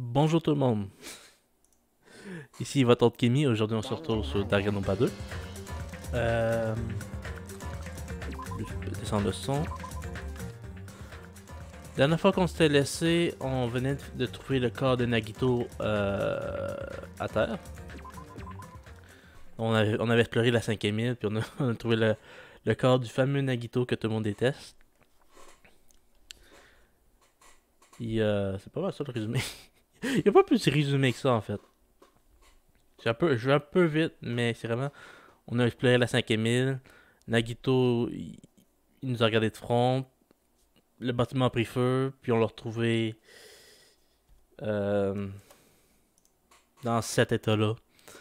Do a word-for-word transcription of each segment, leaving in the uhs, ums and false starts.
Bonjour tout le monde, ici votre autre Kimi. Aujourd'hui on se retrouve sur Danganronpa deux. Euh... Je peux descendre le son. La dernière fois qu'on s'était laissé, on venait de trouver le corps de Nagito euh, à terre. On avait, on avait exploré la cinquième île, puis on a, on a trouvé le, le corps du fameux Nagito que tout le monde déteste. Et euh, c'est pas mal ça le résumé. Il n'y a pas plus résumé que ça en fait. Un peu, je vais un peu vite, mais c'est vraiment. On a exploré la cinquième île. Nagito, il, il nous a regardé de front. Le bâtiment a pris feu, puis on l'a retrouvé euh, dans cet état-là.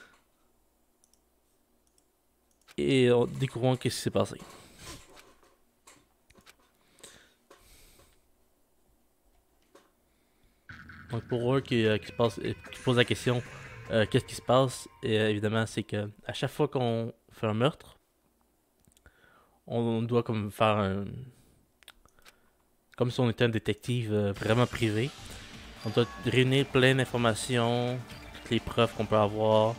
Et on découvrons qu'est-ce qui s'est passé. Donc pour eux qui, euh, qui, se passe, euh, qui posent la question, euh, qu'est-ce qui se passe, et, euh, évidemment, c'est que à chaque fois qu'on fait un meurtre, on doit comme faire un, comme si on était un détective euh, vraiment privé. On doit réunir plein d'informations, toutes les preuves qu'on peut avoir.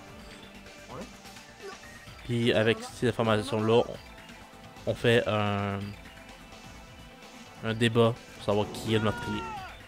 Puis avec ces informations-là, on, on fait un, un débat pour savoir qui est le meurtrier.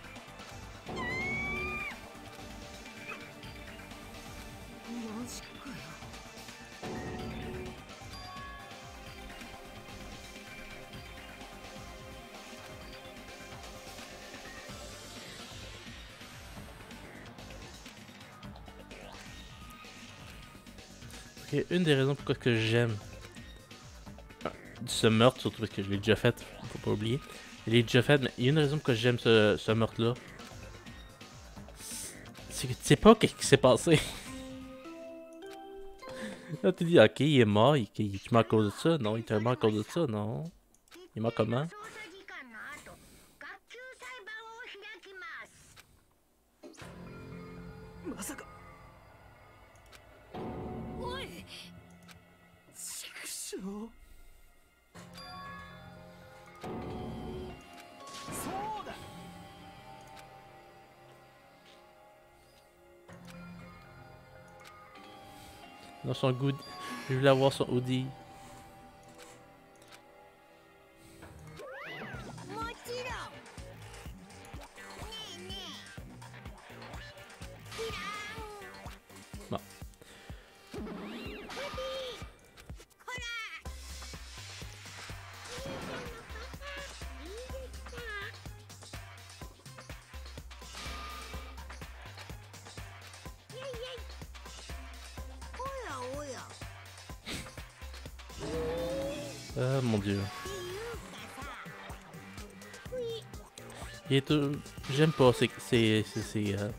Et une des raisons pourquoi que j'aime ce meurtre, surtout parce que je l'ai déjà fait, faut pas oublier. Je l'ai déjà fait, mais il y a une raison pourquoi j'aime ce, ce meurtre-là. C'est que tu sais pas qu'est-ce qui s'est passé. Là, tu dis, ok, il est mort, il, il est mort à cause de ça. Non, il est mort à cause de ça, non. Il est mort comment? Dans son goût. Je voulais avoir son hoodie. Bon. Ah mon dieu. Il est tout... J'aime pas ces... ces... ces... ces, euh...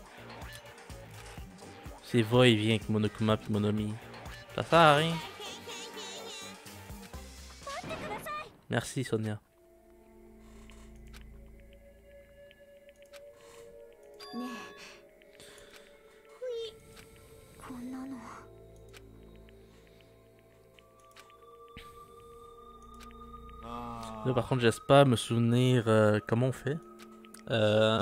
ces va-et-vient avec Monokuma puis Monomi. Ça sert à rien. Merci Sonia. Là par contre j'espère me souvenir euh, comment on fait. Euh...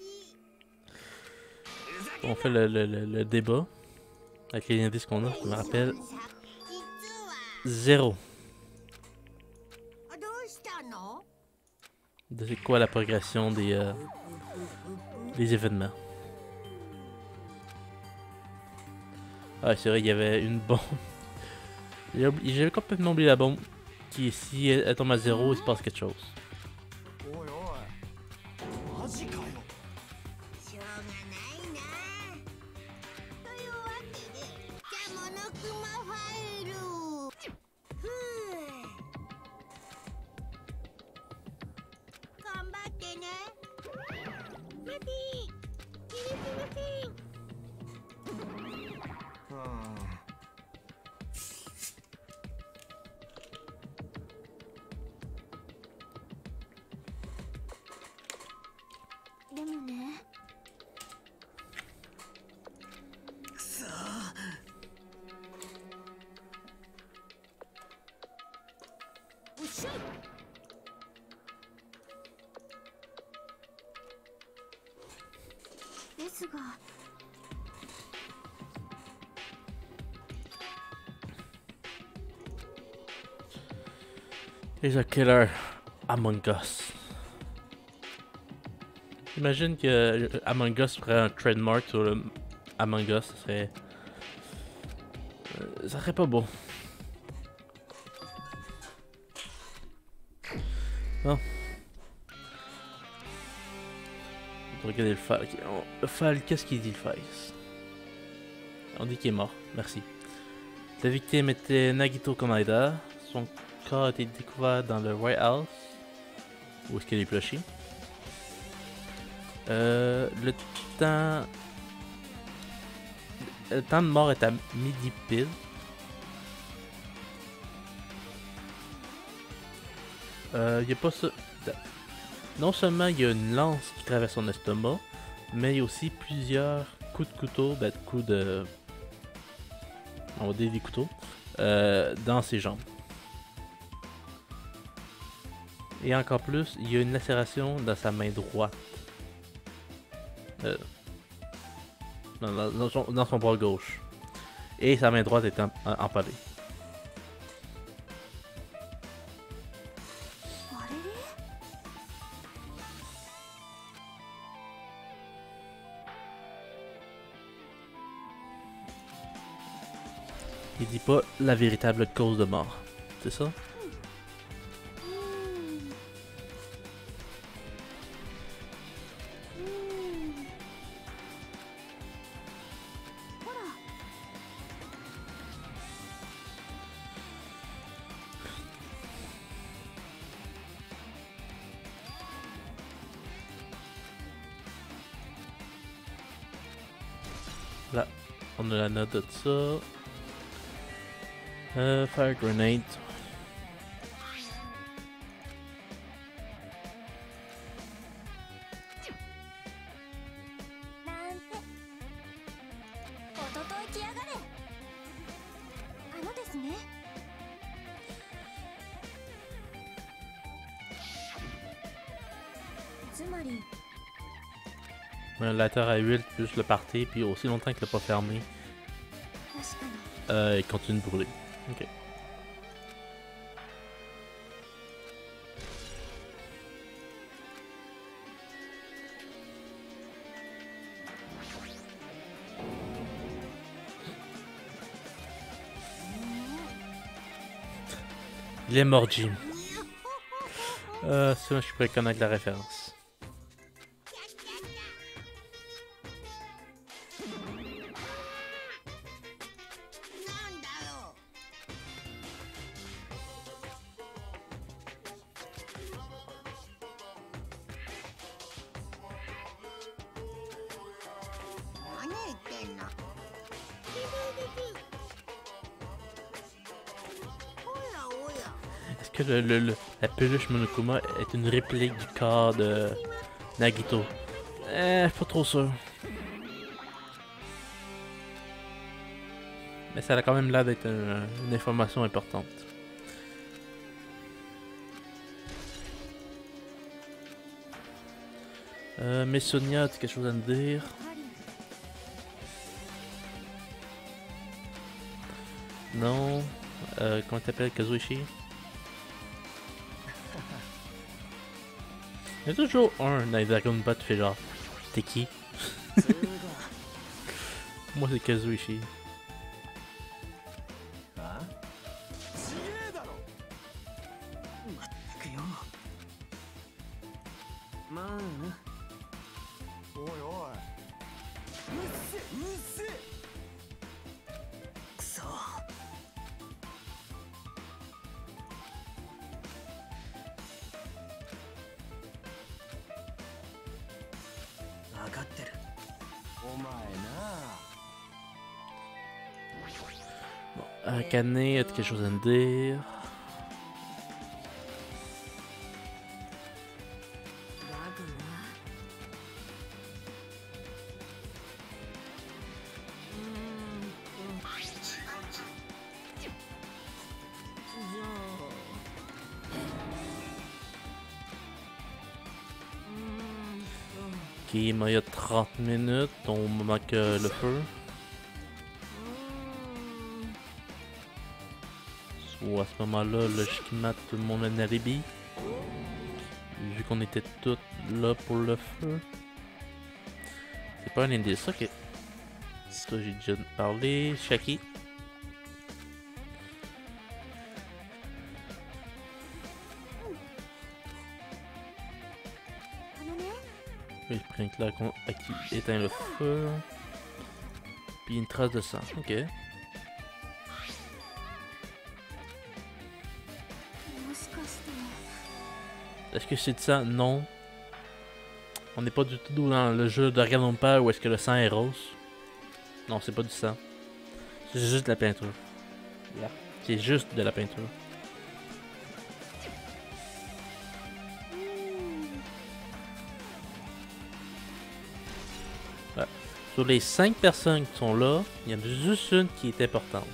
On fait le, le, le, le débat avec les indices qu'on a, je me rappelle. Zéro. De c'est quoi la progression des, euh, des événements. Ah c'est vrai, il y avait une bombe. J'avais complètement oublié la bombe. Qui si elle tombe à zéro, il se passe quelque chose. ですが。 Here's a killer Among Us. Imagine que Among Us ferait un trademark sur le Among Us, ça serait. Euh, ça serait pas beau. Non. On va regarder le Fall. Le Fall, qu'est-ce qu'il dit le Fall? On dit qu'il est mort, merci. La victime était Nagito Komaeda. Son corps a été découvert dans le White House. Où est-ce qu'il est plushé? Euh, le temps... Le temps de mort est à midi pile. Euh, il n'y a pas ça... Non seulement il y a une lance qui traverse son estomac, mais il y a aussi plusieurs coups de couteau, ben, coups de... On va dire des couteaux, euh, dans ses jambes. Et encore plus, il y a une lacération dans sa main droite. Euh, dans, dans, son, dans son bras gauche. Et sa main droite est en, en, empalée. Il dit pas la véritable cause de mort. C'est ça? Là, on a la note de ça. Euh, fire grenade. Un lateur à huile plus le party, puis aussi longtemps qu'il n'a pas fermé, euh, il continue de brûler. Ok. Il est mort, Jim. Euh, ça, je pourrais connaître la référence. Est-ce que le, le, le, la peluche Monokuma est une réplique du corps de Nagito? Eh, je suis pas trop sûr. Mais ça a quand même l'air d'être une, une information importante. Euh, mais Sonia, as-tu quelque chose à me dire? Non. Euh, comment t'appelles, Kazuichi? Il y a toujours un dans les Dragon Ball qui fait genre, t'es qui? Moi c'est Kazuichi. Bon, Akane, as-tu quelque chose à me dire? Ok, il y a trente minutes, on manque euh, le feu. So, à ce moment-là, logiquement, tout le monde a un alibi. Vu qu'on était tous là pour le feu. C'est pas un indice, ok. Ça, j'ai déjà parlé. Shaki. Oui, je prends clair à qui éteint le feu. Puis une trace de sang, ok. Est-ce que c'est de sang? Non. On n'est pas du tout dans le jeu de Regarde Père où est-ce que le sang est rose. Non, c'est pas du sang. C'est juste de la peinture. Yeah. C'est juste de la peinture. Ouais. Sur les cinq personnes qui sont là, il y en a juste une qui est importante.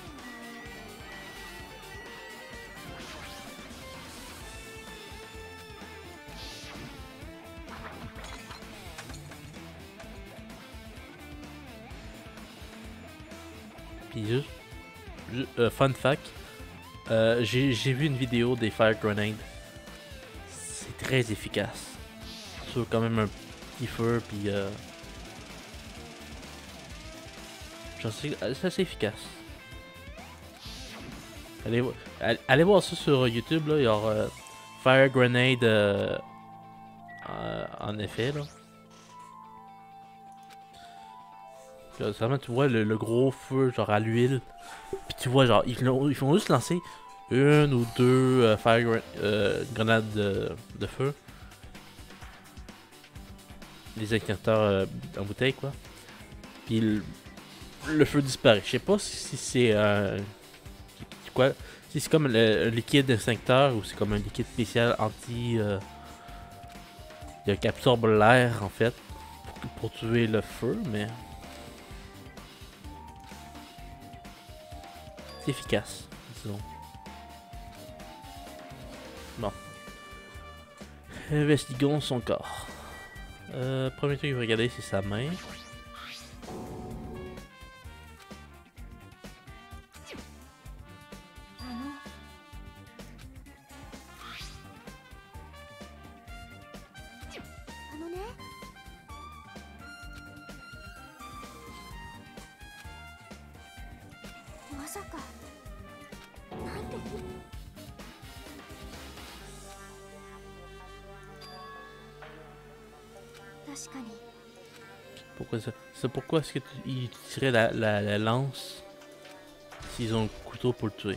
Puis juste, juste euh, fun fact, euh, j'ai vu une vidéo des Fire Grenades. C'est très efficace. Sur quand même un petit feu, puis euh, c'est assez efficace. Allez, allez voir ça sur YouTube, là, il y a euh, Fire Grenade euh, euh, en effet, là. Seulement, tu vois le, le gros feu, genre à l'huile. Puis tu vois, genre, ils, ils font juste lancer une ou deux euh, fire gren euh, grenades de, de feu. Des extincteurs euh, en bouteille, quoi. Puis le, le feu disparaît. Je sais pas si c'est euh, quoi, si c'est comme le, un liquide extincteur ou c'est comme un liquide spécial anti euh, qui absorbe l'air en fait pour, pour tuer le feu, mais c'est efficace, disons. Bon. Investiguons son corps. Euh, premier truc que je vais regarder, c'est sa main. Pourquoi ça? C'est pourquoi est-ce qu'ils tiraient la, la, la lance s'ils ont un couteau pour le tuer?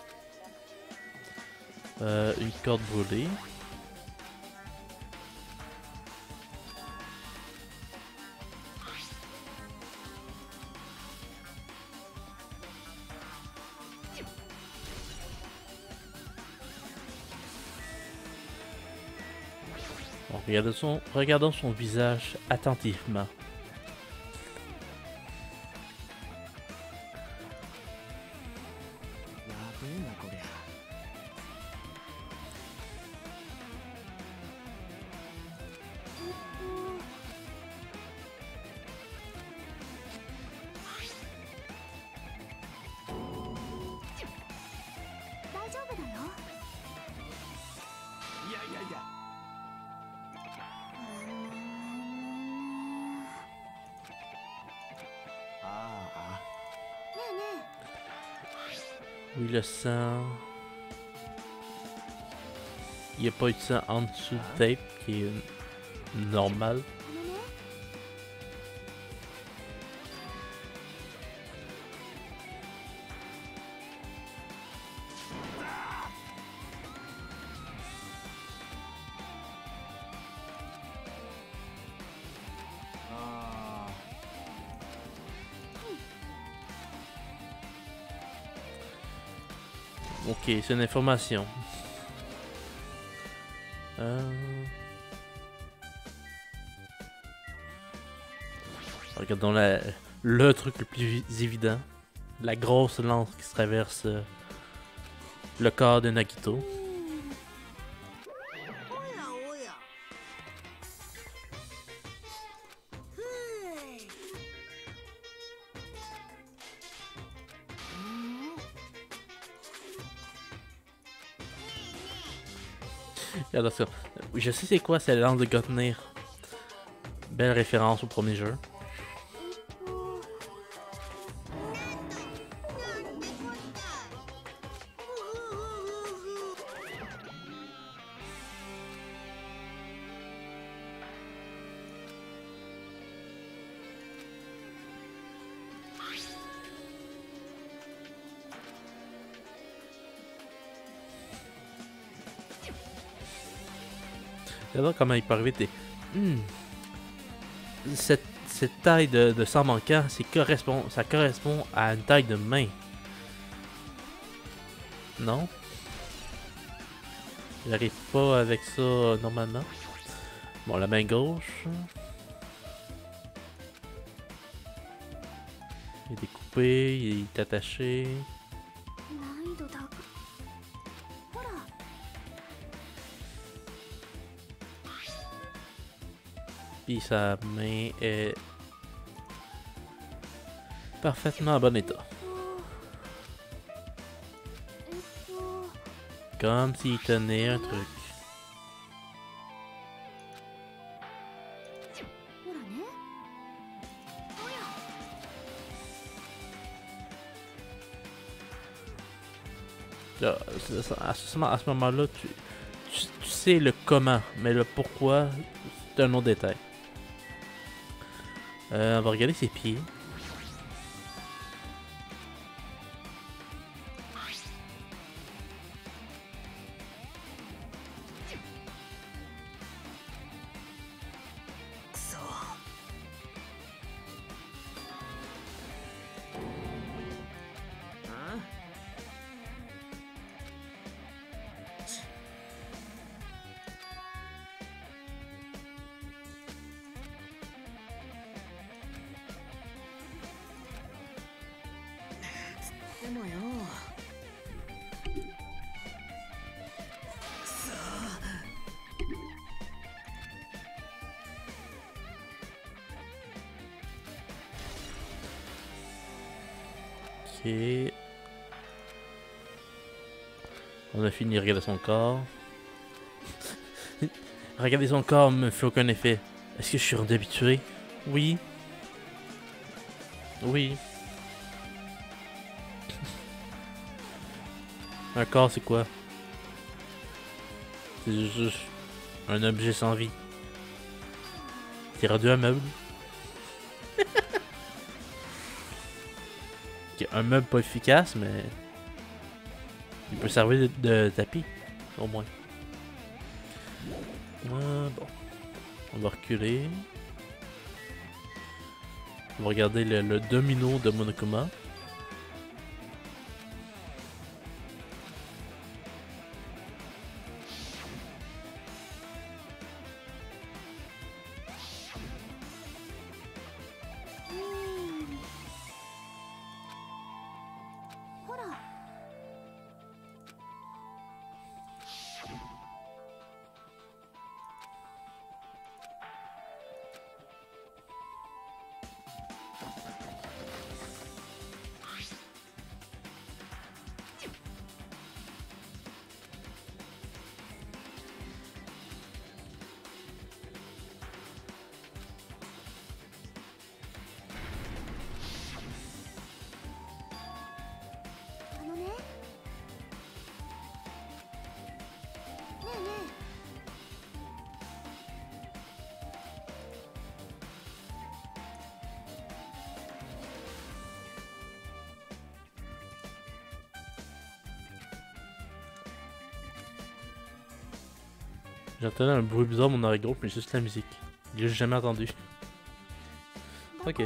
Euh, une corde brûlée. Bon, regardons son, regardons son visage attentivement. Oui, le sang. Il n'y a pas eu de sang en dessous de tape qui est normal. Ok, c'est une information. Euh... Regardons la, le truc le plus évident. La grosse lance qui se traverse euh, le corps de Nagito. Regarde ça. Je sais c'est quoi, c'est la lance de Gotnir. Belle référence au premier jeu. Regarde comment il peut arriver des... Hmm. Cette, cette taille de, de sang manquant, correspond, ça correspond à une taille de main. Non? J'arrive pas avec ça euh, normalement. Bon, la main gauche. Il est découpé, il est attaché. Puis sa main est parfaitement en bon état. Comme s'il tenait un truc. Là, à ce, à ce moment-là, tu, tu, tu sais le comment, mais le pourquoi, c'est un autre détail. Euh, on va regarder ses pieds. Ok. On a fini de regarder son corps. Regarder son corps me fait aucun effet. Est-ce que je suis rendu habitué? Oui. Oui. Un corps, c'est quoi? C'est juste un objet sans vie. C'est rendu un meuble. Okay, un meuble pas efficace, mais il peut servir de, de tapis, au moins. Ah, bon. On va reculer. On va regarder le, le domino de Monokuma. J'entendais un bruit bizarre mon oreille gauche, mais juste la musique. Je l'ai jamais entendu. Ok.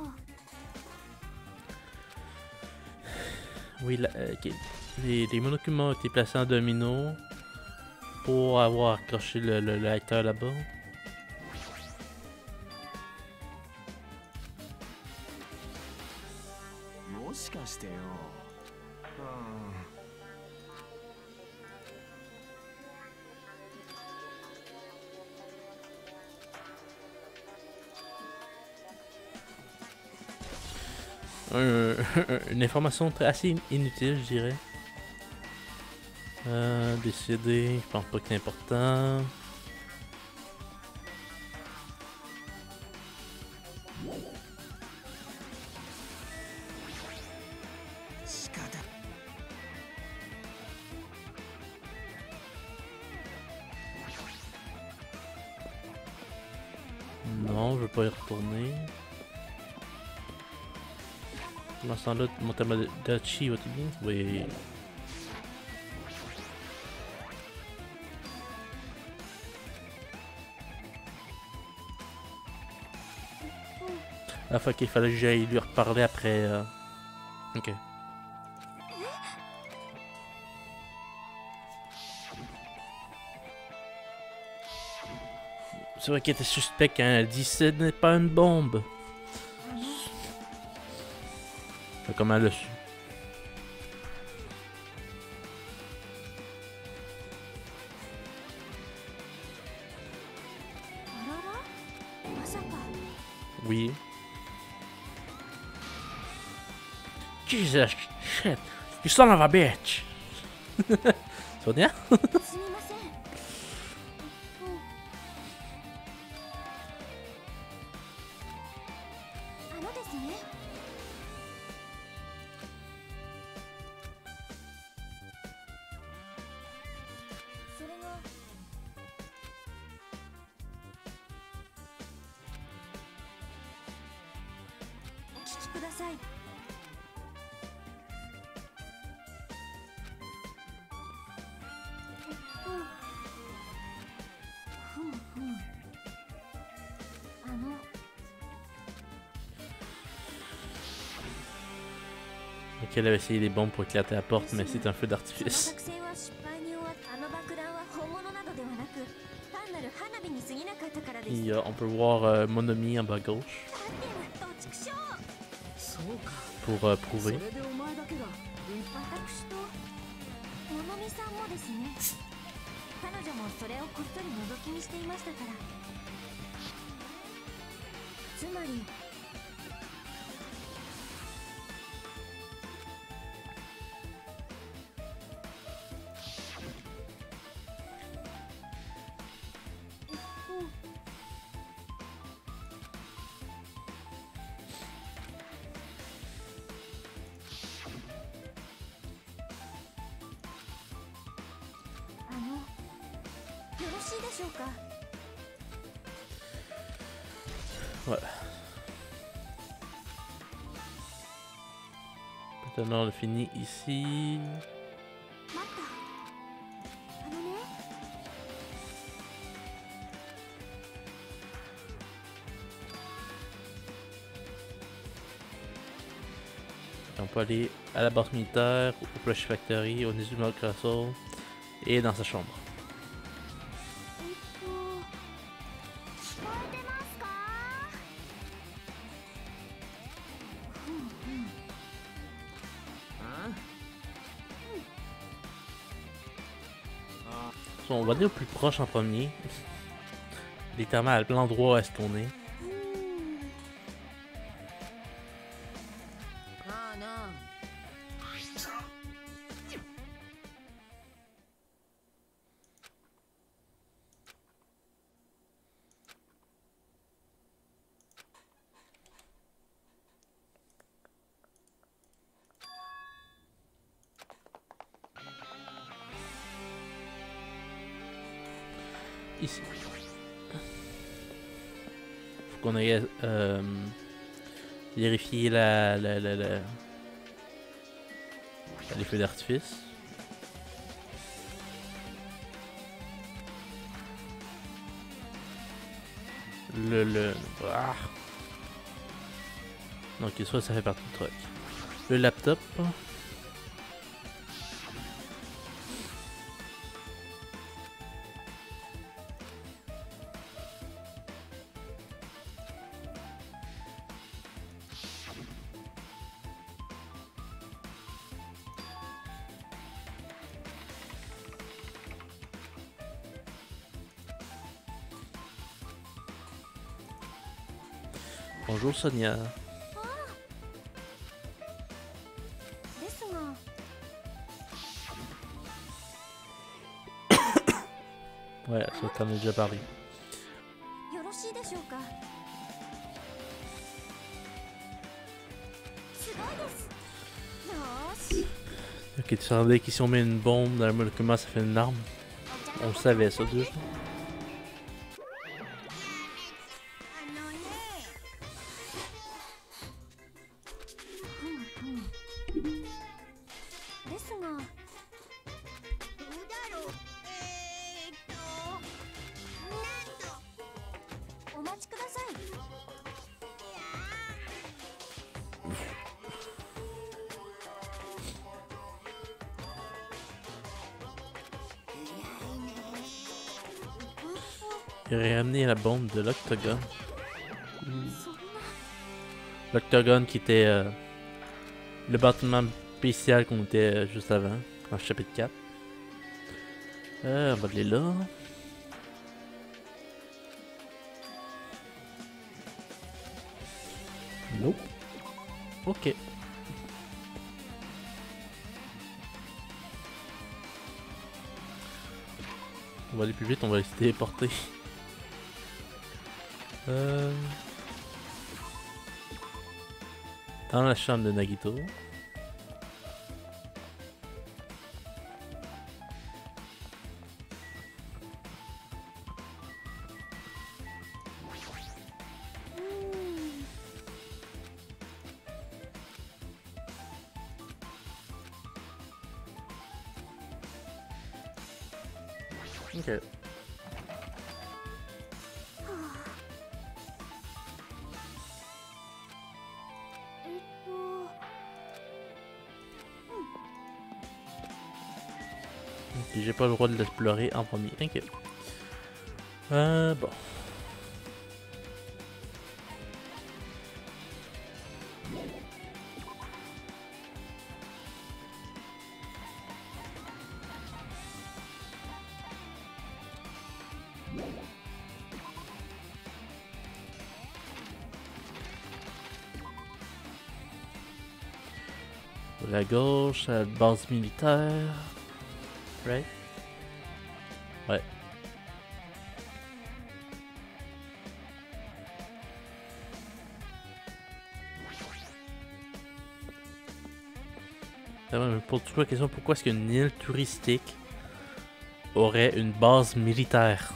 Oui, la, euh, okay. Les, les Monokuma ont été placés en domino pour avoir accroché le, le, le acteur là-bas. Un, une information très assez inutile, je dirais. Euh, décider, je pense pas que c'est important. Non, je veux pas y retourner. Dans ce temps-là, mon Tamagotchi va-t-il bien? Oui. Ah, fuck, il fallait que j'aille lui reparler après. Euh... Ok. C'est vrai qu'elle était suspect quand elle dit ce n'est pas une bombe. Fait comment elle l'a su? Oui. Jesus shit. You son of a bitch. Sonia? すみません。あのですね。それがお聞きください。ふんふん。あの。 Ok, elle avait essayé les bombes pour éclater la porte, mais c'est un feu d'artifice. Et euh, on peut voir euh, Monomi en bas à gauche. Pour euh, prouver. Ouais. Maintenant on a fini ici. On peut aller à la base militaire, au Plush Factory, au Nizuma Castle et dans sa chambre. On va aller au plus proche en premier. Littéralement à l'endroit où elle se tourner. Ici. Faut qu'on aille euh, vérifier la, la, la, la, les feux d'artifice. Le, le, ah. Donc soit ça fait partie du truc. Le laptop. Bonjour Sonia. Ouais, ça t'en ai déjà parlé. よろしいでしょうか。すごいです。よーし。 Ok, tu savais que si on met une bombe dans le document, ça fait une arme. On le savait ça déjà. あのね。うんうん。ですが。どうだろう。えーっと。なんと。お待ちください。 Il aurait ramené la bombe de l'octogone. L'octogone qui était euh, le bâtiment spécial qu'on était euh, juste avant, dans le chapitre quatre. Euh, on va aller là. Nope. Ok. On va aller plus vite, on va aller se téléporter. Euh... Dans la chambre de Nagito. Ok. えっと。 Ok, j'ai pas le droit de l'explorer en premier. Ok. Euh, bon. La gauche, la base militaire. Right? Ouais. Pour toute la question, pourquoi est-ce qu'une île touristique aurait une base militaire?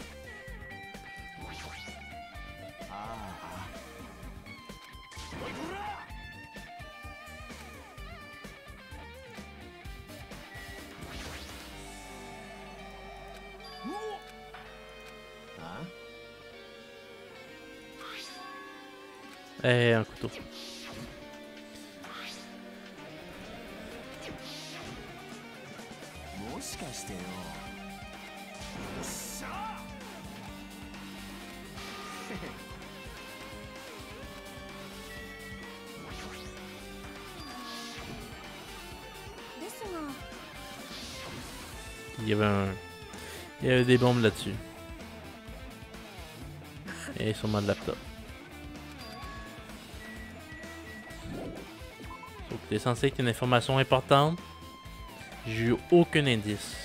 Eh, un couteau. Il y avait un... Il y avait des bombes là-dessus. Et sûrement de laptop. Donc t'es censé être une information importante. J'ai eu aucun indice.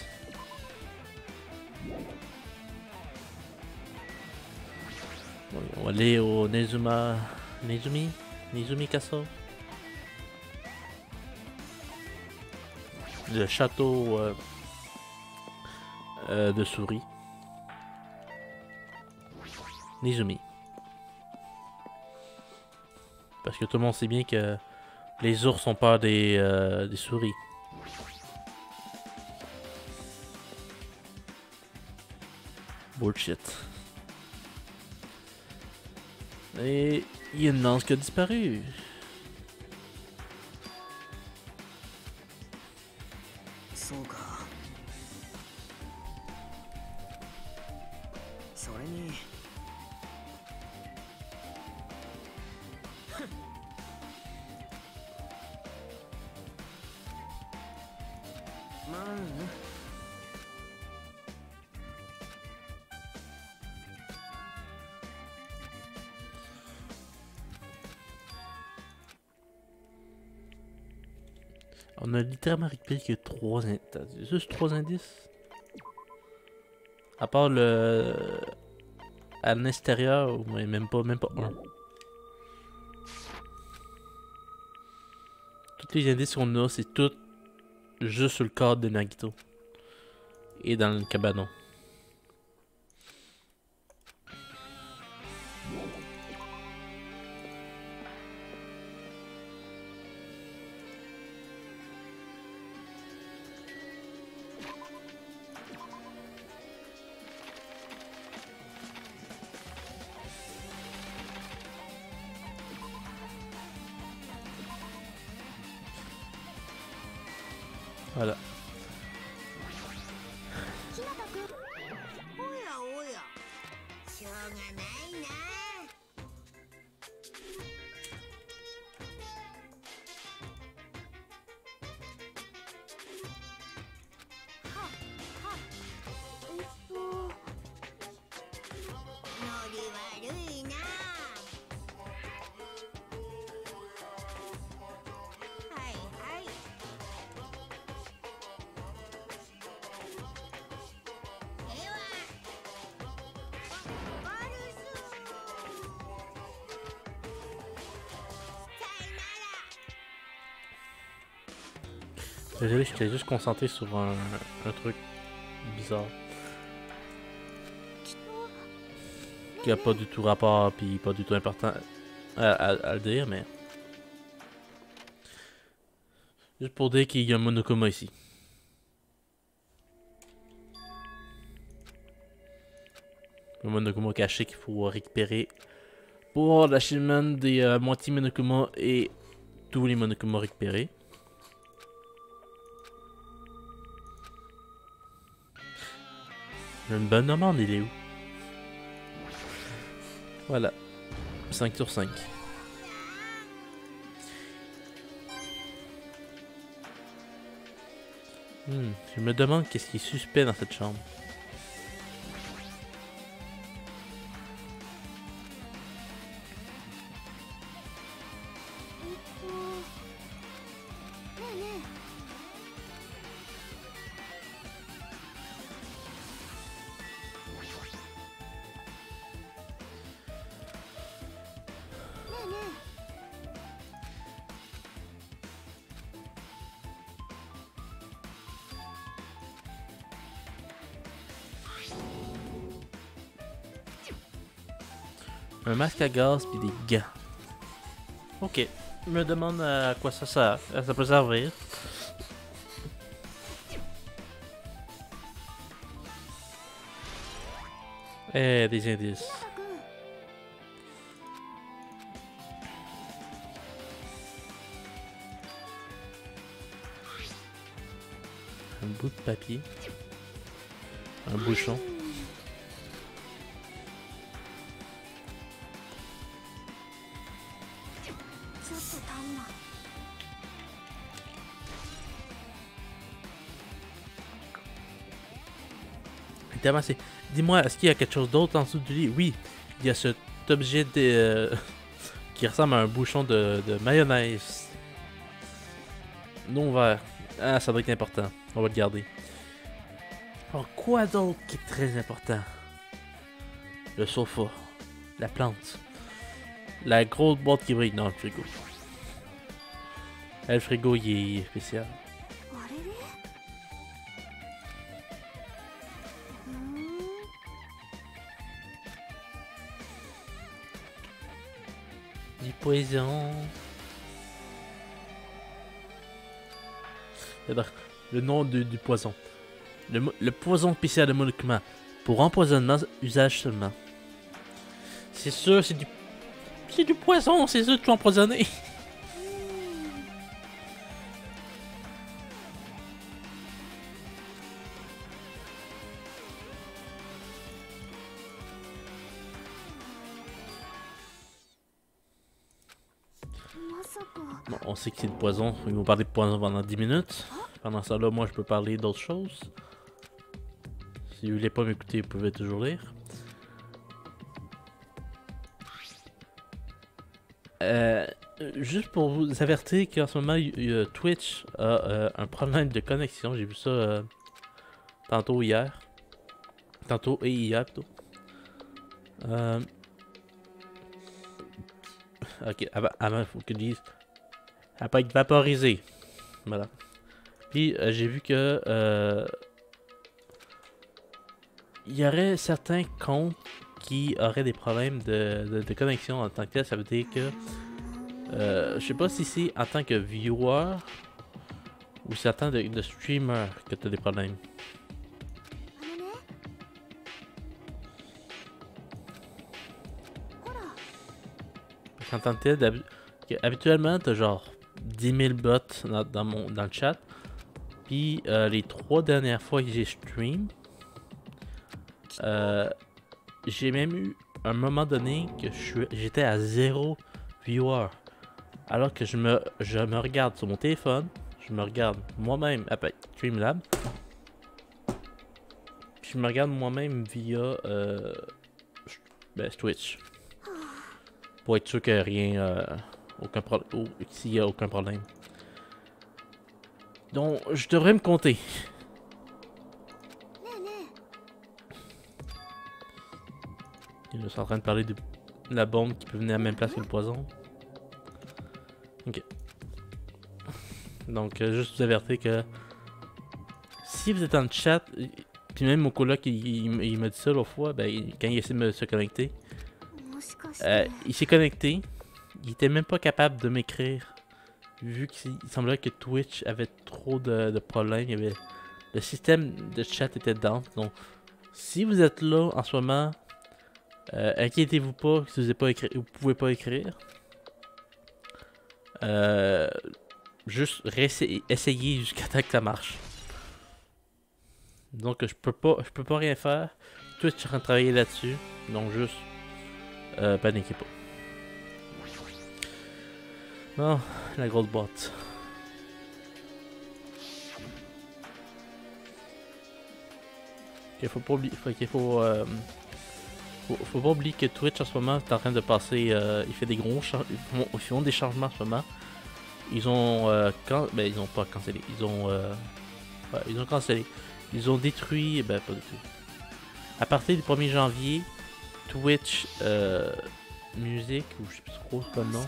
Bon, on va aller au Nezuma... Nezumi? Nezumi Castle? Le château euh, euh, de souris. Nezumi. Parce que tout le monde sait bien que les ours ont peur des, euh, des souris. Bullshit. Et il y a une lance qui a disparu. On a littéralement récupéré que trois indices. Juste trois indices? À part le... à l'extérieur, ouais, même pas, même pas un. Toutes les indices qu'on a, c'est tout juste sur le cadre de Nagito. Et dans le cabanon. Voilà. ひなたくん。おやおや。しょうがないな。はは。えっと。ノリ悪いな。はいはい。では。ワルス。さよなら。 Désolé, j'étais juste concentré sur un, un truc bizarre. きっと。 Qui a pas du tout rapport, puis pas du tout important à, à, à le dire, mais... Juste pour dire qu'il y a un Monokuma ici. Un Monokuma caché qu'il faut récupérer pour l'achievement des euh, moitiés Monokuma et tous les Monokuma récupérés. Je me demande il est où. Voilà. cinq sur cinq. Hmm, je me demande qu'est-ce qui est suspect dans cette chambre. Un masque à gaz puis des gants. Ok. Je me demande à quoi ça sert. Ça peut servir. Eh, des indices. Un bout de papier. Un bouchon. Évidemment, c'est... Dis-moi, est-ce qu'il y a quelque chose d'autre en dessous du lit? Oui, il y a cet objet de... euh, qui ressemble à un bouchon de, de mayonnaise. Non vert. Ah, ça doit être important. On va le garder. Alors, quoi d'autre qui est très important? Le sofa. La plante. La grosse boîte qui brille dans le frigo. Ah, le frigo, il est spécial. Du poison. Le nom de, du poison. Le, le poison spécial de Monokuma. Pour empoisonnement, usage seulement. C'est sûr, c'est du... C'est du poison, c'est sûr que tu as empoisonné. Bon, on sait que c'est du poison. Ils vont parler de poison pendant dix minutes. Pendant ça, là, moi, je peux parler d'autres choses. Si vous voulez pas m'écouter, vous pouvez toujours lire. Euh, juste pour vous avertir qu'en ce moment, y, y, Twitch a euh, un problème de connexion. J'ai vu ça euh, tantôt hier. Tantôt et hier plutôt. Euh... Ok, avant, avant, il faut que je dise. Elle va pas être vaporisée. Voilà. Puis euh, j'ai vu que euh, il y aurait certains comptes qui auraient des problèmes de, de, de connexion en tant que tel. Ça veut dire que euh, je sais pas si c'est en tant que viewer ou c'est en tant de, de streamer que tu as des problèmes. En tant que tel, d'hab- que habituellement, t'as genre dix mille bots dans, dans, mon, dans le chat. Puis euh, les trois dernières fois que j'ai stream, euh, j'ai même eu un moment donné que j'étais à zéro viewer. Alors que je me, je me regarde sur mon téléphone, je me regarde moi-même avec Streamlab. Puis je me regarde moi-même via euh, ben, Twitch. Pour être sûr que rien, euh, aucun problème, s'il y a aucun problème. Donc, je devrais me compter. Je suis en train de parler de la bombe qui peut venir à la même place que le poison. Ok. Donc, euh, juste vous avertir que si vous êtes en chat, puis même mon coloc, il, il, il m'a dit ça l'autre fois, ben, quand il essaie de me se connecter, euh, il s'est connecté, il était même pas capable de m'écrire, vu qu'il semblait que Twitch avait trop de, de problèmes, il y avait, le système de chat était down. Donc, si vous êtes là en ce moment, euh, inquiétez-vous pas si vous ne pas écrit, vous pouvez pas écrire. Euh, juste essayer jusqu'à temps que ça marche. Donc je peux pas je peux pas rien faire. Twitch est en train de travailler là-dessus. Donc juste euh, paniquez pas. Non, la grosse boîte. Il faut pas oublier. Faut qu'il faut, euh, faut, faut pas oublier que Twitch en ce moment est en train de passer. Euh, il fait des gros changements. Ils, ils font des changements en ce moment. Ils ont euh, quand, ben ils ont pas cancellé. Ils ont euh, ouais, ils ont cancellé. Ils ont détruit. Ben pas détruit. À partir du premier janvier, Twitch euh, Music, ou je sais plus trop quoi le nom,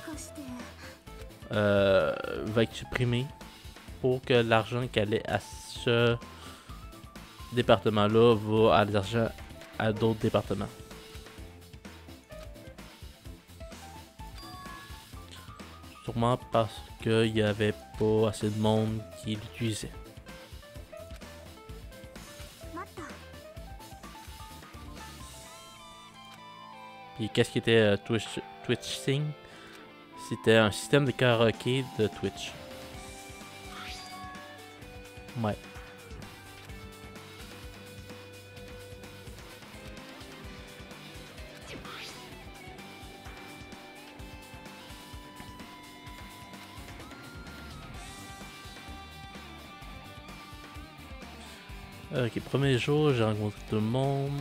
euh, va être supprimé pour que l'argent qui allait à ce département-là va à l'argent à d'autres départements. Sûrement parce qu'il n'y avait pas assez de monde qui l'utilisait. Puis qu'est-ce qui était euh, Twitch, Twitch Sing? C'était un système de karaoké de Twitch. Ouais. Ok, premier jour, j'ai rencontré tout le monde.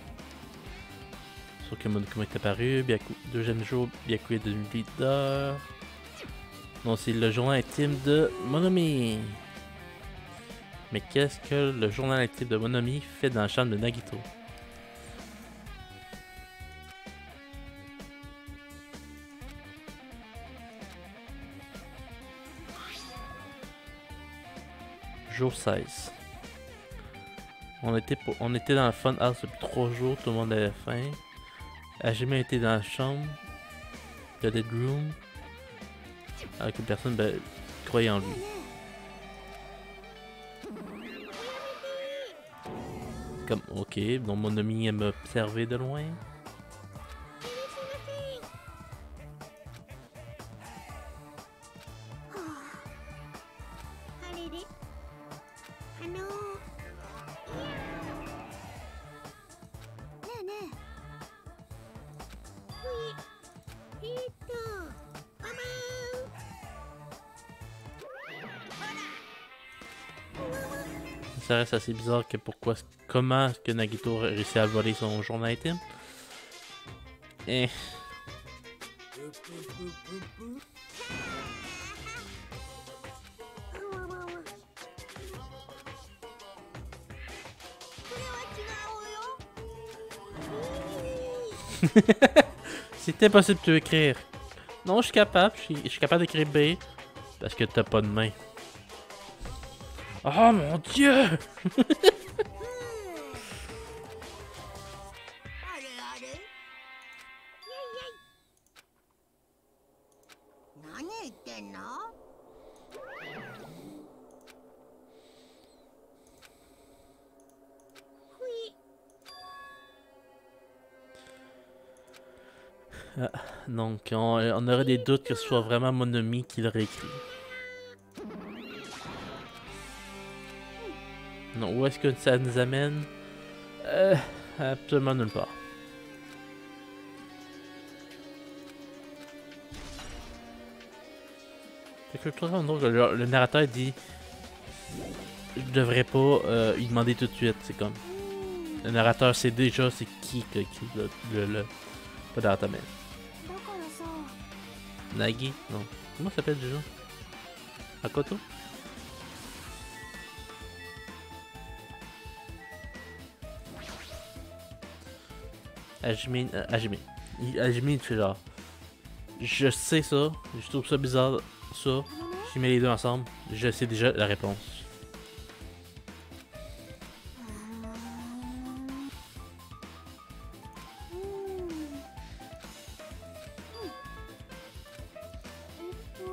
Sur que mon document est apparu. Byaku. Deuxième jour, Byaku est devenu leader. Non, c'est le journal intime de Monomi. Mais qu'est-ce que le journal intime de Monomi fait dans la chambre de Nagito? Jour seize. On était, pour, on était dans le fun house depuis trois jours, tout le monde avait faim. A jamais été dans la chambre. The Dead Room. Alors que personne ben, croyait en lui. Comme, ok, donc mon ami m'a observé de loin. Ça reste assez bizarre que pourquoi, comment est-ce que Nagito a réussi à voler son journal intime. Eh. C'est impossible de écrire. Non, je suis capable. Je suis, je suis capable d'écrire B. Parce que t'as pas de main. Oh mon dieu! あれあれイェイイェイ何言ってんのふい Donc, on, on aurait des doutes que ce soit vraiment Monomi qui l'aurait écrit. Non, où est-ce que ça nous amène? Euh, absolument nulle part. Fait que je trouve ça drôle que le, le narrateur dit je devrais pas euh, lui demander tout de suite. C'est comme le narrateur sait déjà c'est qui qui a écrit le, le, le pas d'Artamen. だからさ Nagi? Non. Comment ça s'appelle déjà? Akoto? Hajime, euh, Hajime. Il- Hajime, il fait genre. Je sais ça, je trouve ça bizarre, ça. あのね Je mets les deux ensemble, je sais déjà la réponse. うーんうんうんえっと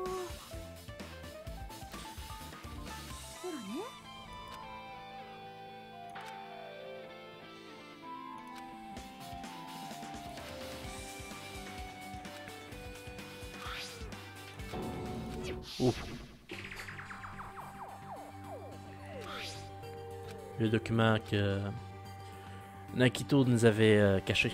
ほらね Ouf. Le document que Nakito nous avait euh, caché.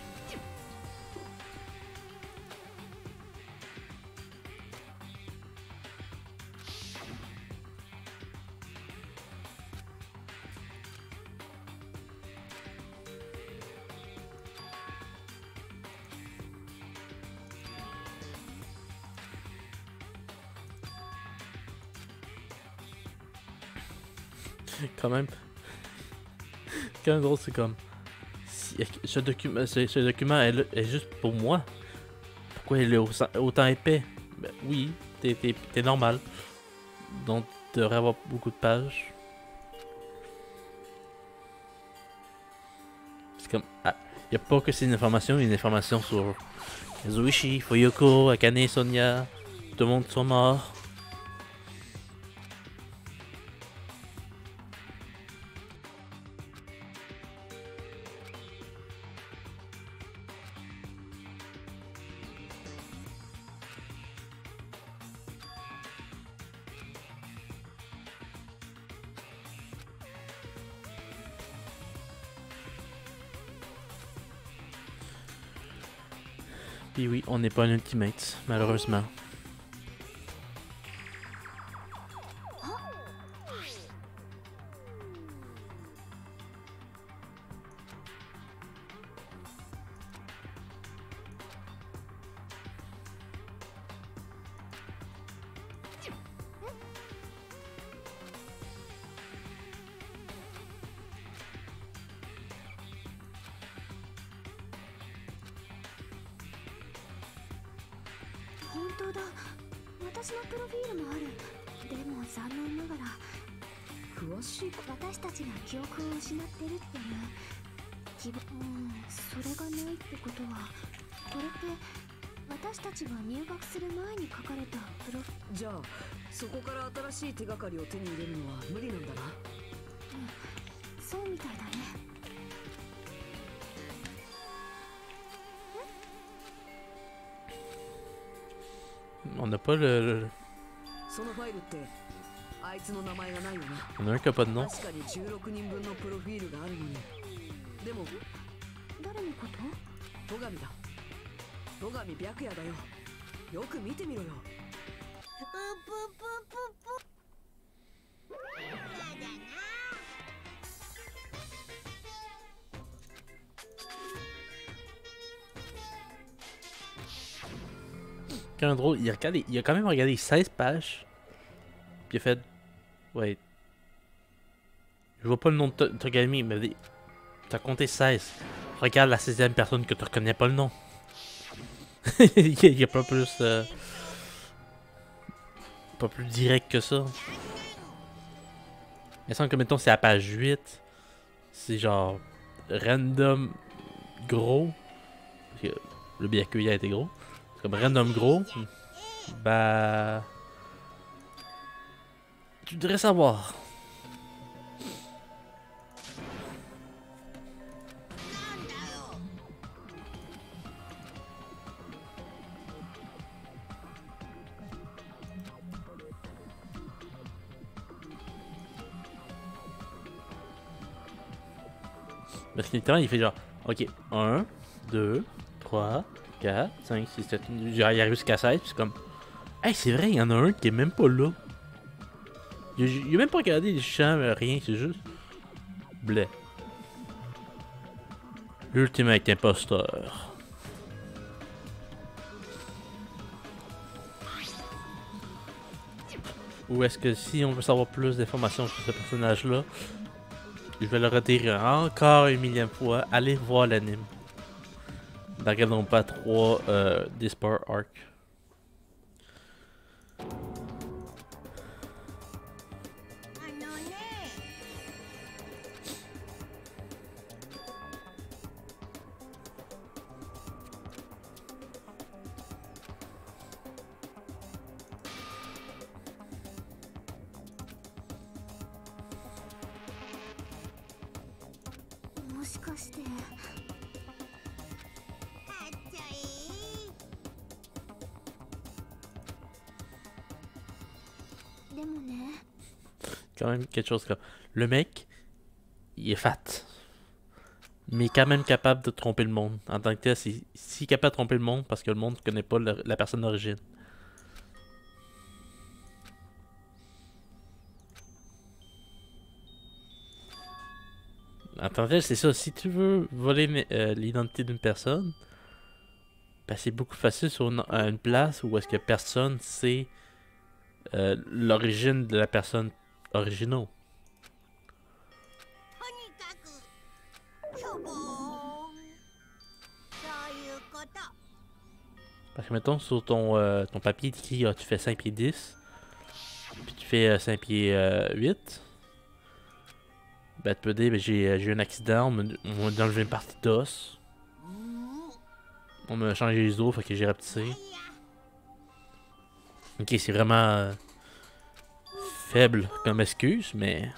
Quand même. Quand même drôle, c'est comme. Si, ce, document, ce, ce document est, là- est juste pour moi. Pourquoi il est au- autant épais? Ben oui, t'es t'es- t'es normal. Donc, tu devrais avoir beaucoup de pages. C'est comme. Ah, y a pas que c'est une information, il y a une information sur Kazuichi, Fuyoko, Akane, Sonia. Tout le monde sont morts. Puis oui, on n'est pas un ultimate, malheureusement. 本当だ私のプロフィールもあるでも残念ながら詳しい私たちが記憶を失ってるっていう自分うんそれがないってことはこれって私たちが入学する前に書かれたプロじゃあそこから新しい手がかりを手に入れるのは無理なんだな。 そうみたいだね On n'a pas le, le- そのファイルってあいつの名前がないよな。 On a un qui a pas de nom. 確かにじゅうろくにんぶんのプロフィールがあるのに。でも誰のこと戸上だ。戸上白夜だよ。よく見てみろよ。 プププププやだな Quand même drôle, il a, regardé, il a quand même regardé seize pages. Puis il a fait. Ouais. Je vois pas le nom de To- Togami, mais t'as compté seize. Regarde la seizième personne que tu reconnais pas le nom. Il n'y a pas plus... Euh, pas plus direct que ça. Il me semble que, mettons, c'est à page huit. C'est genre... Random gros. Parce que le Byakuya était gros. C'est comme random gros. Bah... Tu devrais savoir. Parce que littéralement, il fait genre, ok, un, deux, trois, quatre, cinq, six, sept, il arrive jusqu'à seize, puis c'est comme, hey, c'est vrai, il y en a un qui est même pas là. Il a, il a même pas regardé les champs, rien, c'est juste. Blé. Ultimate Imposteur. Ou est-ce que si on veut savoir plus d'informations sur ce personnage-là, je vais le redire encore une millième fois, allez voir l'anime. Regardons pas trois euh, Despair Arc. Quand même quelque chose comme... Le mec, il est fat. Mais il est quand même capable de tromper le monde. En tant que tel, c'est si capable de tromper le monde parce que le monde ne connaît pas le, la personne d'origine. En tant que tel, c'est ça. Si tu veux voler euh, l'identité d'une personne, ben c'est beaucoup facile sur une, une place où est-ce que personne sait euh, l'origine de la personne originale. Parce que mettons sur ton, euh, ton papier écrit ah, tu fais cinq pieds dix, puis tu fais euh, cinq pieds euh, huit. Ben tu peux dire ben, j'ai eu un accident, on m'a enlevé une partie d'os. On m'a changé les os, fait que j'ai rapetissé. Ok, c'est vraiment euh, faible comme excuse, mais...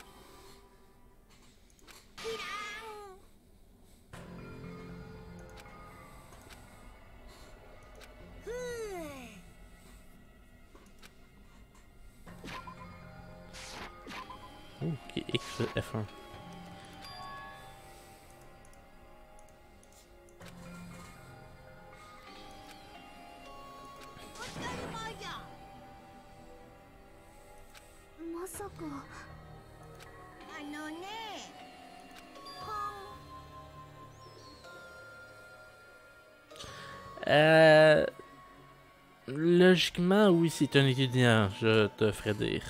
Oh, ok, X F un. Euh... Logiquement, oui, c'est un étudiant, je te ferai dire.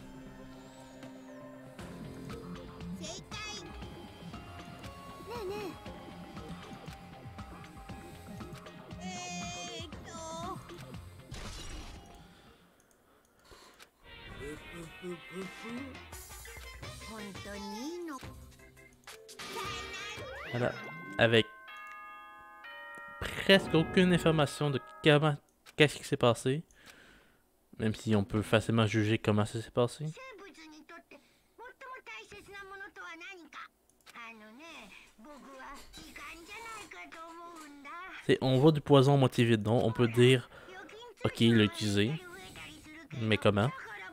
Voilà, avec presque aucune information de comment, qu'est-ce qui s'est passé, même si on peut facilement juger comment ça s'est passé. C'est, on voit du poison à moitié vide, donc on peut dire, ok, il l'a utilisé, mais comment?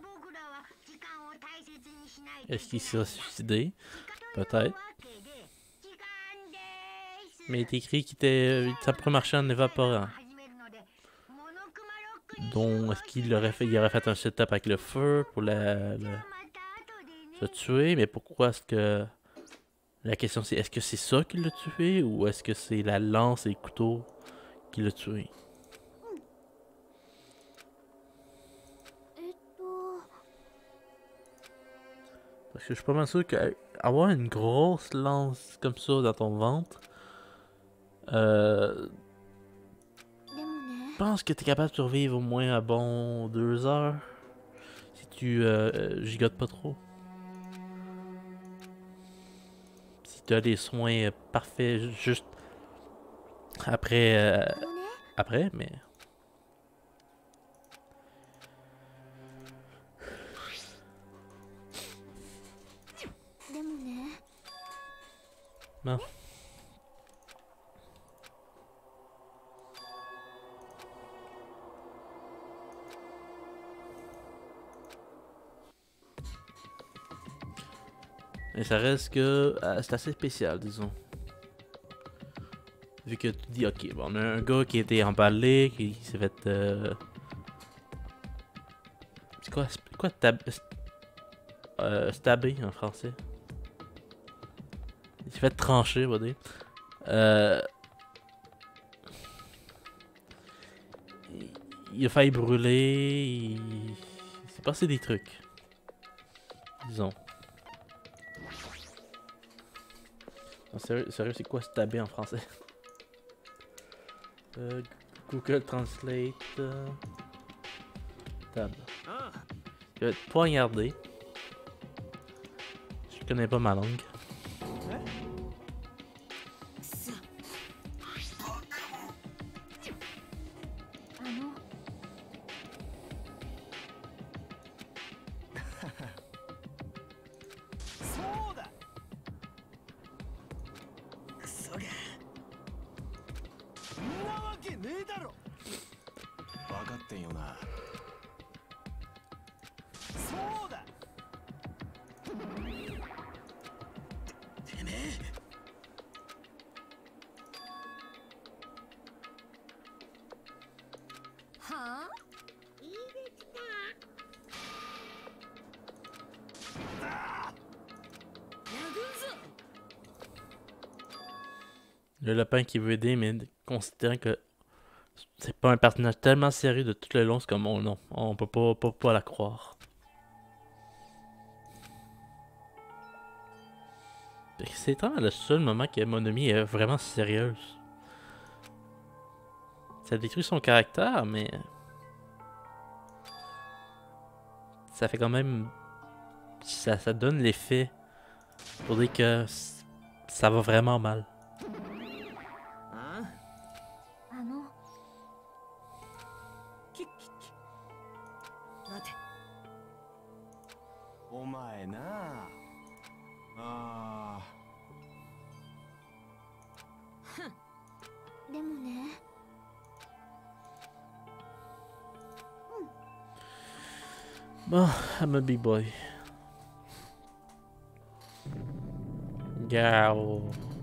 Est-ce qu'il s'est suicidé? Peut-être. Mais il est écrit qu'il était, ça pourrait marcher en évaporant. Donc, est-ce qu'il aurait fait, il aurait fait un setup avec le feu pour la, la, se tuer? Mais pourquoi est-ce que... La question c'est, est-ce que c'est ça qui l'a tué? Ou est-ce que c'est la lance et le couteau qui l'a tué? Parce que je suis pas mal sûr qu'avoir une grosse lance comme ça dans ton ventre... Euh... pense que tu es capable de survivre au moins un bon deux heures. Si tu euh, gigotes pas trop. Si tu as des soins euh, parfaits juste après, euh, あのね après, mais... でもね Non. Mais ça reste que euh, c'est assez spécial, disons. Vu que tu dis, ok, bon, on a un gars qui a été emballé, qui s'est fait... Euh... C'est quoi, c'est quoi tab... Euh, stabber en français? Il s'est fait trancher, on va dire. Euh... Il... il a failli brûler, il... il s'est passé des trucs. Disons. Non, sérieux, sérieux c'est quoi stabber en français? euh, Google Translate... Euh... Tab. Je vais te poignarder. Je connais pas ma langue. あのそうだクソがそんなわけねえだろ分かってんよなそうだててめえはあいいできた Le lapin qui veut aider, mais considérant que c'est pas un personnage tellement sérieux de tout le long, c'est comme oh non, on peut pas, pas, pas la croire. C'est vraiment le seul moment que Monomi est vraiment sérieuse. Ça détruit son caractère, mais ça fait quand même, ça, ça donne l'effet pour dire que ça va vraiment mal. あのキッキッキ待てお前なあでもね Bon, I'm a big boy. Gao.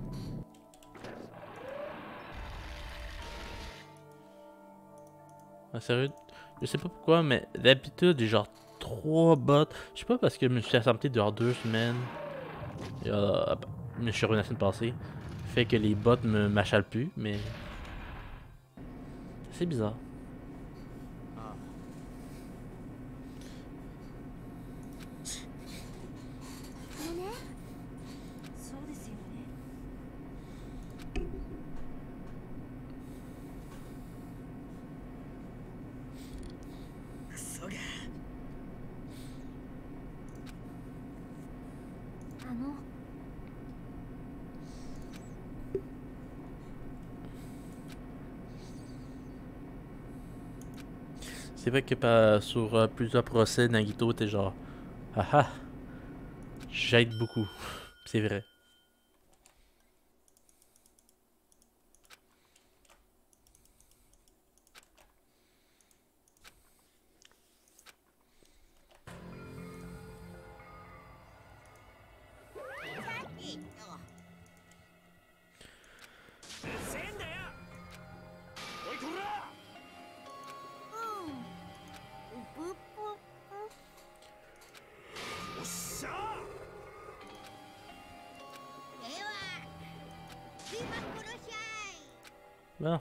Ah, sérieux? Je sais pas pourquoi, mais d'habitude, j'ai genre trois bots. Je sais pas parce que je me suis absenté de genre deux semaines. Et, euh, je suis revenu la semaine passée. Fait que les bots me m'achalent plus, mais. C'est bizarre. あのねそうですよねクソがあの C'est vrai que par, sur euh, plusieurs procès, Nagito était genre. Haha. J'aide beaucoup. C'est vrai. Bon.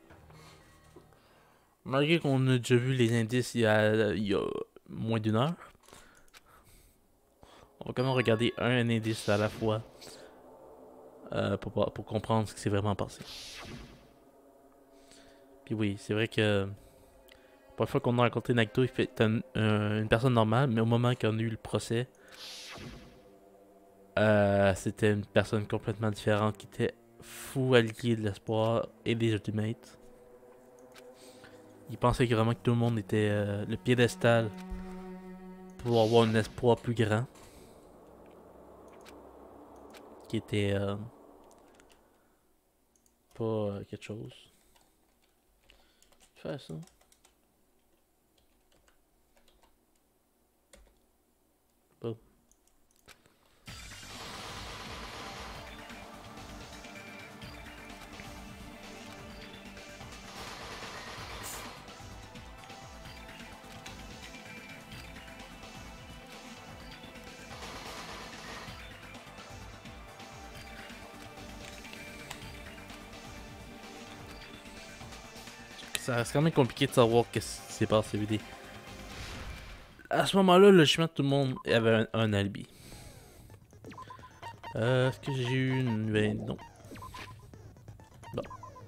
Malgré qu'on a déjà vu les indices il y a, il y a moins d'une heure, on va quand même regarder un indice à la fois euh, pour, pour comprendre ce qui s'est vraiment passé. Puis Puis oui, c'est vrai que pour la fois qu'on a rencontré Nagito, il fait un, un, une personne normale, mais au moment qu'on a eu le procès, euh, c'était une personne complètement différente qui était fou allié de l'espoir et des ultimates. Il pensait que vraiment que tout le monde était euh, le piédestal pour avoir un espoir plus grand. Qui était euh, pas euh, quelque chose. Faire ça. Pas. Ça reste quand même compliqué de savoir qu'est-ce qui s'est passé. Vidé. À ce moment-là, logiquement, tout le monde avait un, un alibi. Euh, Est-ce que j'ai eu une nouvelle? Non. Bon.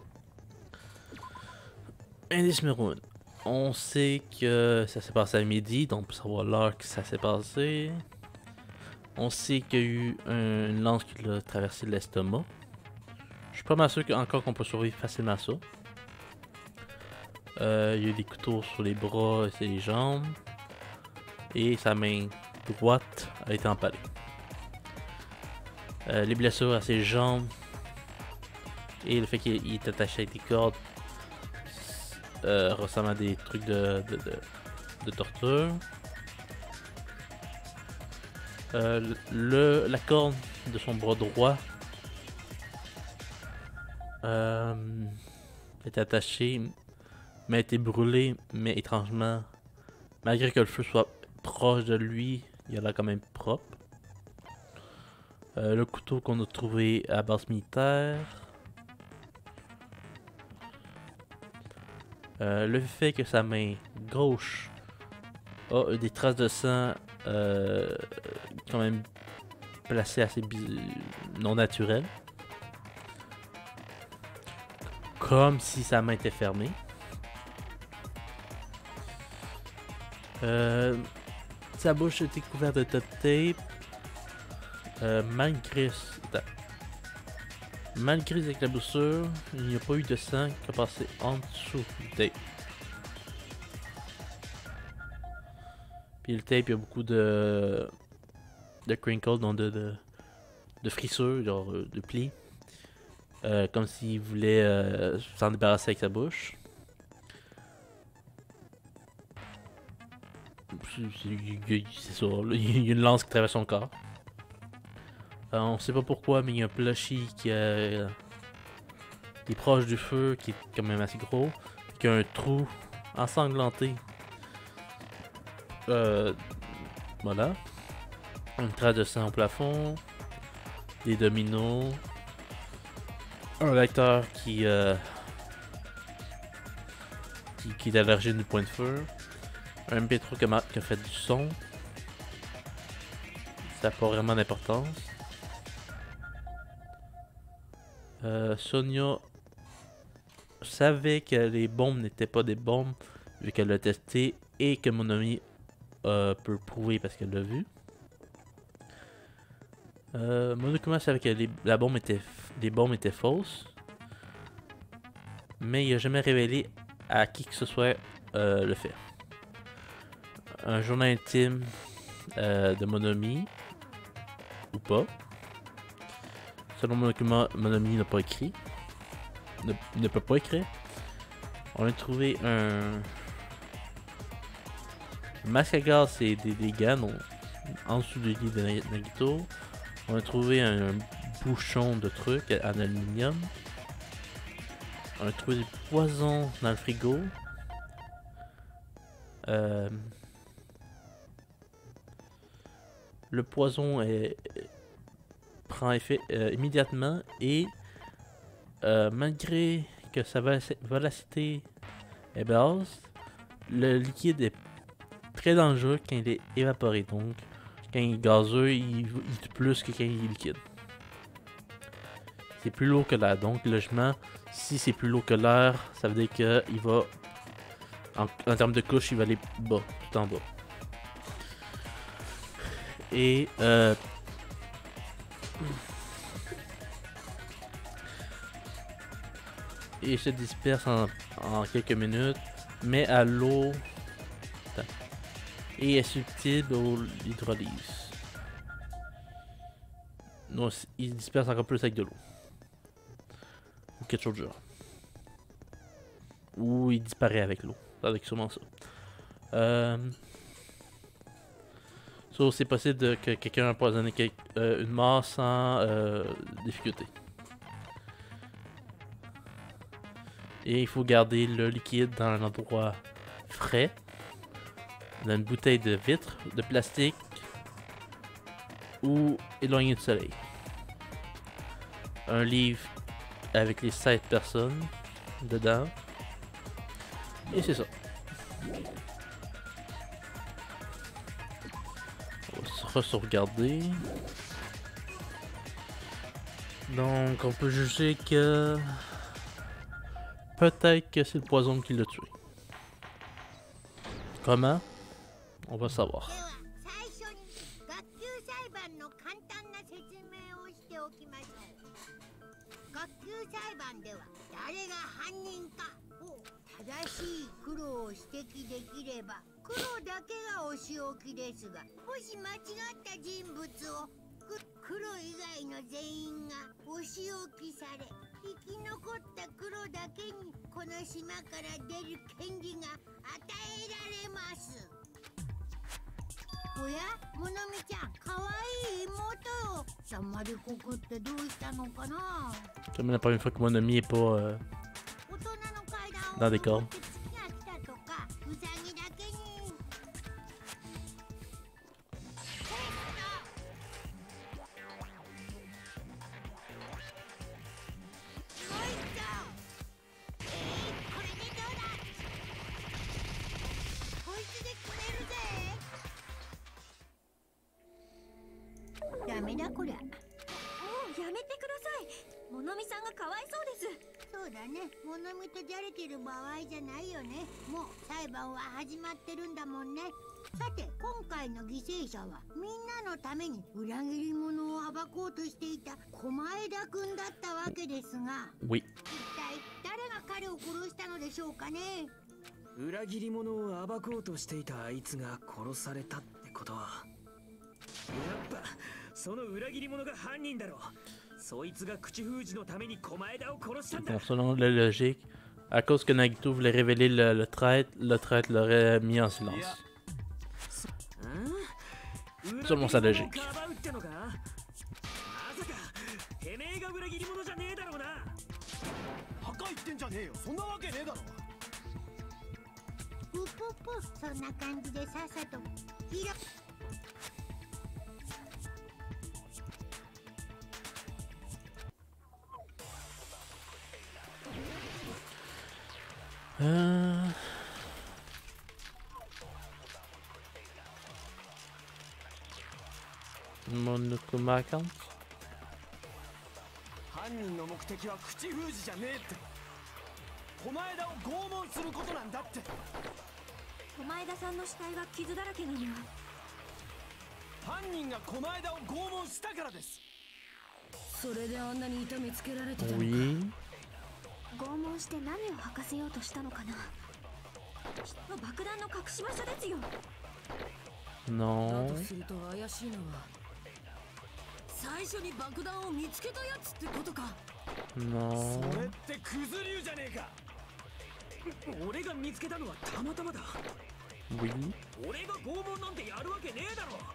Indice numéro un. On sait que ça s'est passé à midi, donc on peut savoir l'heure que ça s'est passé. On sait qu'il y a eu un, une lance qui l'a traversé l'estomac. Je suis pas mal sûr encore qu'on peut survivre facilement à ça. Euh, il y a eu des couteaux sur les bras et les jambes. Et sa main droite a été empalée. Euh, les blessures à ses jambes et le fait qu'il est attaché avec des cordes euh, ressemble à des trucs de, de, de, de torture. Euh, le, la corde de son bras droit euh, est attachée, mais a été brûlée, mais étrangement, malgré que le feu soit proche de lui, il a l'air quand même propre. Euh, le couteau qu'on a trouvé à la base militaire. Euh, le fait que sa main gauche a des traces de sang euh, quand même placées assez non naturelles. Comme si sa main était fermée. Euh, sa bouche était couverte de tape. Euh, malgré... Malgré les éclaboussures, il n'y a pas eu de sang qui a passé en dessous du tape. Puis le tape, il y a beaucoup de... de crinkles, donc de, de, de frissures, genre de plis. Euh, comme s'il voulait euh, s'en débarrasser avec sa bouche. C'est ça, il y a une lance qui traverse son corps. Euh, on sait pas pourquoi, mais il y a un plushie qui, euh, qui est proche du feu, qui est quand même assez gros, qui a un trou ensanglanté. Euh, voilà. Une trace de sang au plafond, des dominos, un lecteur qui, euh, qui, qui est à l'origine du point de feu, un M P trois qui a, qui a fait du son. Ça n'a pas vraiment d'importance. Euh, Sonia savait que les bombes n'étaient pas des bombes vu qu'elle l'a testé et que mon ami euh, peut le prouver parce qu'elle l'a vu. Euh, Monokuma savait que les, la bombe était, les bombes étaient fausses, mais il n'a jamais révélé à qui que ce soit euh, le fait. Un journal intime euh, de Monomi ou pas. Selon Monokuma, Monomi n'a pas écrit. Ne, ne peut pas écrire. On a trouvé un, un masque à gaz et des, des gants donc, en dessous du lit de Nagito. On a trouvé un, un bouchon de trucs en aluminium. On a trouvé du poison dans le frigo. Euh, le poison est, prend effet euh, immédiatement et euh, malgré que sa vélocité est basse, le liquide est très dangereux quand il est évaporé. Donc, quand il est gazeux, il, il tue plus que quand il est liquide. c'est plus lourd que l'air. Donc, logement, si c'est plus lourd que l'air, ça veut dire qu'il va, en, en termes de couche, il va aller bas, tout en bas. Et, euh, et il se disperse en, en quelques minutes, mais à l'eau, et est susceptible aux hydrolyse. Non, il se disperse encore plus avec de l'eau. Ou quelque chose de genre. Ou il disparaît avec l'eau. Ça doit être sûrement ça. Euh... So, c'est possible de, que quelqu'un ait empoisonné quel- euh, une mort sans euh, difficulté. Et il faut garder le liquide dans un endroit frais. Dans une bouteille de vitre, de plastique. Ou éloigné du soleil. Un livre avec les sept personnes dedans. Et c'est ça. On va se sauvegarder. Donc on peut juger que peut-être que c'est le poison qui l'a tué. Comment? On va savoir. 最初に学級裁判の簡単な説明をしておきましょう。学級裁判では誰が犯人かを正しい黒を指摘できれば黒だけがお仕置きですが、もし間違った人物をく黒以外の全員がお仕置きされ、生き残った黒だけにこの島から出る権利が与えられます。おや、モノミちゃん、かわいい妹よ。黙りこくってどうしたのかな。 Comme la première fois que mon ami est pas euh, 大人の階段を dans des 登 cordes. って月が来たとか、ウサギだけに。こいつだ。えー、これでどうだ。こいつで決めるぜ。ダメだこりゃ。もうやめてください。モノミさんがかわいそうです。そうだね。モノミとじゃれてる場合じゃないよね。もう裁判は始まってるんだもんね。さて、今回の犠牲者はみんなのために裏切り者を暴こうとしていた狛枝くんだったわけですが、 Oui. 一体誰が彼を殺したのでしょうかね。 裏切り者を暴こうとしていたあいつが殺されたってことは、やっぱその裏切り者が犯人だろう。そいつが口封じのために狛枝を殺したんだ。 Bon, selon la logique, à cause que Nagito voulait révéler le, le traître, le traître l'aurait mis en silence. Selon sa logique. まさかてめえが裏切り者じゃねえだろうな。 バカ言ってんじゃねえよ。そんなわけねえだろ。 ぷぷぷ、そんな感じでさっさとひろ。 Euh... Monokuma account? 犯人の目的は口封じじゃねえって。狛枝を拷問することなんだって。 狛枝さんの死体が傷だらけなのは犯人が狛枝を拷問したからです。 それであんなに痛めつけられてたのか。 Oui. 拷問して何を吐かせようとしたのかな。きっと爆弾の隠し場所ですよ。 だ Non. とすると怪しいのは最初に爆弾を見つけたやつってことか。 Non. それってクズ流じゃねえか。 俺が見つけたのはたまたまだ。 Oui. 俺が拷問なんてやるわけねえだろ。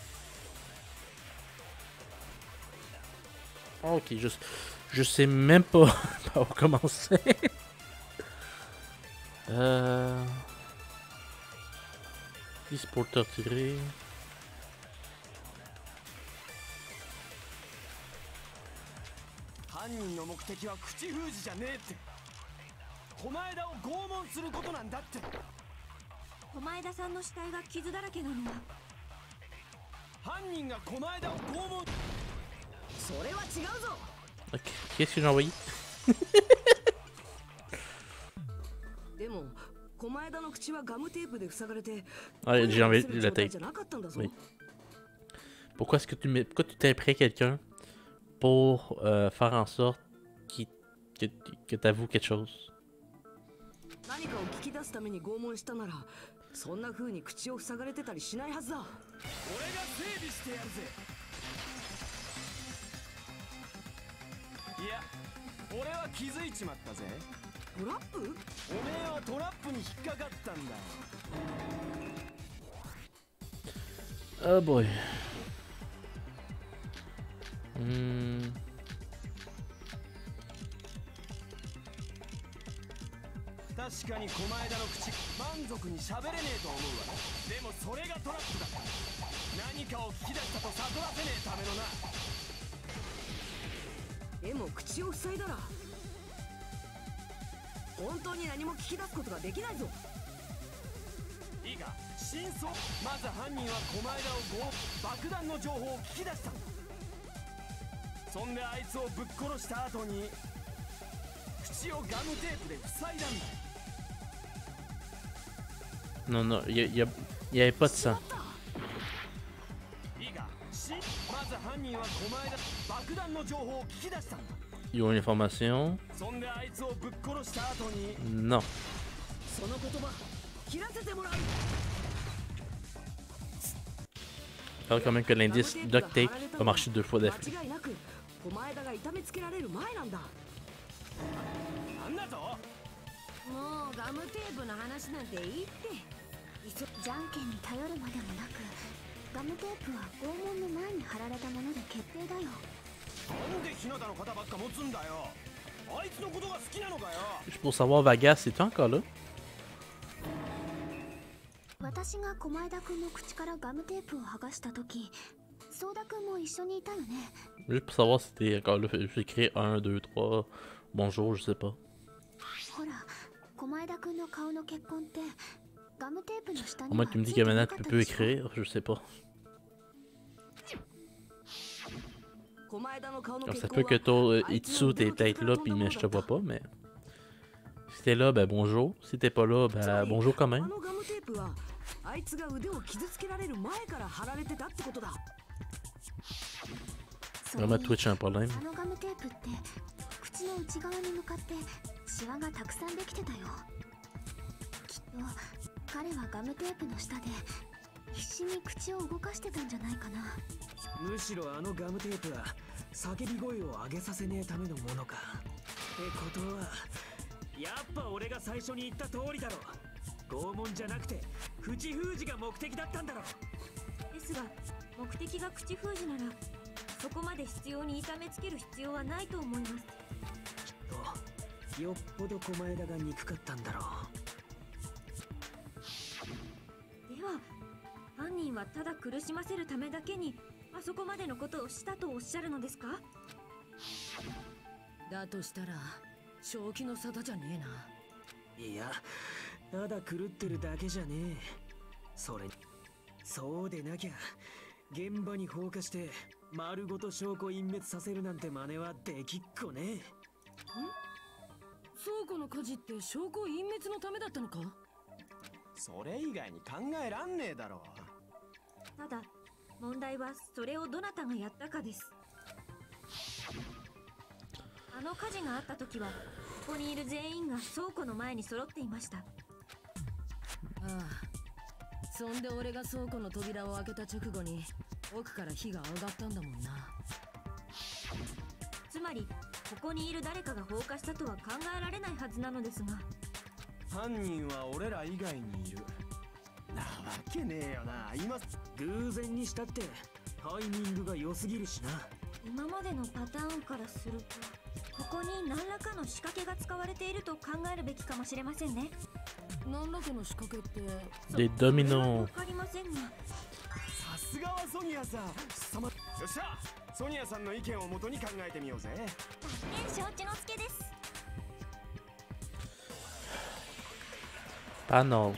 Ok, je, je sais même pas par où commencer. euh... Qui c'est pour torturer? 犯人の目的は口封じじゃねえって。狛枝を拷問することなんだって。 狛枝さんの死体が傷だらけなのは犯人が狛枝を拷問。 それは違うぞ。 Ok, qu'est-ce que j'ai envoyé? でも狛枝の口はガムテープで塞がれて Ouais, j'ai envoyé la 状態 tête. じゃなかったんだぞ Oui. Pourquoi est-ce que tu mets, pourquoi tu t'es pris quelqu'un pour euh, faire en sorte qu'il, que, que tu avoues quelque chose? 何かを聞き出すために拷問したならそんな風に口を塞がれてたりしないはずだ。 俺が整備してやるぜ。いや俺は気づいちまったぜ。 トラップ？ おめえはトラップに引っかかったんだ。 Oh boy. Hmm. 確かに狛枝の口満足に喋れねえと思うわ。でもそれがトラップだ。何かを聞き出したと悟らせねえためのな。 でも口を塞いだら本当に何も聞き出すことができないぞ。 いいか、真相。まず犯人は狛枝を強爆弾の情報を聞き出したんだ。そんであいつをぶっ殺した後に口をガムテープで塞いだんだ。 Non, non, il y, a, y, a, y avait pas de sang. いいか、しまず犯人は狛枝爆弾の情報を聞き出したんだ。 Ils ont une information. そんであいつをぶっ殺した後に Non. その言葉切らせてもらう。 Alors quand même que l'indice duct tape va marcher deux fois d'affilée. 間違いなく狛枝が痛めつけられる前なんだ。 なんだと。 もうガムテープの話なんていいって。じゃんけんに頼るまでもなくガムテープは拷問の前に貼られたもので決定だよ。 なんで日向の肩ばっか持つんだよ。あいつのことが好きなのかよ。 Juste pour savoir, Vagas, c'est-tu encore là? 私が狛枝くんの口からガムテープを剥がした時ソーダくんも一緒にいたよね。 Juste pour savoir si t'es encore là. J'ai écrit un, deux, trois. Bonjour, je sais pas. ほら狛枝くんの顔の血痕ってガムテープの下 À に moins は que tu me つ dis い que てな maintenant か tu った peux でしょ。 écrire, je sais pas. 狛枝の顔の Alors, 血 ça 痕 peut que は toi, Itsu, t'es peut-être là, puis mais je te vois pas, mais. Si t'es là, ben bonjour. Si t'es pas là, ben bonjour quand あ même. のガムテープはあいつが腕を傷つけられる前から貼られてたってことだ。 Vraiment, Twitch a un problème. あのガムテープって口の内側に向かってシワがたくさんできてたよ。きっと彼はガムテープの下で必死に口を動かしてたんじゃないかな。 むしろあのガムテープは叫び声を上げさせねえためのものか。ってことはやっぱ俺が最初に言った通りだろ。拷問じゃなくて口封じが目的だったんだろ。 ですが目的が口封じならそこまで必要に痛めつける必要はないと思います。 とよっぽど狛枝が憎かったんだろでは犯人はただ苦しませるためだけにあそこまでのことをしたとおっしゃるのですか。 だとしたら正気の沙汰じゃねえな。いやただ狂ってるだけじゃねえ。それにそうでなきゃ現場に放火して丸ごと証拠隠滅させるなんて真似はできっこねえ。ん倉庫の火事って証拠隠滅のためだったのか。 それ以外に考えらんねえだろ。 ただ問題はそれをどなたがやったかです。あの火事があった時はここにいる全員が倉庫の前に揃っていました。 ああ、そんで俺が倉庫の扉を開けた直後に奥から火が上がったんだもんな。 つまりここにいる誰かが放火したとは考えられないはずなのですが。 犯人は俺ら以外にいるなわけねえよな。今偶然にしたってタイミングが良すぎるしな。 今までのパターンからするとここに何らかの仕掛けが使われていると考えるべきかもしれませんね。 何らかの仕掛けって Des dominos. わかりませんが。 さすがはソニアさん。さまよっしゃ、ソニアさんの意見をもとに考えてみようぜ。 承知の助です。 Ah non.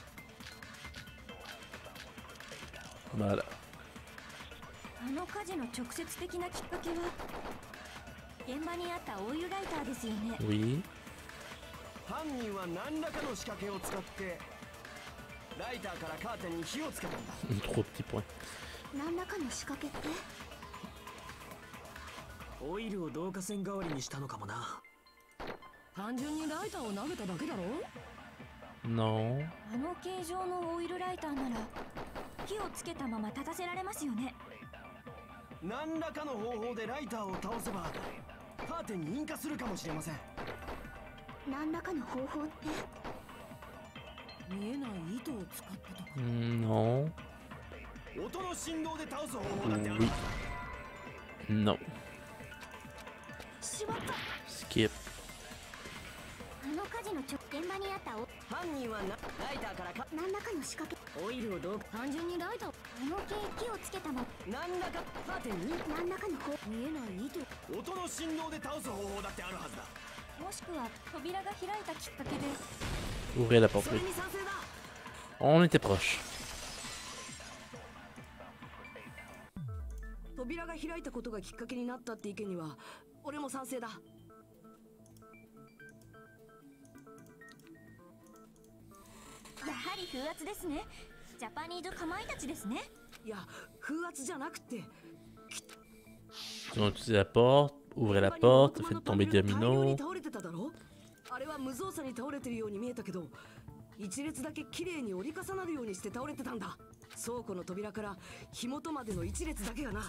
Voilà. あの火事の直接的なきっかけは現場にあったオイルライターですよね。 Oui. 犯人は何らかの仕掛けを使ってライターからカーテンに火をつけたんだ。 Trop petits points. 何らかの仕掛けってオイルを導火線代わりにしたのかもな。 単純にライターを投げただけだろ。 Non. あの形状のオイルライターなら火をつけたまま立たせられますよね。 何らかの方法でライターを倒せばカーテンに引火するかもしれません。 何らかの方法って見えない糸を使ったとか。 Non. 音の振動で倒す方法だってある Oui. はずだ。 Non. しまった。 Skip. あの火事の直現場にあったお犯人はなライターからか何らかの仕掛けオイルを導単純にライター。 あの系火をつけたま何らかカーテンに何らかの方見えない糸。 音の振動で倒す方法だってあるはずだ。 もしくは扉が開いたきっかけで Ouvrez la porte. それ Oui. に賛成だ。 On était proche. 扉が開いたことがきっかけになったって意見には俺も賛成だ。 やはり風圧ですね。ジャパニーズかまいたちですね。 いや風圧じゃなくて Ils ont utilisé la porte, ouvrez la porte, faites tomber des 大量 dominos. に倒れてただろ。あれは無造作に倒れてるように見えたけど一列だけ綺麗に折り重なるようにして倒れてたんだ。倉庫の扉から火元までの一列だけがな。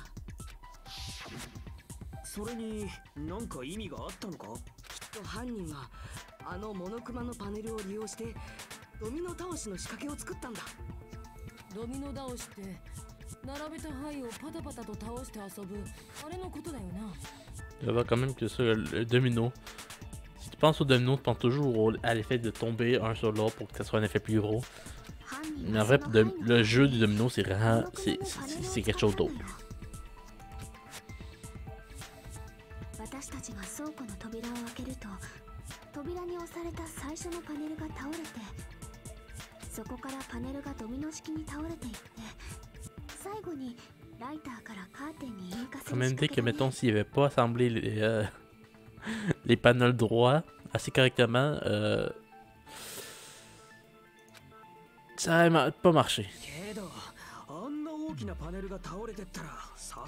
それに何か意味があったのか。 きっと犯人はあのモノクマのパネルを利用してドミノ倒しの仕掛けを作ったんだ。ドミノ倒しって並べた牌をパタパタと倒して遊ぶあれのことだよな。 Je vois quand même que ça, le, le domino. Si tu penses au domino, tu penses toujours au- à l'effet de tomber un sur l'autre pour que ça soit un effet plus gros. 犯人 Mais は en そ vrai, の de- 範囲の le jeu du domino, c'est モ vraiment. ノクマ C'est の c'est- パネルを c'est 使 quelque chose ったん d'autre. だ。私たちが倉庫の扉を開けると扉に押された最初のパネルが倒れてそこからパネルがドミノ式に倒れていって最後にライターからカーテンに引火す Faut る même 仕 dire 掛 que, けだね。 mettons, s'il avait pas assemblé les, euh, les panneaux droits assez correctement, euh, ça aurait ma- pas marché. けどあんな大きなパネルが倒れてったらさ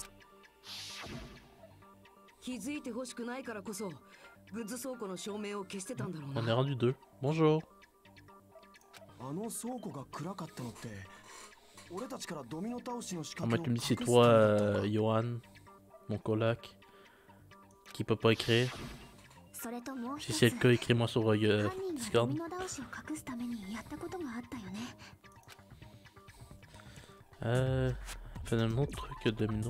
気づいてほしくないからこそグッズ倉庫の照明を消してたんだろう On est な。 rendu deux. Bonjour. あの倉庫が暗かったのって俺たちからドミノ倒しの仕 On 掛 va けを te 隠 dire す c'est た toi, めだったん euh, だ。 Johan, mon coloc, qui peut pas écrire. それともう一 Si つ c'est le cas, écris-moi sur euh, 犯人が Discord. ドミノ倒しを隠すためにやったことがあったよね。 Euh, fait un autre truc domino.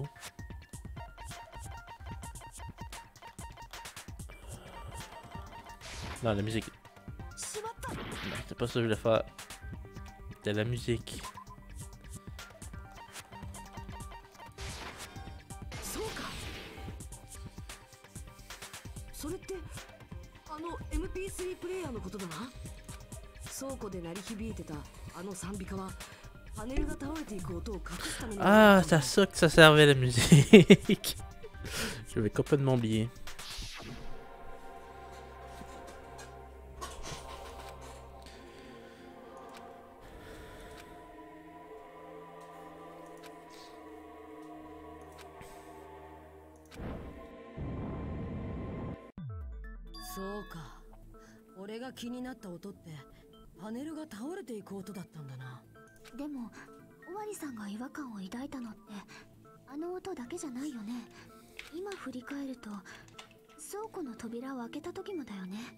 Non, la musique. しまった。 Non, c'est pas ça que je voulais faire. C'était la musique. そうか。それってあの エムピースリー プレイヤーのことだな。倉庫で鳴り響いてたあの賛美歌はパネルが倒れていく音を隠すために。 Ah, c'est à ça que ça servait la musique. Je vais complètement oublier. « そうか。俺が気になった音ってパネルが倒れていく音だったんだな。 でも尾張さんが違和感を抱いたのってあの音だけじゃないよね。今振り返ると倉庫の扉を開けた時もだよね。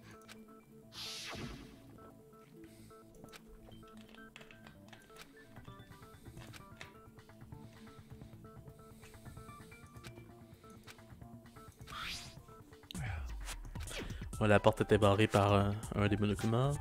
Ouais, la porte était barrée par un, un des monokuma.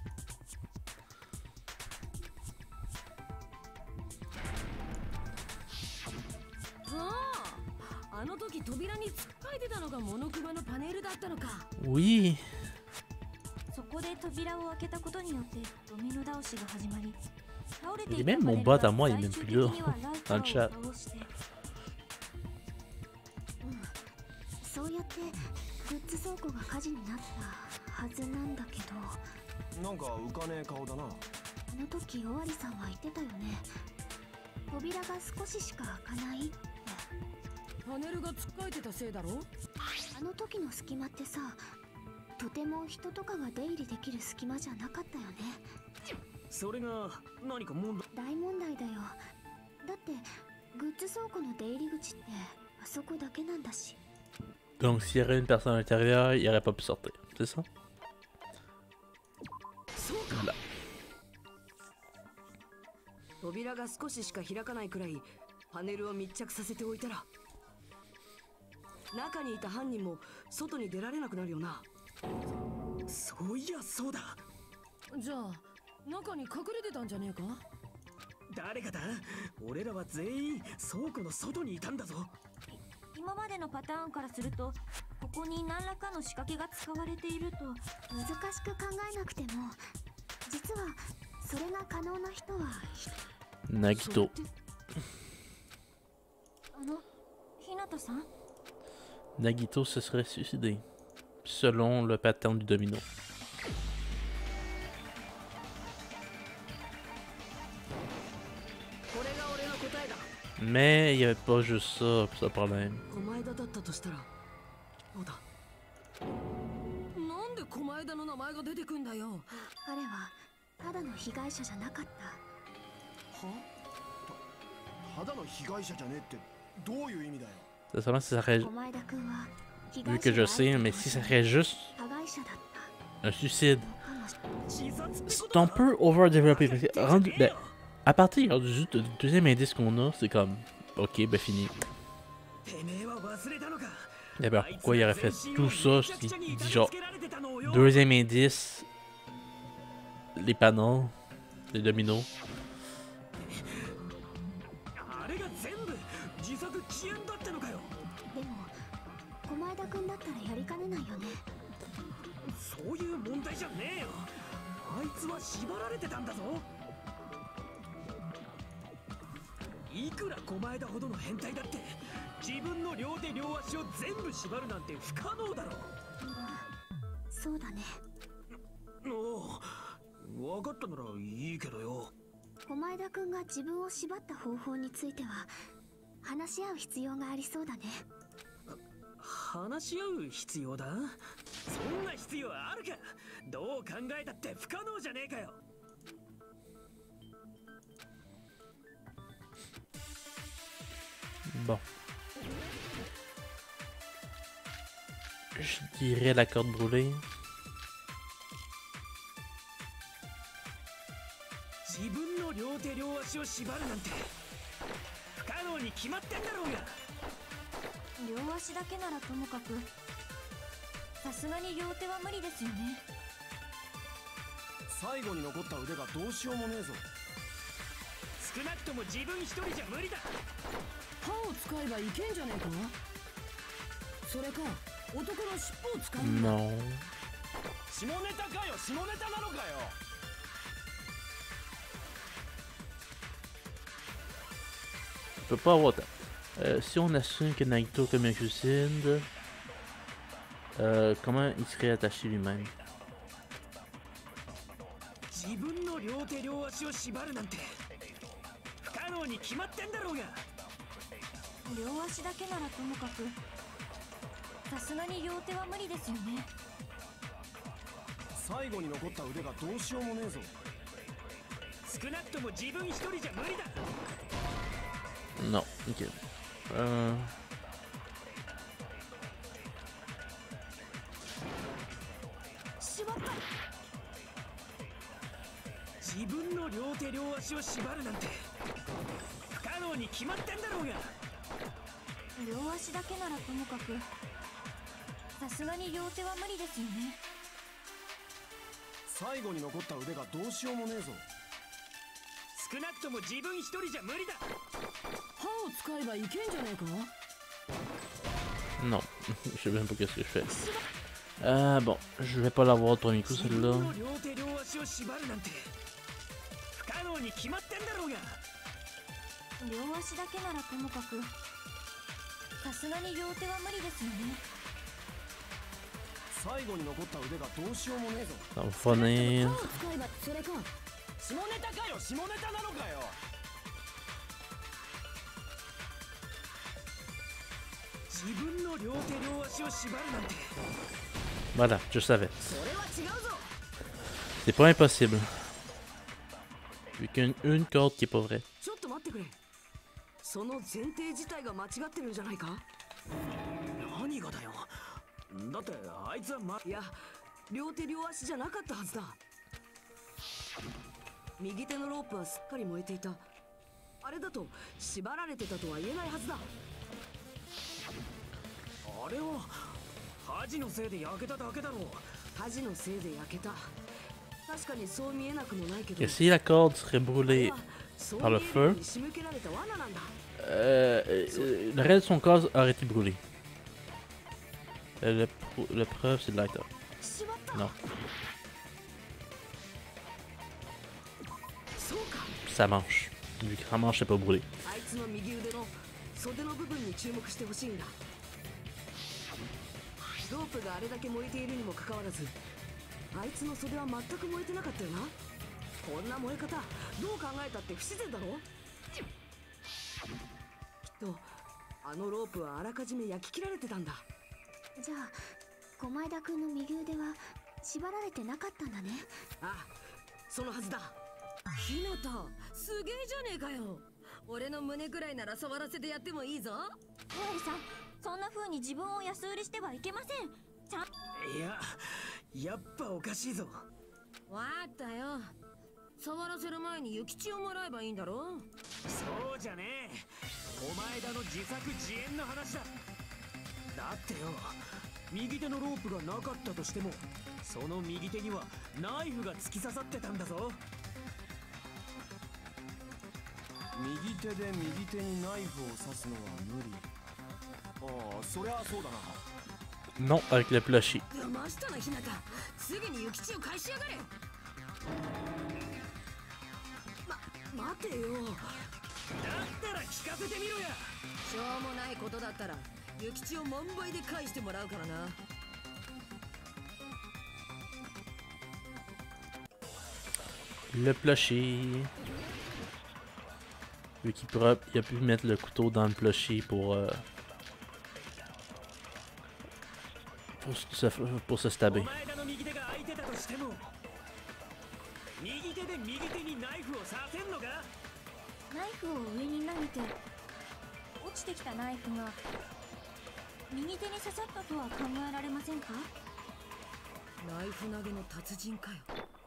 あの時扉に突っかいてたのがモノクマのパネルだったのか。 Oui. そこで扉を開けたことによってドミノ倒しが始まり倒れて Et いた même パ mon ネル bot は à moi, il est 最 même 終 plus 的 là にはライタ dans le ー chat. を倒してそうやってグッズ倉庫が火事になったはずなんだけど、 なんか浮かねえ顔だな。 あの時尾張さんは言ってたよね。扉が少ししか開かないって。 パネルがつっかえてたせいだろ。 あの時の隙間ってさ、とても人とかが出入りできる隙間じゃなかったよね。 それが何か問題？ 大問題だよ。だってグッズ倉庫の出入り口ってあそこだけなんだし。 Donc s'il y aurait une personne à l'intérieur, il aurait pas pu sortir, c'est ça? Voilà. 扉が少ししか開かないくらいパネルを密着させておいたら、中にいた犯人も外に出られなくなるよな。 そういやそうだ。 じゃあ中に隠れてたんじゃねえか。 誰がだ？俺らは全員倉庫の外にいたんだぞ。 今までのパターンからすると、ここに何らかの仕掛けが使われていると。 難しく考えなくても、実はそれが可能な人は Nagito. あの、ひなたさん？ Nagito se serait suicidé, selon le pattern du domino. Mais il n'y avait pas juste ça, ce problème. 狛江田だったとしたらどうだ。なんで狛江田の名前が出てくんだよ。 彼はただの被害者じゃなかった。 は？ただの被害者じゃねえってどういう意味だよ。 C'est seulement si ça serait... 狛江田君は被 Vu 害 que 者 je であ sais, る mais si ça serait juste 加害者だった un suicide, かもし自殺ってこ c'est と un だ。 peu overdéveloppé. Parce que rendu, ben, à partir du juste- du deuxième indice qu'on a, c'est comme, ok, ben fini. てめえは忘れたのか。 Et ben pourquoi il aurait fait tout ça? Il il dit genre, deuxième indice, les panneaux, les dominos. あれが全部自作起案だってのかよ。 でも狛江田君だったらやりかねないよね。 そういう問題じゃねえよ。あいつは縛られてたんだぞ。いくら狛江田ほどの変態だって自分の両手両足を全部縛るなんて不可能だろ。 そうだね。 おお、分かったならいいけどよ。 狛江田君が自分を縛った方法については話し合う必要がありそうだね。 話し合う必要だ？そんな必要あるか。どう考えたって不可能じゃねえかよ。 Bon. Je dirais la corde brûlée. 自分の両手両足を縛るなんて不可能に決まってんだろうが。 両足だけならともかく、さすがに両手は無理ですよね。 最後に残った腕がどうしようもねえぞ。 少なくとも自分一人じゃ無理だ。 歯を使えばいけんじゃねえか。それか男の尻尾を使う。 Non. 下ネタかよ、下ネタなのかよ。 Je peux pas avoir tant. Euh, si on assume que Nagito commet un suicide, euh, comment il serait attaché lui-même? 自分の両手両足を縛るなんて不可能に決まってんだろうが。 両足だけならともかく、さすがに両手は無理ですよね。 最後に残った腕がどうしようもねえぞ。 少なくとも自分一人じゃ無理だ。 Non, ok. Euh... 縛った。自分の両手両足を縛るなんて不可能に決まってんだろうが。 両足だけならともかく、さすがに両手は無理ですよね。 最後に残った腕がどうしようもねえぞ。 少なくとも自分一人じゃ無理だ。 歯を使えばいけんじゃねえか。 Non, je sais même pas qu'est-ce que je fais. Ah bon, je vais pas l'avoir au premier coup celle-là. 両手両足を縛るなんて不可能に決まってんだろうが。 両足だけならともかく、さすがに両手は無理ですよね。 最後に残った腕がどうしようもねえぞ。 Ça va finir. 使えばそれか。 下ネタかよ、下ネタなのかよ。 自分の両手両足を縛るなんて。 Voilà, je savais. それは違うぞ。 C'est pas impossible. Vu qu'une une corde qui est pas vraie. ちょっと待ってくれ。その前提自体が間違ってるんじゃないか。 何がだよ。だってあいつはまいや、両手両足じゃなかったはずだ。右手のロープはすっかり燃えていた。あれだと縛られてたとは言えないはずだ。 あれは恥のせいで焼けただけだろう。 恥のせいで焼けた。確かにそう見えなくもないけど。 Et si la corde serait brûlée par le feu, euh, euh, le reste de son corps aurait été brûlé. Euh, le, pro- le preuve, c'est le lighter. Non. Sa manche. Vu que sa manche n'est pas brûlée. あいつの右腕の袖の部分に注目してほしいんだ。ロープがあれだけ燃えているにもかかわらず、あいつの袖は全く燃えてなかったよな。こんな燃え方どう考えたって不自然だろ。きっとあのロープはあらかじめ焼き切られてたんだ。 じゃあ駒枝君の右腕は縛られてなかったんだね。 ああ、そのはずだ。 ひなた、すげえじゃねえかよ。俺の胸ぐらいなら触らせてやってもいいぞ。 おやりさん、そんな風に自分を安売りしてはいけません。ちゃんいや、やっぱおかしいぞ。 わかったよ。触らせる前に諭吉をもらえばいいんだろ。 そうじゃねえ。お前だの自作自演の話だ。だってよ、右手のロープがなかったとしても、その右手にはナイフが突き刺さってたんだぞ。 右手で右手にナイフを刺すのは無理。ああ、そりゃそうだな。 Non, avec le plushie. 騙したな、ひなた。すぐに諭吉を返しやがれ。 ま、待てよ。 だったら聞かせてみろや。 しょうもないことだったら諭吉を万倍で返してもらうからな。 Le plushie. Vu qu'il pourra, il a pu mettre le couteau dans le plushie pour, euh, pour se, pour se stabber. お前だの右手が空いてたとしても、右手で右手にナイフを刺せんのか。 ナイフを上に投げて落ちてきたナイフが右手に刺さったとは考えられませんか。 ナイフ投げの達人かよ。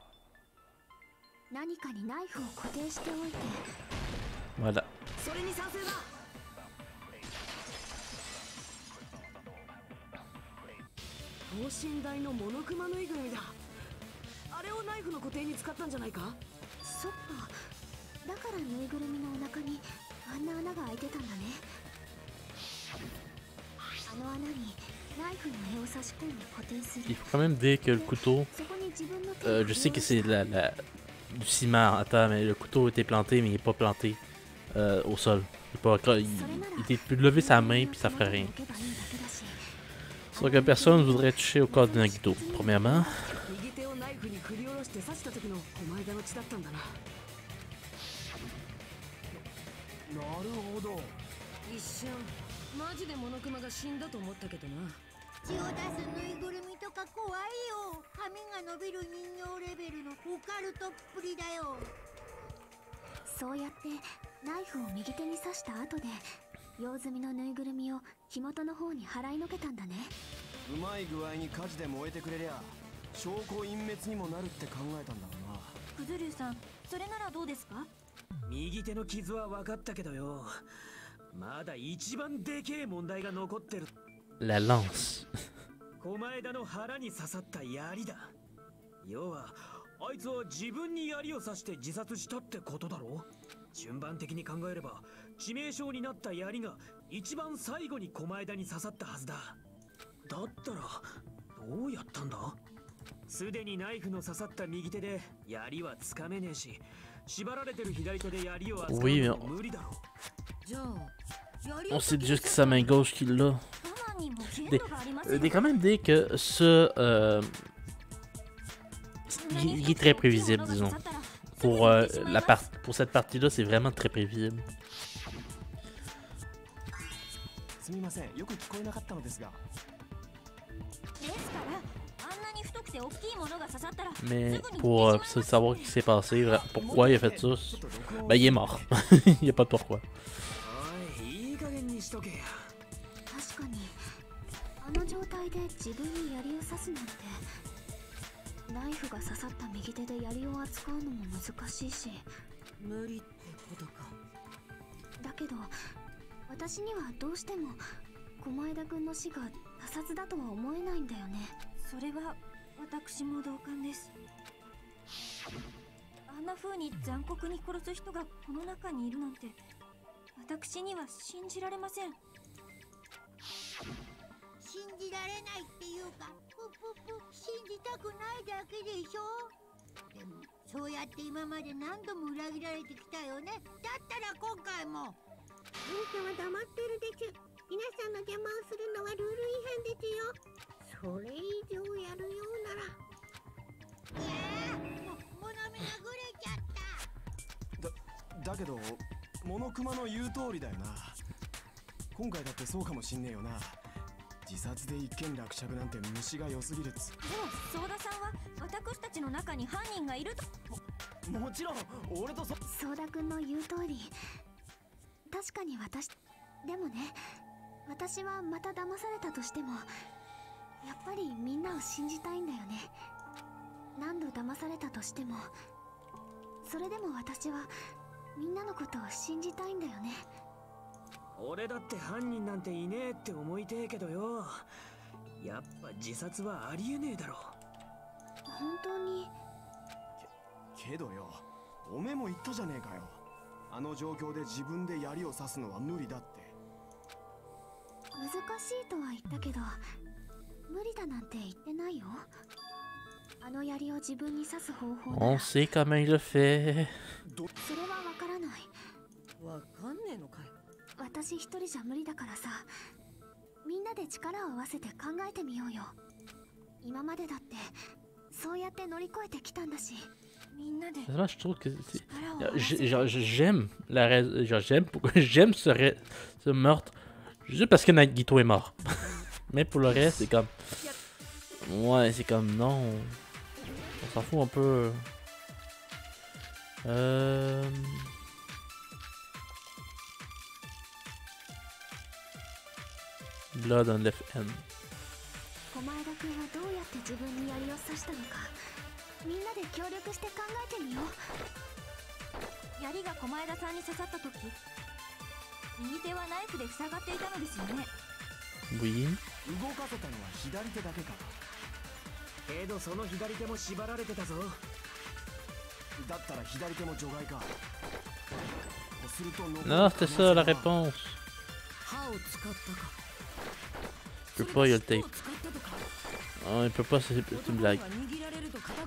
何かにナイフを固定しておいて。 Voilà. それに賛成だ。等身大のモノクマぬいぐるみだ。あれをナイフの固定に使ったんじゃないか。 そっか、だからぬいぐるみのお腹にあんな穴が開いてたんだね。あの穴にナイフの柄を差し込んで固定する。 Il faut quand même dire que le couteau, そこに自分の手 euh, を je sais que c'est la, la, du ciment à terre, mais le couteau était planté, mais il n'est pas planté euh, au sol. Il, est pas, il, il était pu lever sa main puis ça ferait rien. Sauf que personne ne voudrait toucher au corps de Nagito. Premièrement, 右手をナイフに振り下ろして刺した時のお前がの血だったんだな。 なるほど。 一瞬マジでモノクマが死んだと思ったけどな。 血を出すぬいぐるみとか怖いよ。髪が伸びる人形レベルのオカルトっぷりだよ。 そうやってナイフを右手に刺した後で用済みのぬいぐるみを火元の方に払いのけたんだね。 うまい具合に火事で燃えてくれりゃ証拠隠滅にもなるって考えたんだろうな。 クズリュウさん、それならどうですか。 右手の傷は分かったけどよ、まだ一番でけえ問題が残ってる。 la lance. 狛枝の腹に刺さった槍だ。要はあいつは自分に槍を刺して自殺したってことだろ。順番的に考えれば致命傷になった槍が一番最後に狛枝に刺さったはずだ。だったらどうやったんだ。すでにナイフの刺さった右手で槍はつかめねえし、縛られてる左手で槍を扱うのも無理だろ。 じゃあ、槍 On sait juste que c'est sa main gauche qui l'a. 我慢 Des, euh, des quand même dire que ce euh, il, il est très prévisible, disons. Pour euh, la part, pour cette partie-là, c'est vraiment très prévisible. すみません、よく聞こえなかったのですが。 Mais pour euh, savoir ce qui s'est passé, pourquoi il a fait ça, ben il est mort. Il n'y a pas de pourquoi. 確かにあの状態で自分に槍を刺すなんて、ナイフが刺さった右手で槍を扱うのも難しいし、 無理ってことか。 だけど私にはどうしても駒枝君の死が他殺だとは思えないんだよね。 それは私も同感です。あんな風に残酷に殺す人がこの中にいるなんて、私には信じられません。 信じられないっていうか、ぷぷぷ信じたくないだけでしょ。でもそうやって今まで何度も裏切られてきたよね。だったら今回も。あんたは黙ってるでちゅ。皆さんの邪魔をするのはルール違反ですよ。それ以上やるようなら。いやー、も物目がぐれちゃった。 だだけどモノクマの言う通りだよな。今回だってそうかもしんねえよな。自殺で一件落着なんて虫が良すぎるっつ。 でもソーダさんは私たちの中に犯人がいると。 も, もちろん俺とそソーダ君の言う通り、確かに私でもね、私はまた騙されたとしてもやっぱりみんなを信じたいんだよね。何度騙されたとしてもそれでも私はみんなのことを信じたいんだよね。 俺だって犯人なんていねえって思いてえけどよ、やっぱ自殺はありえねえだろ。 本当に。 け, けどよ、おめえも言ったじゃねえかよ。あの状況で自分で槍を刺すのは無理だって。 難しいとは言ったけど無理だなんて言ってないよ。あの槍を自分に刺す方法なら On sait comment il le fait. それはわからない。 わかんねえのかい。 私一人じゃ無理だからさ、みんなで力を合わせて考えてみようよ。今までだってそうやって乗り越えてきたんだし。みんなで。 Moi, je trouve que genre j'aime la raison, genre j'aime pourquoi j'aime ce, ce meurtre juste parce que Nagito est mort. Mais pour le reste, c'est comme ouais, c'est comme non, on s'en fout un peu. Euh... Blood on left hand. 駒枝君はどうやって自分に槍を刺したのか、みんなで協力して考えてみよう。 槍が駒枝さんに刺さった時、右手はナイフで塞がっていたのですよね。 Oui. 動かせたのは左手だけか。 けどその左手も縛られてたぞ。 だったら左手も除外か。すると Non, c'était ça la réponse. 歯を使ったか。 Il peut pas, il y a le tape. Oh, il peut pas, c'est une blague. いきなり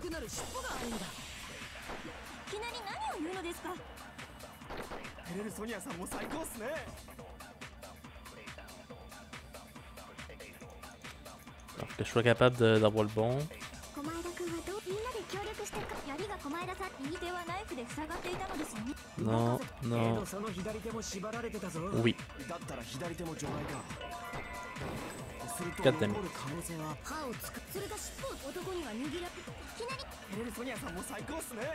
何を言うのですか。 ペレルソニアさんも最高っすね。 Alors que je sois capable de, d'avoir le bon. 駒枝君はどうみんなで協力してか。 槍が駒枝さん、右手はナイフで塞がっていたのですよね。 Non, け non. どその左手も縛られてたぞ。 Oui. だったら左手も除外か。すると Goddammit. 残る可能性は。 歯をつかそれが尻尾を男には握られ、いきなりペレルソニアさんも最高っすね。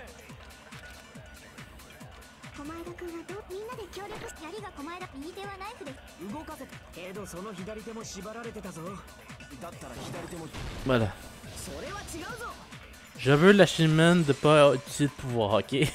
駒枝君はどうみんなで協力して。 槍が駒枝、右手はナイフで動かせた。けどその左手も縛られてたぞ。 だったら左手も。 Voilà. それは違うぞ。 Je veux l'achèvement de pas utiliser de pouvoir, ok? 待って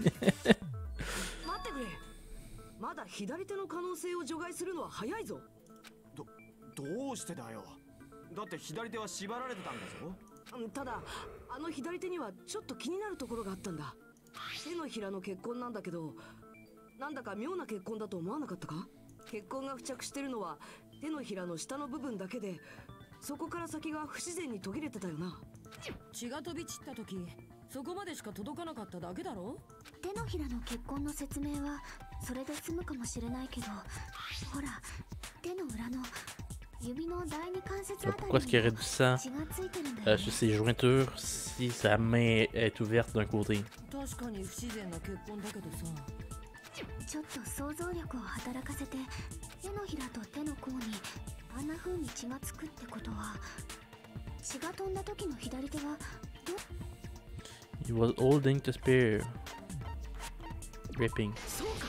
くれ。まだ左手の可能性を除外するのは早いぞ。 どどうしてだよ。だって左手は縛られてたんだぞ。 うん、ただあの左手にはちょっと気になるところがあったんだ。手のひらの血痕なんだけど、なんだか妙な血痕だと思わなかったか。血痕が付着してるのは手のひらの下の部分だけで、そこから先が不自然に途切れてたよな。血が飛び散った時、そこまでしか届かなかっただけだろ。 手のひらの血痕の説明はそれで済むかもしれないけど、ほら手の裏の指の第二関節 Euh, あた Pourquoi り est-ce qu'il y に aurait du sang 血がついてるんだ euh, よ sur ね。 ses jointures si sa main est ouverte d'un côté? 確かに不自然な結婚だけどさ。 ちょっと想像力を働かせて、手のひらと手の甲にあんな風に血がつくってことは、血が飛んだ時の左手は He was holding the spear. Ripping. そうか。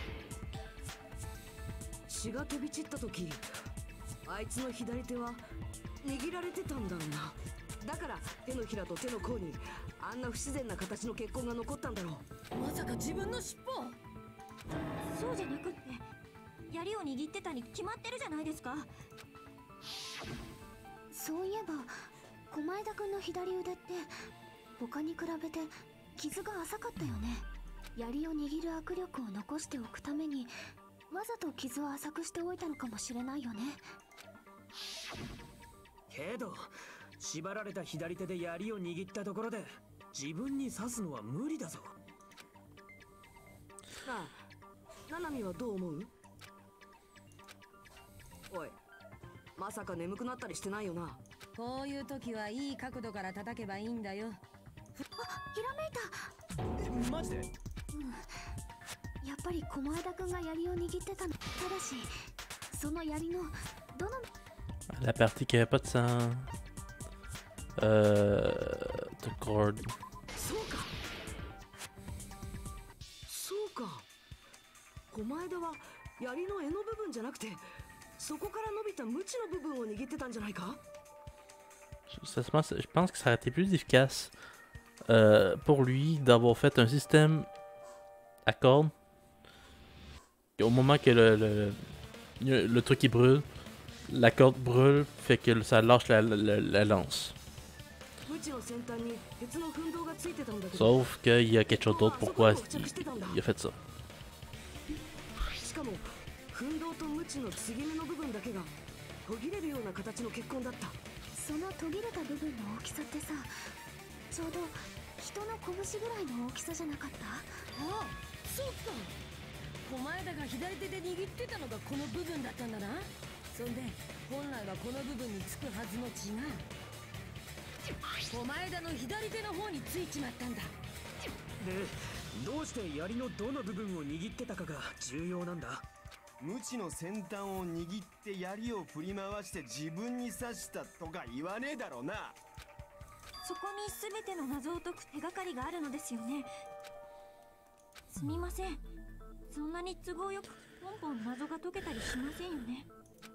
血が飛び散った時、あいつの左手は握られてたんだろうな。だから手のひらと手の甲にあんな不自然な形の血痕が残ったんだろう。まさか自分の尻尾。 そうじゃなくって槍を握ってたに決まってるじゃないですか。 そういえば狛江田君の左腕って他に比べて傷が浅かったよね。槍を握る握力を残しておくためにわざと傷を浅くしておいたのかもしれないよね。 けど縛られた左手で槍を握ったところで自分に刺すのは無理だぞ。 なあ、ナナミはどう思う？おい、まさか眠くなったりしてないよな。 こういう時はいい角度から叩けばいいんだよ。 あ、ひらめいた。 マジで？ うん、やっぱり狛江田君が槍を握ってたの。ただしその槍のどの La partie qui avait pas de sang. Euh. The cord. そうか。そうか。狛江田は槍の柄の部分じゃなくて、そこから伸びた鞭の部分を握ってたんじゃないか？ Ça, je pense, je pense que ça aurait été plus efficace euh, pour lui d'avoir fait un système à cordes. Au moment que le, le, le, le truc il brûle, la corde brûle, fait que ça lâche la, la, la lance. Sauf qu'il y a quelque chose d'autre pourquoi il, il a fait ça. その途切れた部分の大きさってさ、ちょうど人の拳ぐらいの大きさじゃなかった？ ああ、そうか。狛江田が左手で握ってたのがこの部分だったんだな。そんで本来はこの部分につくはずの血が狛江田の左手の方についちまったんだ。 で、どうして槍のどの部分を握ってたかが重要なんだ？ 鞭の先端を握って槍を振り回して自分に刺したとか言わねえだろうな。 そこに全ての謎を解く手がかりがあるのですよね。すみません、そんなに都合よくポンポン謎が解けたりしませんよね。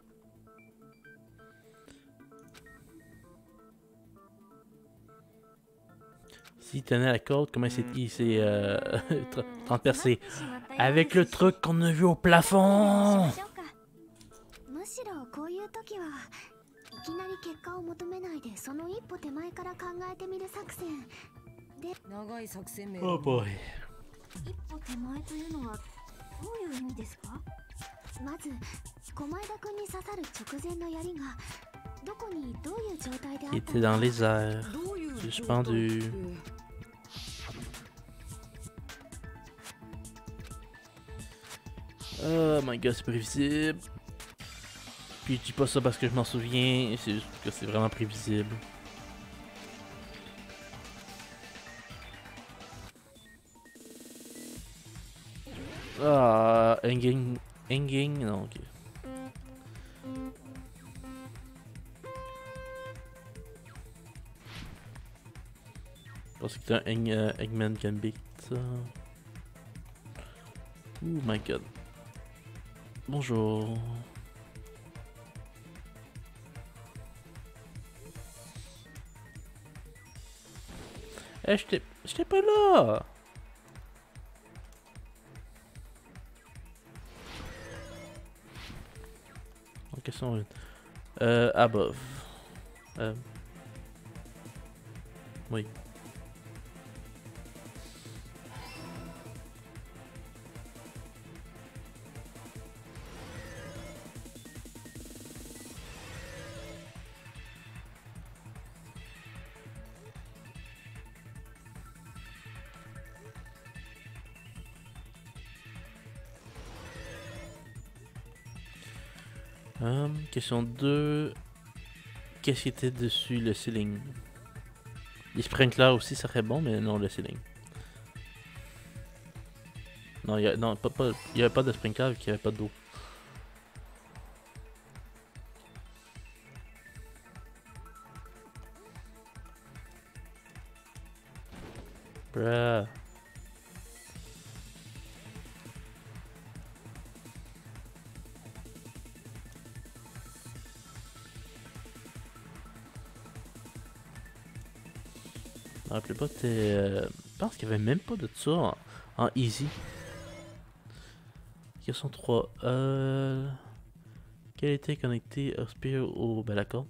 S'il tenait la corde, comment il s'est euh, transpercé avec le truc qu'on a vu au plafond. むしろこういう時はいきなり結果を求めないでその一歩手前から考えてみる作戦で。 長い作戦名。 Oh boy. 一歩手前というのはどういう意味ですか？ まず狛江田君に刺さる直前の槍がどこにどういう状態であったのか。 Il était dans les airs, suspendu. Oh my god, c'est prévisible. Puis je dis pas ça parce que je m'en souviens, c'est juste que c'est vraiment prévisible. Ah, Enging. Enging, non, ok. Je pense que c'est un Egg, uh, Eggman Gambit. Ça. Oh my god. Bonjour. Eh, j'étais j'étais pas là. En question une. Euh, above. Euh. Oui. Hum, question deux. Qu'est-ce qui était dessus le ceiling? Les sprinklers aussi, ça serait bon, mais non, le ceiling. Non, il n'y pas, pas, y avait pas de sprinkler vu qu'il n'y avait pas d'eau. Bruh. Je me rappelle pas, t'es. Euh, je pense qu'il y avait même pas de ça en, en easy. Question trois. Euh. Quel était connecté Spear au. Ben d'accord.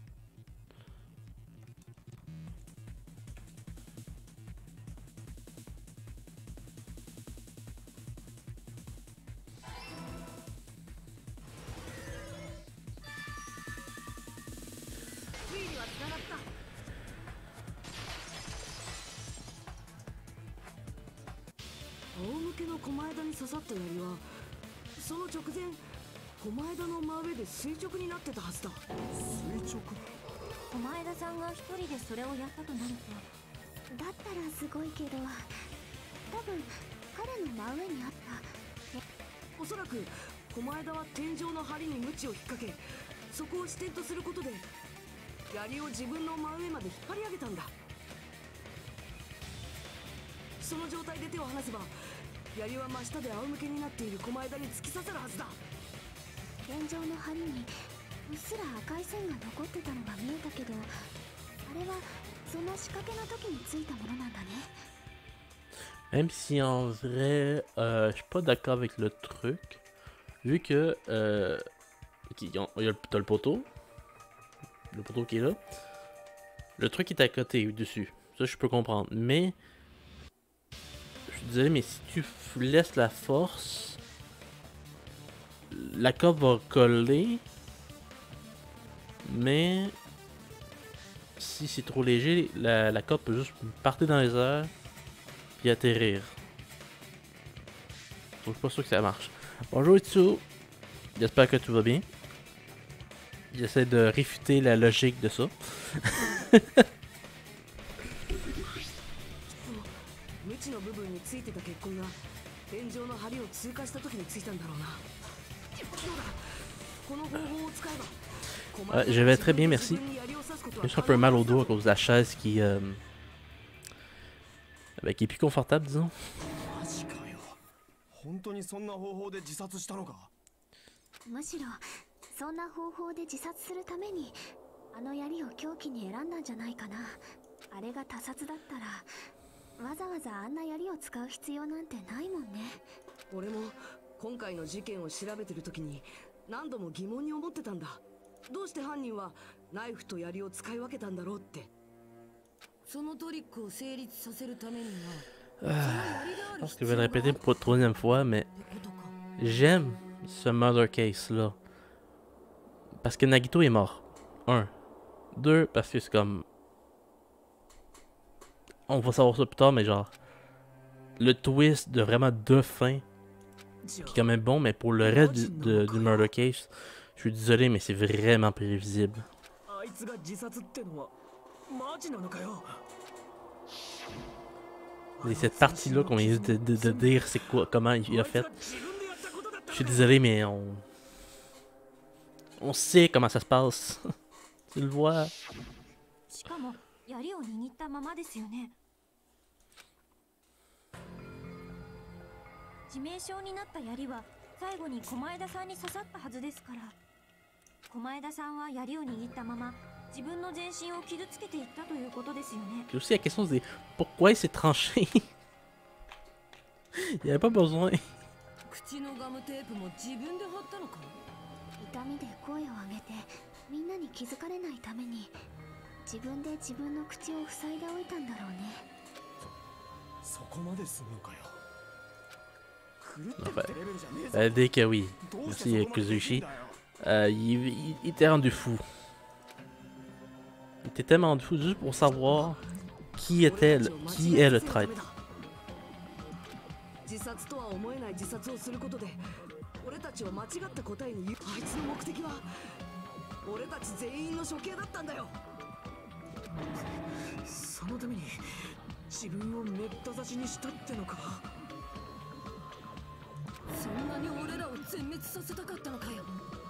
Même si en vrai, euh, je suis pas d'accord avec le truc, vu que euh, il y a le, t'as le poteau, le poteau qui est là, le truc est à côté dessus, ça je peux comprendre, mais je suis désolé, mais si tu laisses la force, la corde va coller, mais si c'est trop léger, la, la corde peut juste partir dans les airs puis atterrir. Donc je suis pas sûr que ça marche. Bonjour Itsu, j'espère que tout va bien. J'essaie de réfuter la logique de ça. Ouais, je vais très bien, merci. J'ai juste un peu mal au dos à cause de la chaise qui, euh, ben, qui est plus confortable, disons. Ah, je pense que je vais le répéter pour la troisième fois, mais j'aime ce murder case là. Parce que Nagito est mort. Un. Deux, parce que c'est comme. On va savoir ça plus tard, mais genre. Le twist de vraiment de fin. Qui est quand même bon, mais pour le reste du, de, du murder case, je suis désolé, mais c'est vraiment prévisible. Et cette partie-là qu'on vient de, de, de dire c'est quoi, comment il a fait. Je suis désolé, mais on. On sait comment ça se passe. Tu le vois. Puis aussi la question c'est pourquoi il s'est tranché. Il n'y avait pas besoin. Enfin, euh, dès que oui, merci Kuzushi, euh, il, il, il était rendu fou. Il était tellement rendu fou juste pour savoir qui était le, qui est le traître. 俺たちを間違った答えに言う。あいつの目的は俺たち全員の処刑だったんだよ。 そのために自分をめった刺しにしたってのか。 そんなに俺らを全滅させたかったのかよ。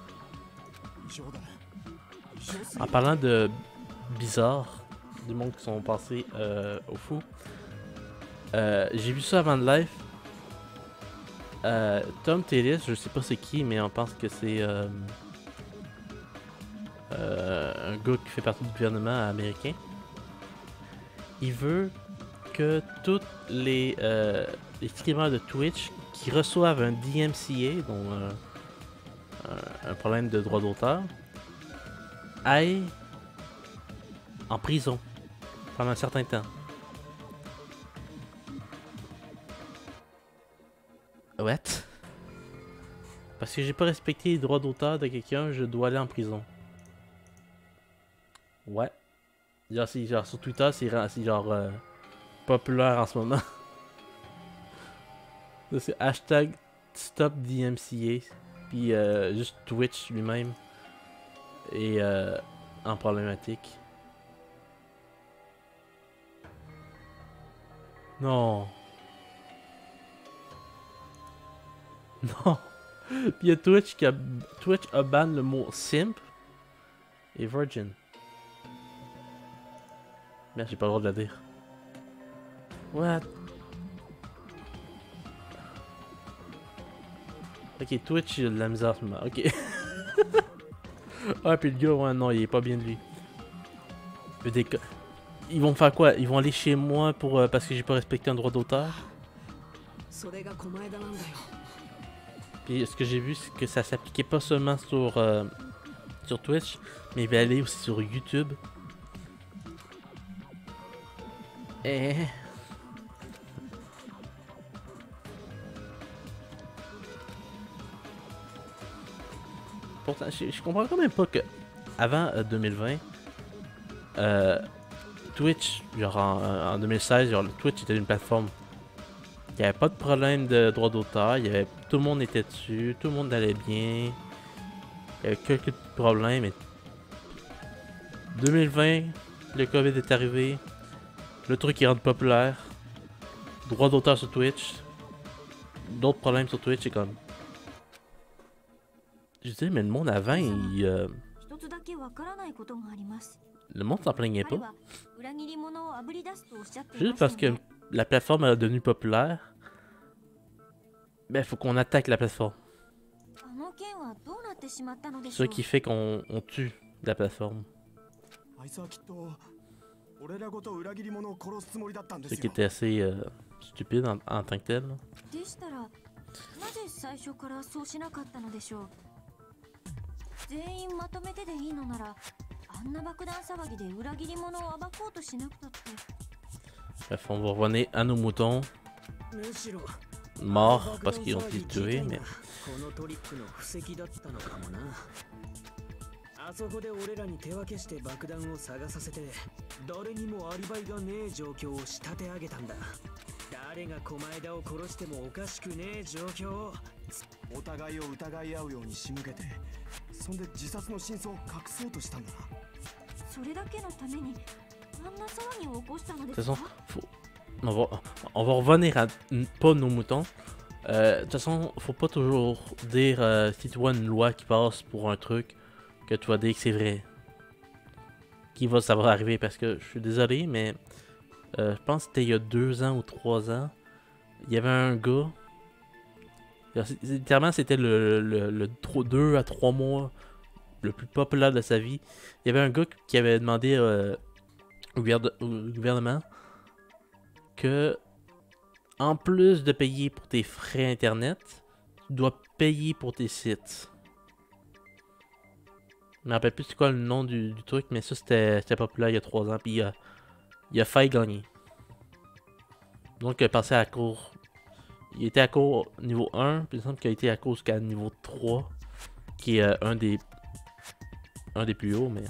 En parlant de bizarre, du monde qui sont passés euh, au fou, euh, j'ai vu ça avant le live. Euh, Tom Tillis, je sais pas c'est qui, mais on pense que c'est euh, euh, un gars qui fait partie du gouvernement américain. Il veut que tous les, euh, les streamers de Twitch qui reçoivent un D M C A, donc euh, un, un problème de droit d'auteur, aillent en prison pendant un certain temps. What? Parce que j'ai pas respecté les droits d'auteur de quelqu'un, je dois aller en prison. Ouais. Genre, genre sur Twitter, c'est genre euh, populaire en ce moment. C'est hashtag stop D M C A. Puis euh, juste Twitch lui-même est euh, en problématique. Non. Non. Puis il y a Twitch qui a, Twitch a ban le mot simp et virgin. Merde, j'ai pas le droit de le dire. What? Ok, Twitch, il a de la misère en ce moment. Ok. Ah, puis le gars, ouais, non, il est pas bien de lui. Ils vont faire quoi? Ils vont aller chez moi pour euh, parce que j'ai pas respecté un droit d'auteur? Puis ce que j'ai vu, c'est que ça s'appliquait pas seulement sur, euh, sur Twitch, mais il va aller aussi sur YouTube. Eh. Pourtant, je, je comprends quand même pas que avant euh, deux mille vingt, euh, Twitch, genre en, en deux mille seize, genre Twitch était une plateforme. Il n'y avait pas de problème de droit d'auteur, il y avait, tout le monde était dessus, tout le monde allait bien. Il y avait quelques petits problèmes, mais deux mille vingt, le Covid est arrivé, le truc est rendu populaire, droit d'auteur sur Twitch, d'autres problèmes sur Twitch, c'est comme... Je dis, mais le monde avant, il... Euh... Le monde s'en plaignait pas. Juste parce que la plateforme est devenue populaire, ben faut qu'on attaque la plateforme. C'est ce qui fait qu'on on tue la plateforme. Ce qui était assez euh, stupide en, en tant que tel. Bref, on va revenir à nos moutons. Morts parce qu'ils ont été tués, mais... あそこで俺らに手分けして爆弾を探させて誰にもアリバイがねえ状況を仕立て上げたんだ。誰が狛枝を殺してもおかしくねえ状況をお互いを疑い合うように仕向けてそんで自殺の真相を隠そうとしたんだな。それだけのためにあんな騒ぎを起こしたのですか？ On va, on va revenir à pas nos moutons. Euh, de toute façon, faut pas toujours dire euh, si tu vois une loi qui passe pour un truc que tu vas dire que c'est vrai. Qui va, ça va arriver parce que je suis désolé, mais euh, je pense que c'était il y a deux ans ou trois ans. Il y avait un gars. Littéralement, c'était le, le, le, le deux à trois mois le plus populaire de sa vie. Il y avait un gars qui avait demandé euh, au, au gouvernement que, en plus de payer pour tes frais internet, tu dois payer pour tes sites. Je me rappelle plus c'est quoi le nom du, du truc, mais ça c'était populaire il y a trois ans, puis il a, il a failli gagner. Donc il a passé à la cour. Il était à cour niveau un, puis il me semble qu'il a été à cour jusqu'à niveau trois, qui est euh, un des un des plus hauts, mais...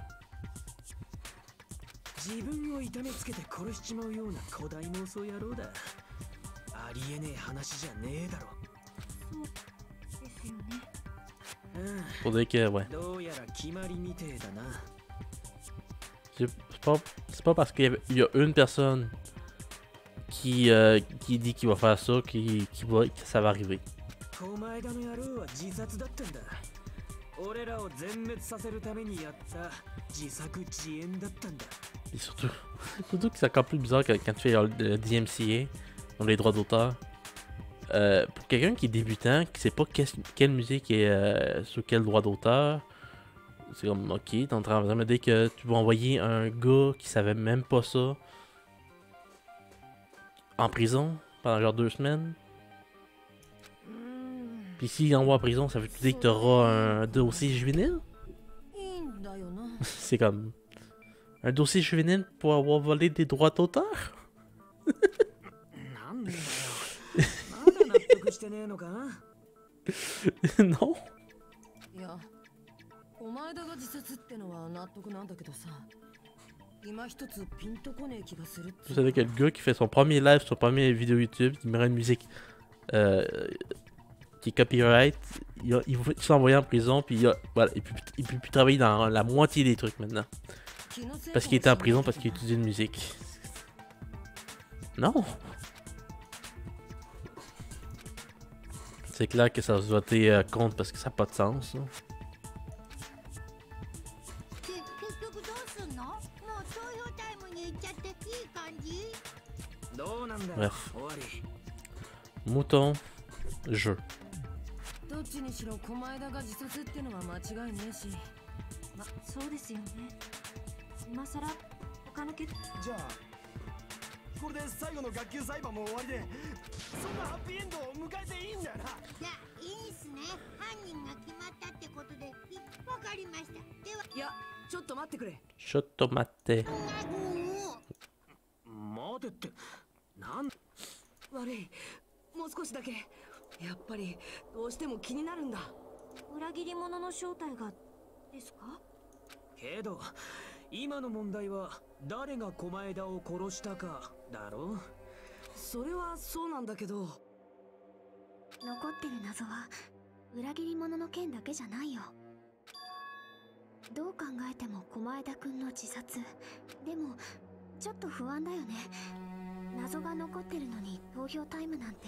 自分を痛めつけて殺しちまうような古代妄想野郎だ。ありえねえ話じゃねえだろ。 そうですよね。 Pour dire que, ouais. どうやら決まりみてえだな。 C'est pas, c'est pas parce qu'il y, avait- il y a une personne qui, euh, qui dit qu'il va faire ça qui, qui va, que ça va arriver. こまえだの野郎は自殺だったんだ。俺らを全滅させるためにやった自作自演だったんだ。 Et surtout, surtout que c'est encore plus bizarre que quand tu fais le D M C A, donc les droits d'auteur. Euh, pour quelqu'un qui est débutant, qui sait pas qu'est-ce- quelle musique est euh, sur quel droit d'auteur, c'est comme ok, t'es en train de me dire que tu vas envoyer un gars qui savait même pas ça en prison pendant genre deux semaines. Puis s'il envoie en prison, ça veut dire que t'auras un dossier juvénile? いいんだよな。 C'est comme un dossier juvénile pour avoir volé des droits d'auteur? なんでだよ。まだ納得してねえのか Non. いや、前田が自殺ってのは納得なんだけどさ、今一つピンとこねえ気がするっ Vous savez que le gars qui fait son premier live, son premier vidéo YouTube, il met une musique euh, qui est copyright, il, a, il va s'envoyer en prison, puis il, a, voilà, il, peut, il peut plus travailler dans la moitié des trucs maintenant. Parce qu'il était en prison parce qu'il utilisait une musique. Non! C'est clair que ça se voter euh, contre parce que ça n'a pas de sens. Là. け結局どうすんの？もう投票タイムに行っちゃっていい感じ？ どうなんだ Bref. 終わり。 Mouton, jeu. どっちにしろ狛枝が自殺ってのは間違いねえし。 ま、そうですよね。今さら他の決じゃあこれで最後の学級裁判も終わりでそんなハッピーエンドを迎えていいんだよな。 じゃあいいっすね。犯人が決まったってことでわかりました。では。 いや、ちょっと待ってくれ。 Chotomate. 待てってなん悪い、もう少しだけ。やっぱりどうしても気になるんだ。 裏切り者の正体がですか？ けど今の問題は誰が狛枝を殺したかだろう。 それはそうなんだけど。 残ってる謎は裏切り者の件だけじゃないよ。どう考えても狛枝くんの自殺。でもちょっと不安だよね。謎が残ってるのに投票タイムなんて。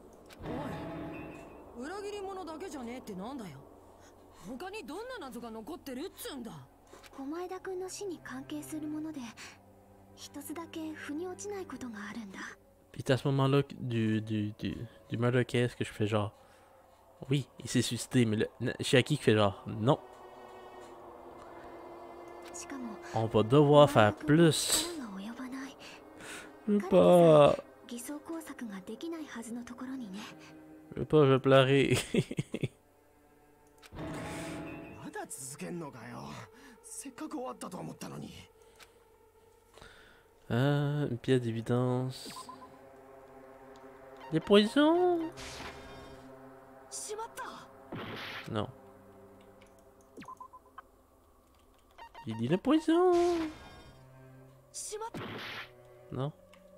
おい、裏切り者だけじゃねえってなんだよ。他にどんな謎が残ってるっつうんだ。 狛枝くんの死に関係するもので一つだけ腑に落ちないことがあるんだ。 Puis c'est à ce moment-là du, du, du, du murder case que je fais genre oui, il s'est suicidé, mais le Chiaki qui fait genre non. しかも On va devoir faire plus. 力が及ばない。 Je veux pas. 偽装工作ができないはずのところにね。 Je veux pas, je veux pleurer. まだ続けんのかよ。せっかく終わったと思ったのに。 Ah, une pièce d'évidence. Des poisons? しまった。 Non. J'ai dit le poison. しまった。 Non.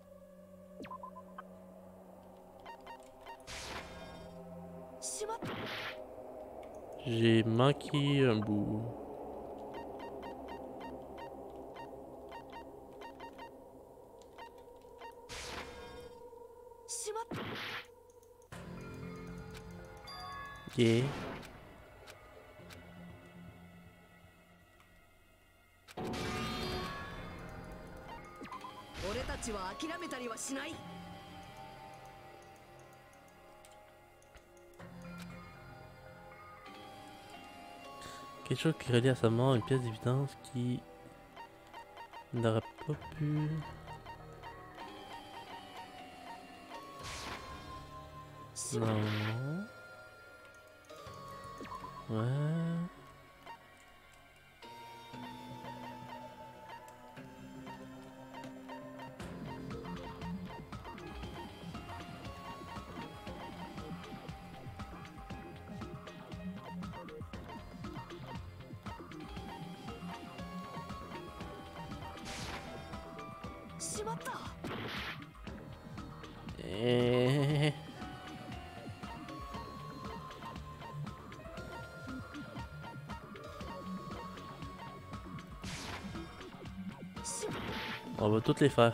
しまった。 J'ai manqué un bout. Ok. 俺たちは諦めたりはしない。 Quelque chose qui relie à sa mort, une pièce d'évidence qui n'aurait pas pu. Non. Ouais. Eh... On va toutes les faire.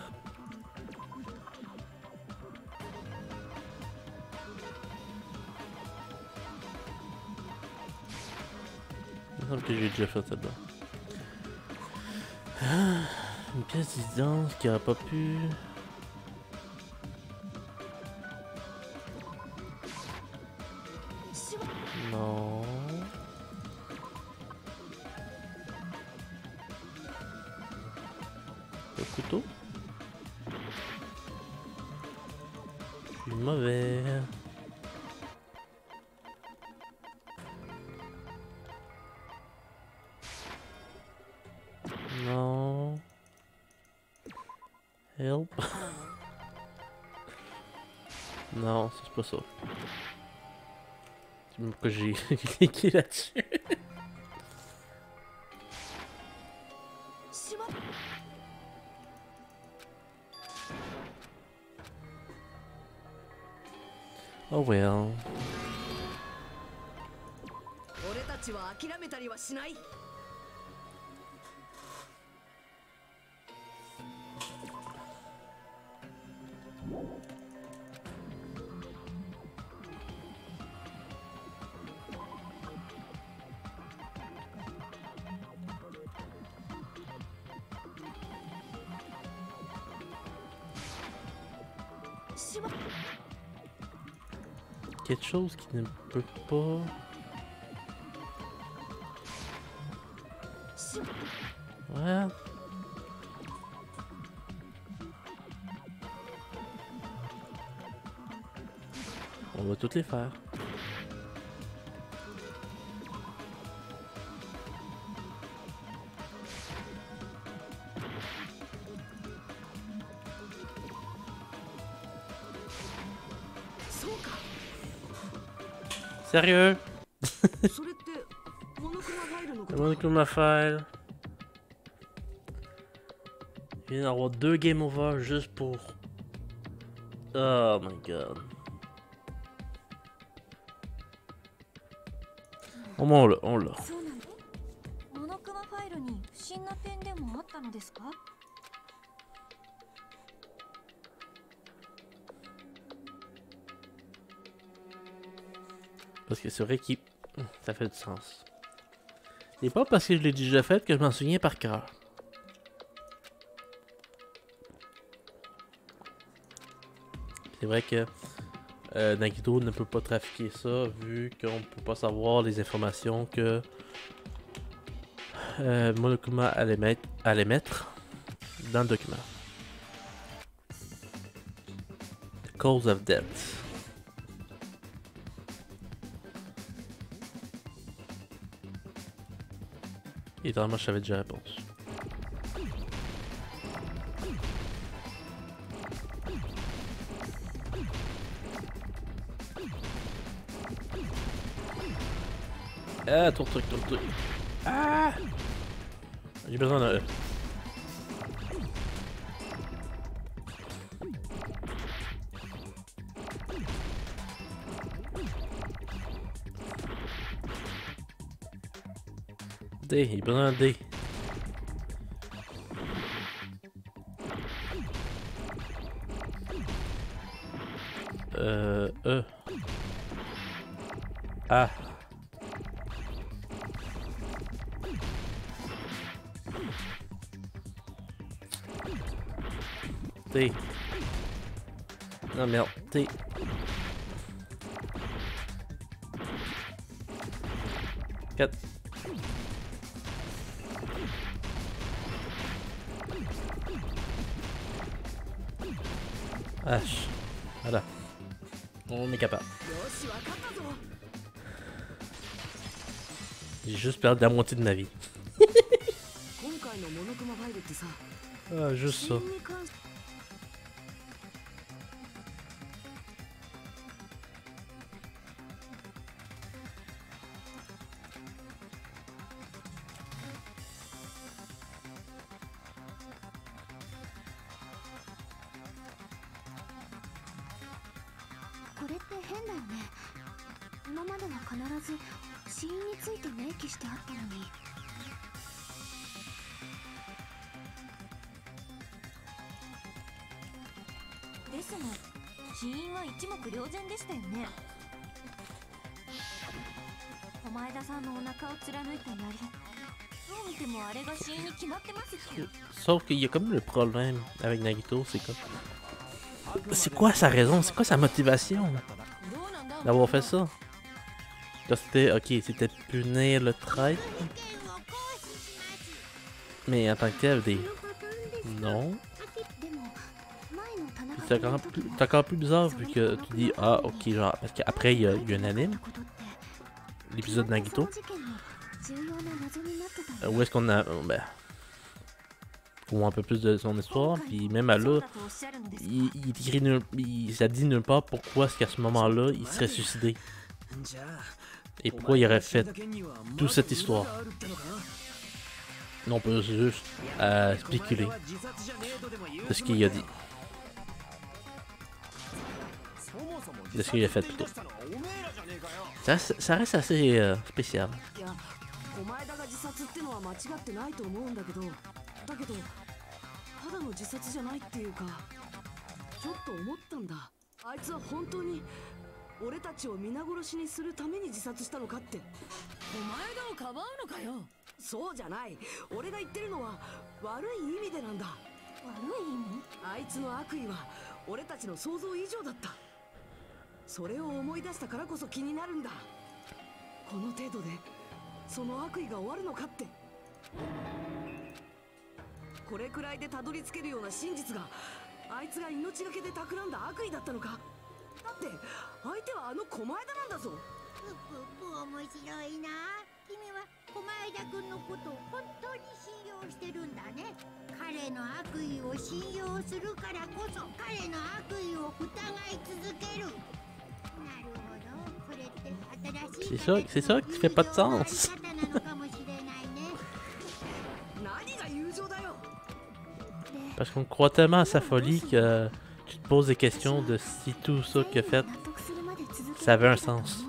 Il me semble que j'ai déjà fait celle-là. Ah, une pièce d'évidence qui a pas pu... Non... Le couteau? Je suis mauvais. Non. Help. Non, c'est pas ça. C'est même pourquoi j'ai cliqué là-dessus. Oh well. 俺たちは諦めたりはしない。 Quelque chose qui ne peut pas... Ouais. On va toutes les faire. Sérieux? Monokuma File. Il vient d'avoir deux game over juste pour... Oh my god. Au moins on l'a, on l'a. Parce que c'est vrai que ça fait du sens. C'est pas parce que je l'ai déjà fait que je m'en souviens par cœur. C'est vrai que euh, Nagito ne peut pas trafiquer ça vu qu'on peut pas savoir les informations que euh, Monokuma allait mettre, allait mettre dans le document. The cause of death. Évidemment, je savais déjà la réponse. Ah, tour truc, tour truc. Ah! J'ai besoin d'un E. D, il a besoin d'un D. Euh, E. A. T. Non merde, T. quatre. H. Voilà. On est capable. J'ai juste perdu la moitié de ma vie. Ah, juste ça. ですが死因は一目瞭然でしたよね。狛枝さんのお腹を貫いた槍、どう見てもあれが死因に決まってますって。 Sauf qu'il y a comme le problème avec Nagito, c'est comme... C'est quoi sa raison? C'est quoi sa motivation d'avoir fait ça? Là, c'était... Ok, c'était punir le traître. Mais en tant que tel, des... Non. C'est encore, plus... encore plus bizarre vu que tu dis... Ah, ok, genre... Parce qu'après, il y, a... il y a un anime. L'épisode Nagito. Où est-ce qu'on a... Ben... Ou un peu plus de son histoire, puis même à là, il, il écrit nulle, il, ça dit nulle part pourquoi est-ce qu'à ce moment-là, il serait suicidé. Et pourquoi il aurait fait toute cette histoire. Non, on peut juste euh, spéculer de ce qu'il a dit. De ce qu'il a fait plutôt. Ça, ça reste assez euh, spécial. だけどただの自殺じゃないっていうかちょっと思ったんだ。あいつは本当に俺たちを皆殺しにするために自殺したのかって。お前らをかばうのかよ。そうじゃない。俺が言ってるのは悪い意味でなんだ。悪い意味？あいつの悪意は俺たちの想像以上だった。それを思い出したからこそ気になるんだ。この程度でその悪意が終わるのかって。これくらいでたどり着けるような真実があいつが命がけで企んだ悪意だったのか。だって相手はあの狛枝なんだぞ。ぷぷぷ面白いな。君は狛枝君のことを本当に信用してるんだね。彼の悪意を信用するからこそ彼の悪意を疑い続ける。なるほど、これって新しい C'est ça, c'est ça qui fait pas de sens. Parce qu'on croit tellement à sa folie que tu te poses des questions de si tout ça qu'il a fait, ça avait un sens.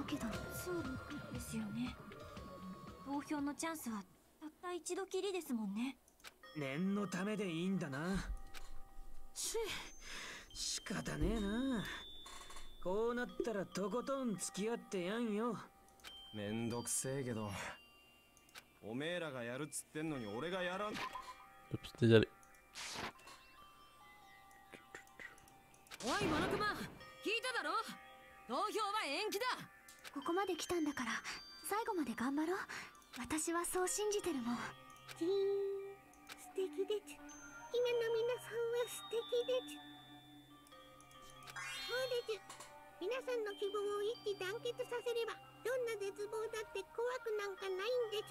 念のためでいいんだな。し、仕方ねえな。こうなったらとことん付き合ってやんよ。 めんどくせえけど、おめえらがやるっつってんのに俺がやらん。 Oups, désolé. おいモノクマ、聞いただろ。投票は延期だ。 ここまで来たんだから最後まで頑張ろう。私はそう信じてるもん。ジーン、素敵です。今の皆さんは素敵です。そうです。皆さんの希望を一致団結させればどんな絶望だって怖くなんかないんです。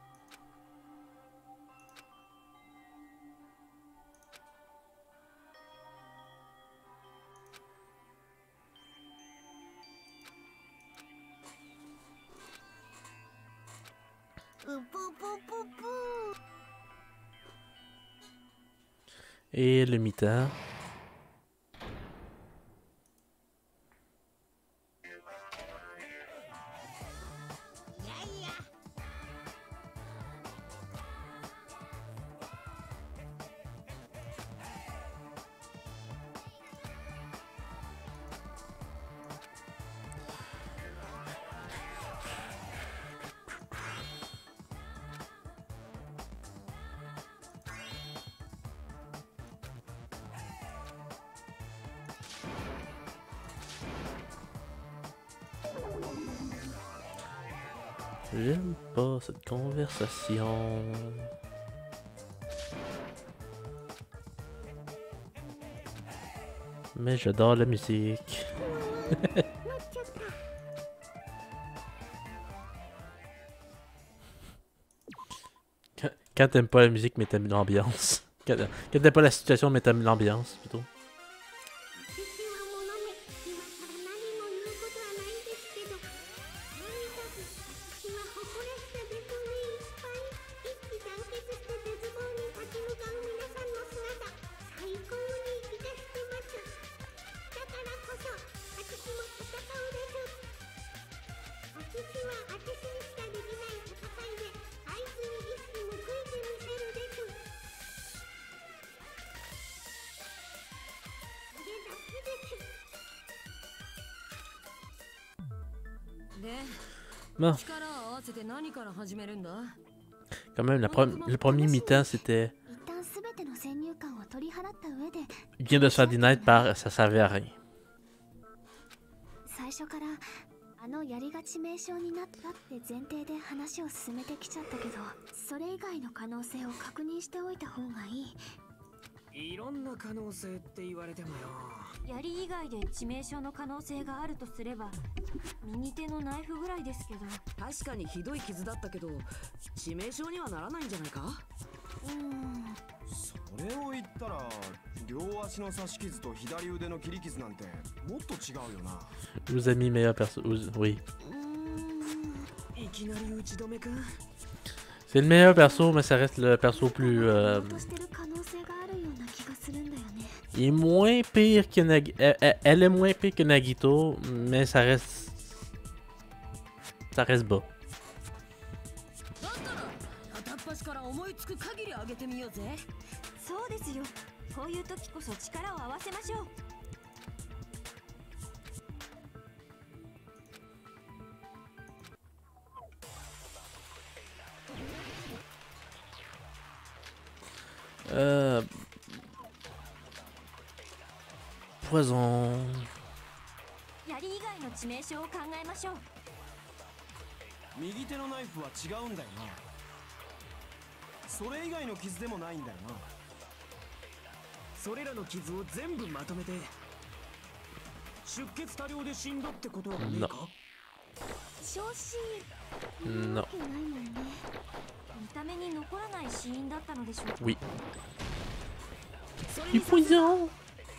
Et le mi-temps. J'aime pas cette conversation. Mais j'adore la musique. quand quand t'aimes pas la musique mais t'aimes l'ambiance. Quand, quand t'aimes pas la situation mais t'aimes l'ambiance plutôt. Bon. Quand même, la pre le premier mi-temps, c'était... Il vient de se faire denied par... Ça servait à rien. 最初からあのやりがち名称になったって前提で話を進めてきちゃったけど、それ以外の可能性を確認しておいた方がいい。 いろんな可能性って言われてもよ。 槍以外で致命傷の可能性があるとすれば、右手のナイフぐらいですけど。 確かにひどい傷だったけど、致命傷にはならないんじゃないか？ うーん。 それを言ったら、両足の刺し傷と左腕の切り傷なんてもっと違うよな。 Vous avez mis meilleur perso. Oui. C'est le meilleur perso, mais ça reste le perso plus. Euh... Il est moins pire que Nagito. Elle, elle est moins pire que Nagito, mais ça reste. Ça reste bas. Euh... Poison. 槍以外の致命傷を考えましょう。 右手のナイフは違うんだよな。それ以外の傷でもないんだよな。 それらの傷を全部まとめて出血多量で死んだってことはねえか？ 調子いい Non. わけないもんね。見た目に残らない死因だったのでしょうか。 Oui. Du poison.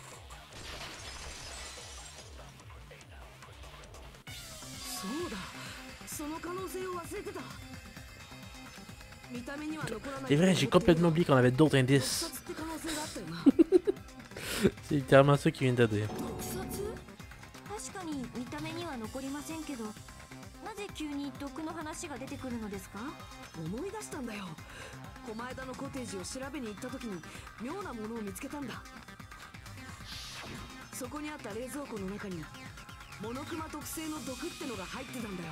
そうだ、その可能性を忘れてた。見た目には残らない。 C'est vrai, j'ai complètement oublié qu'on avait d'autres indices. C'est littéralement ça qui vient de dire. 確かに見た目には残りませんけど、なぜ急に毒の話が出てくるのですか？ 思い出したんだよ。狛江田のコテージを調べに行った時に妙なものを見つけたんだ。そこにあった冷蔵庫の中にモノクマ特製の毒ってのが入ってたんだよ。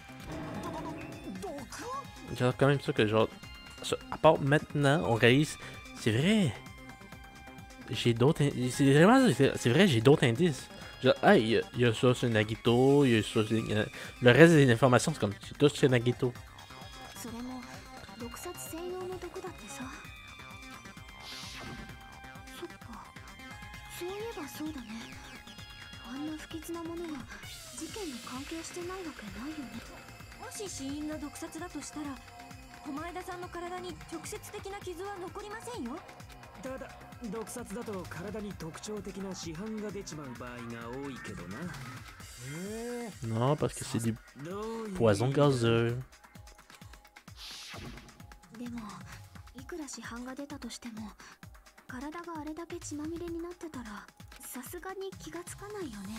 Genre quand même ça que genre... À part maintenant, on réalise... C'est vrai. J'ai d'autres... C'est vraiment... C'est vrai, j'ai d'autres indices. Genre, ah, il y, y a ça sur Nagito, il y a ça sur... Le reste des informations, c'est comme... C'est tout sur Nagito. それも毒殺専用の毒だってさ。そっか、そういえばそうだね。あんな不吉なものが事件に関係してないわけないよね。 もし死因が毒殺だとしたら、狛江田さんの体に直接的な傷は残りませんよ。 ただ毒殺だと体に特徴的な死斑が出ちまう場合が多いけどな。 へえ。 Non, parce que c'est du poison gazeux. でもいくら死斑が出たとしても、体があれだけ血まみれになってたらさすがに気がつかないよね。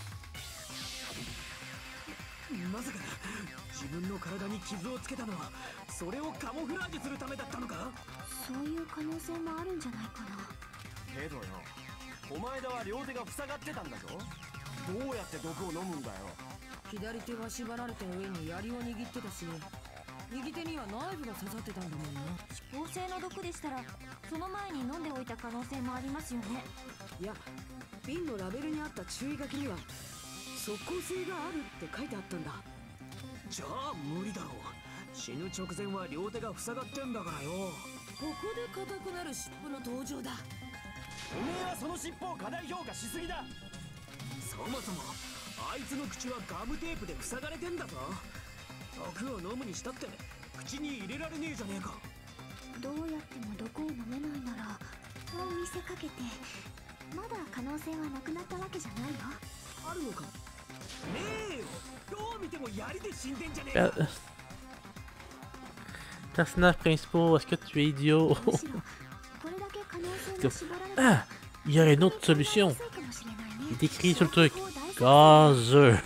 まさか自分の体に傷をつけたのはそれをカモフラージュするためだったのか？ そういう可能性もあるんじゃないかな。 けどよ、狛江田は両手が塞がってたんだぞ。どうやって毒を飲むんだよ。 左手は縛られた上に槍を握ってたし、右手にはナイフが刺さってたんだもんな。 致命性の毒でしたら、その前に飲んでおいた可能性もありますよね。 いや、瓶のラベルにあった注意書きには即効性があるって書いてあったんだ。 じゃあ無理だろう。死ぬ直前は両手が塞がってんだからよ。 ここで硬くなる尻尾の登場だ。 おめえはその尻尾を過大評価しすぎだ。 そもそもあいつの口はガムテープで塞がれてんだぞ。毒を飲むにしたって口に入れられねえじゃねえか。 どうやっても毒を飲めないならと見せかけて、まだ可能性はなくなったわけじゃないよ。 あるのか？ねえよ、どう見ても槍で死んでんじゃねえか。 Personnages principaux, est-ce que tu es idiot? Ah, il y a une autre solution. Il est écrit sur le truc. Gazeux.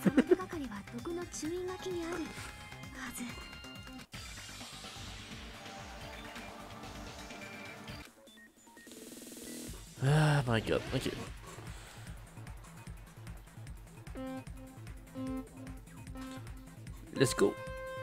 Ah my god, ok. Let's go.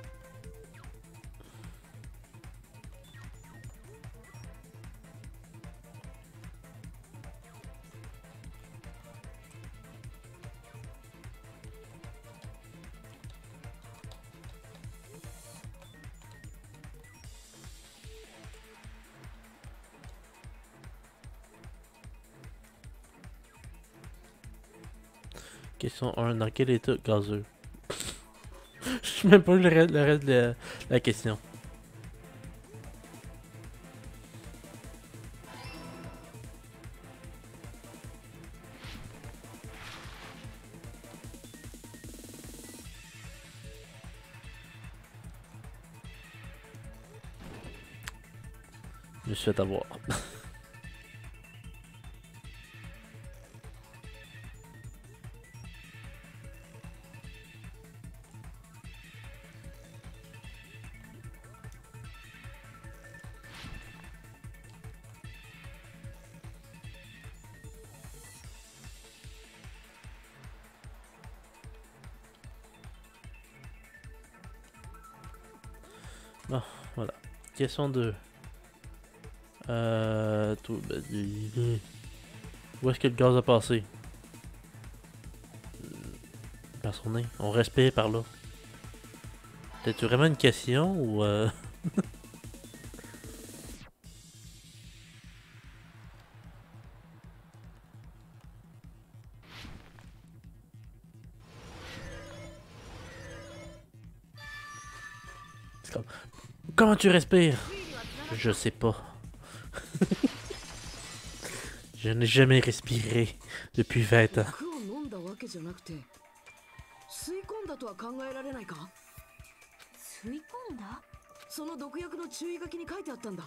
Question un. Dans quel état gazeux? Je sais même pas le reste, le reste de la, la question. Je me suis fait avoir. Bon, voilà. Question deux. Euh... Tout, ben, où est-ce que le gaz a passé? Par son nez. On respire par là. C'est vraiment une question ou... Euh... C'est comme... Comment tu respires? Je sais pas. Je n'ai jamais respiré depuis vingt ans. 毒を飲んだわけじゃなくて吸い込んだとは考えられないか？ 吸い込んだ？ その毒薬の注意書きに書いてあったんだ。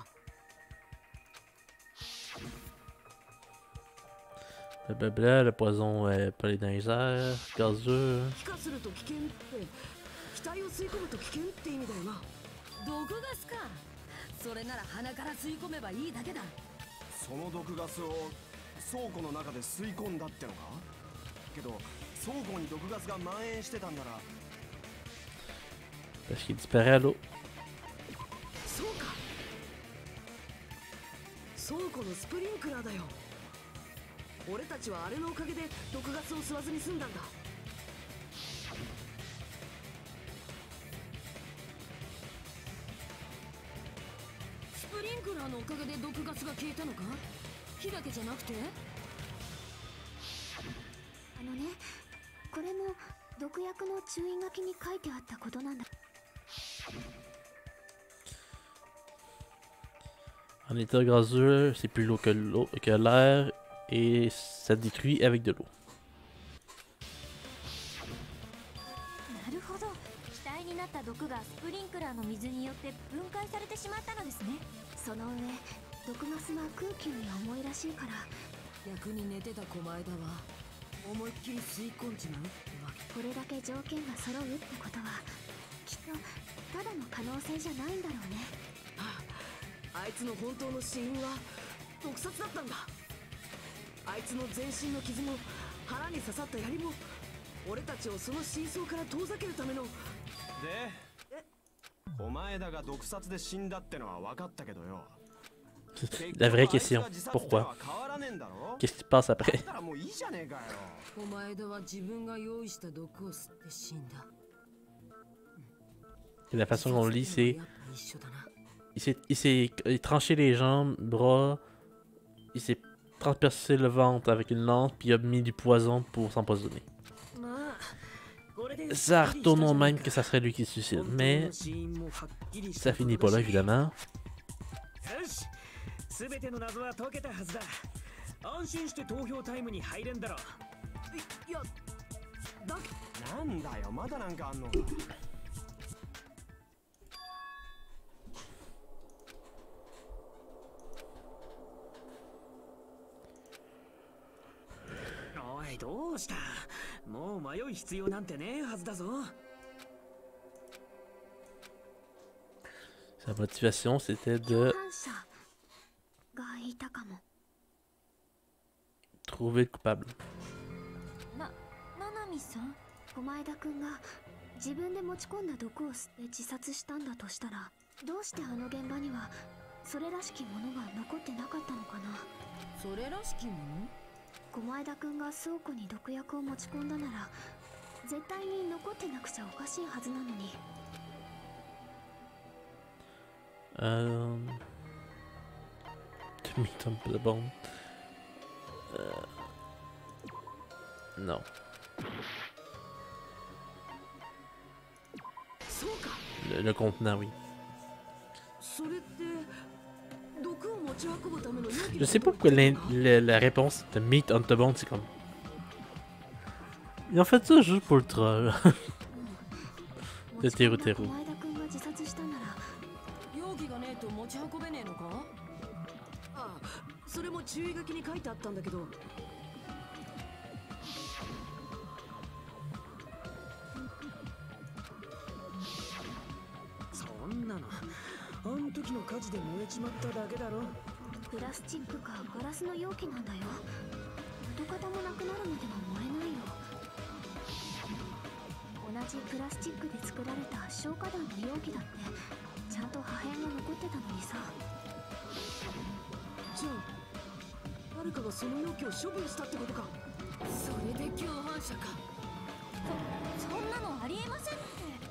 Blablabla, le poison euh, pollinisaire, gazeux. 気化すると危険って気体を吸い込むと危険って意味だよな。 毒ガスか。それなら鼻から吸い込めばいいだけだ。 その毒ガスを倉庫の中で吸い込んだってのか？けど倉庫に毒ガスが蔓延してたんなら Parce qu'il disparaît à l'eau. そうか。倉庫のスプリンクラーだよ。俺たちはあれのおかげで毒ガスを吸わずに済んだんだ。 スプリンクラーのおかげで毒ガスが消えたのか？火だけじゃなくて？ あのね、これも毒薬の注意書きに書いてあったことなんだ。 En état gazeux, c'est plus lourd que l'eau, que l'air et ça détruit avec de l'eau. なるほど。気体になった毒がスプリンクラーの水によって分解されてしまったのですね。 その上、毒ガスは空気に重いらしいから、 逆に寝てた狛枝は思いっきり吸い込んじまうってわけ。 これだけ条件が揃うってことは、きっとただの可能性じゃないんだろうね。 ああ、あいつの本当の死因は毒殺だったんだ。あいつの全身の傷も腹に刺さった槍も俺たちをその真相から遠ざけるための。 で狛枝が毒殺で死んだってのは分かったけどよ。 La vraie question, pourquoi? Qu'est-ce qui se passe après? 狛枝は自分が用意した毒を吸って死んだ。 Et la façon qu'on le lit, c'est... Il s'est, il s'est tranché les jambes, bras, il s'est transpercé le ventre avec une lance, puis il a mis du poison pour s'empoisonner. Ça retourne au même que ça serait lui qui se suicide, mais ça finit pas là, évidemment. すべての謎は解けたはずだ。安心して投票タイムに入れんだろ。 いや、だなんだよ、まだなんかあんのか。 おい、どうした？もう迷う必要なんてねえはずだぞ。 Sa motivation, c'était de trouver le coupable. な、ナナミさん？ 狛枝くんが自分で持ち込んだ毒を吸って自殺したんだとしたら、どうしてあの現場にはそれらしきものが残ってなかったのかな。 それらしきもの？ 狛枝くんが倉庫に毒薬を持ち込んだなら絶対に残ってなくちゃおかしいはずなのに。 Um, to meet on the bone. Uh, non. そうか。 Le, le contenant, oui. それって毒を持ち運ぶための容器。 Je sais pas pourquoi la, la, la réponse de meat on the bone, c'est comme. Ils ont fait ça juste pour le troll. De Teru Teru. 容器がねえと持ち運べねえのか？ああ、それも注意書きに書いてあったんだけど。 そんなのあん時の火事で燃えちまっただけだろ。 プラスチックかガラスの容器なんだよ。跡形もなくなるまでは燃えないよ。同じプラスチックで作られた消火弾の容器だってちゃんと破片が残ってたのにさ。 じゃあ誰かがその容器を処分したってことか。それで共犯者か。 そそんなのありえませんって。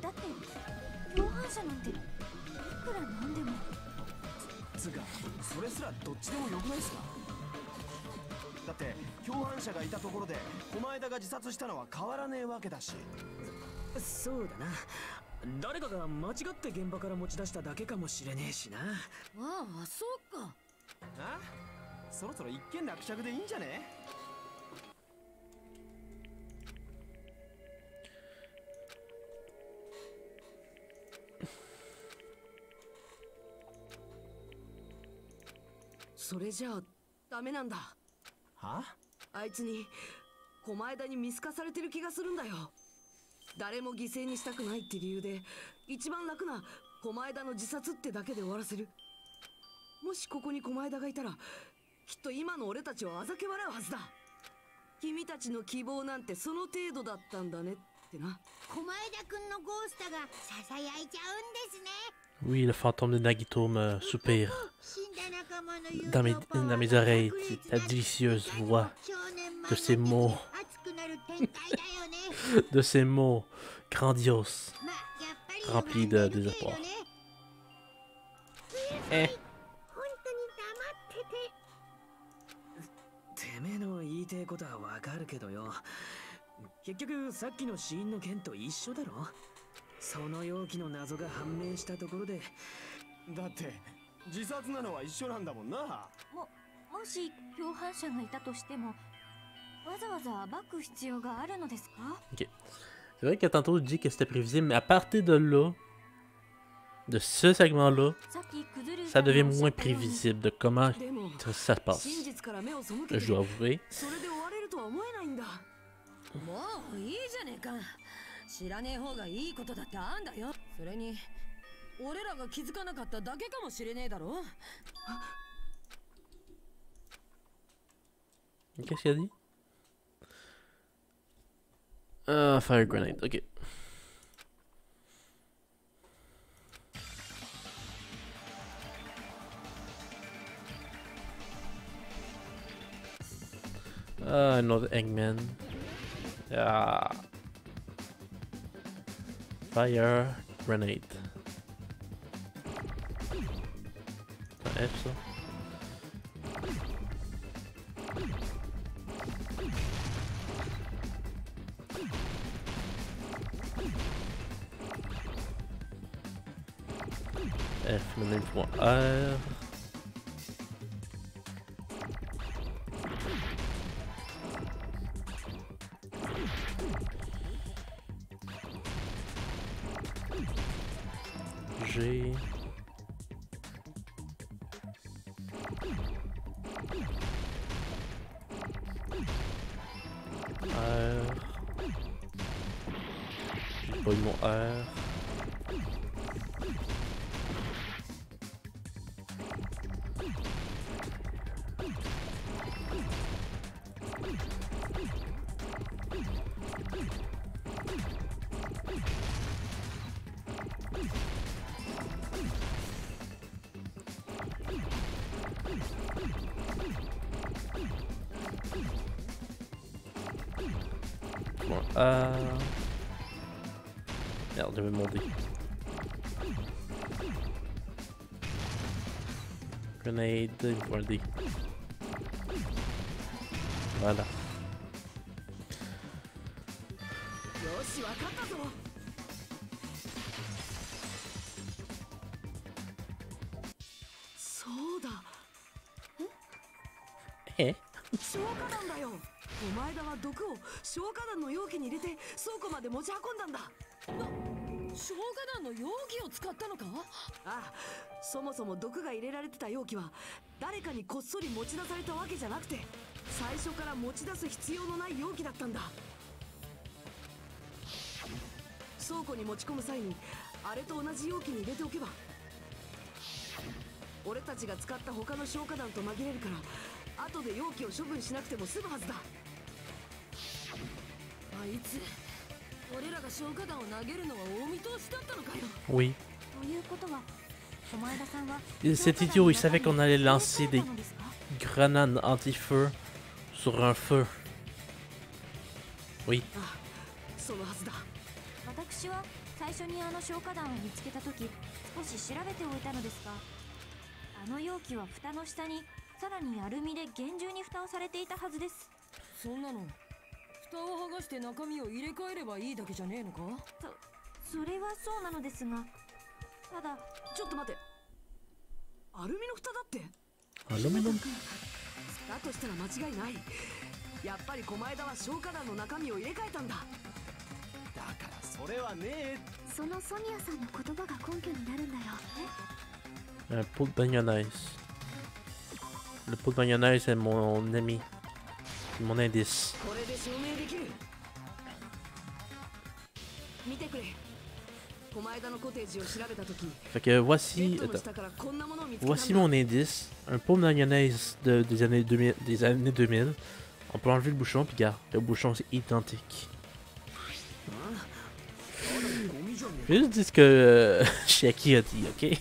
だって共犯者なんていくらなんでも。 つうかそれすらどっちでもよくないですか。だって共犯者がいたところで狛枝が自殺したのは変わらねえわけだし。 そうだな、誰かが間違って現場から持ち出しただけかもしれねえしな。 ああ、そうか。 あ、そろそろ一件落着でいいんじゃね。 それじゃあダメなんだ。 は？ あいつに狛枝に見透かされてる気がするんだよ。誰も犠牲にしたくないって理由で一番楽な狛枝の自殺ってだけで終わらせる。もしここに狛枝がいたらきっと今の俺たちをあざけ笑うはずだ。君たちの希望なんてその程度だったんだねってな。 狛枝くんのゴーストがささやいちゃうんですね。 Oui, le fantôme de Nagito me soupire dans mes, dans mes oreilles. La délicieuse voix de ces mots, de ces mots grandioses, remplis de désespoir. Eh. てめえの言いてえことはわかるけどよ、結局さっきの死因の件と一緒だろ。その容器の謎が判明したところで。 だって自殺なのは一緒なんだもんな。 ももし共犯者がいたとしてもわざわざ暴く必要があるのですか？ Ok. C'est vrai que tantôt je dis que c'était prévisible, mais à partir de là, de ce segment-là, ça devient moins prévisible de comment ça, ça se passe. Je dois avouer. もういいじゃねえか。知らねえ方がいいことだってあんだよ。それに俺らが気づかなかっただけかもしれねえだろ。 Qu'est-ce qu'il a dit? Ah, fire grenade, ok. Ah, another Eggman. Ah. Fire grenade. C'est un F ça. F, maintenant il faut un R. G. R. J'ai pas eu mon R. Bon, euh... Merde, j'avais mon dé. Grenade, il faut un dé. Voilà. よし、わかったぞ。そうだ。 え？ 消火弾だよ。お前だは毒を消火弾の容器に入れて倉庫まで持ち運んだんだ。 消火弾の容器を使ったのか？ ああ、そもそも毒が入れられてた容器は誰かにこっそり持ち出されたわけじゃなくて、最初から持ち出す必要のない容器だったんだ。倉庫に持ち込む際にあれと同じ容器に入れておけば、俺たちが使った他の消火弾と紛れるから後で容器を処分しなくても済むはずだ。 あいつ、俺らが消火弾を投げるのは大見通しだったのかよ。 Oui. ということは、駒枝さんは Cet idiot, il savait qu'on allait lancer des grenades anti-feu sur un feu. Oui. ああ、そのはずだ。 私は最初にあの消火弾を見つけた時、少し調べておいたのですが、あの容器は蓋の下にさらにアルミで厳重に蓋をされていたはずです。 そんなの蓋を剥がして中身を入れ替えればいいだけじゃねえのか？ そ、それはそうなのですが、ただ、 ちょっと待って、アルミの蓋だって。 アルミのだとしたら間違いない。やっぱり狛枝は消火弾の中身を入れ替えたんだ。 だからそれはねえ。 そのソニアさんの言葉が根拠になるんだよ。 Un pot de mayonnaise. Le pot de mayonnaise, c'est mon ami. C'est mon indice. これで証明できる。見てくれ。狛枝のコテージを調べた時、 Fait que voici, ベッドの attends, 下からこんなものを見つけたんだ。 voici mon indice. Un pot de mayonnaise de, des, années deux mille, des années deux mille. On peut enlever le bouchon, puis regarde, le bouchon c'est identique. Je vais juste dire ce que euh, Chiaki a dit, ok?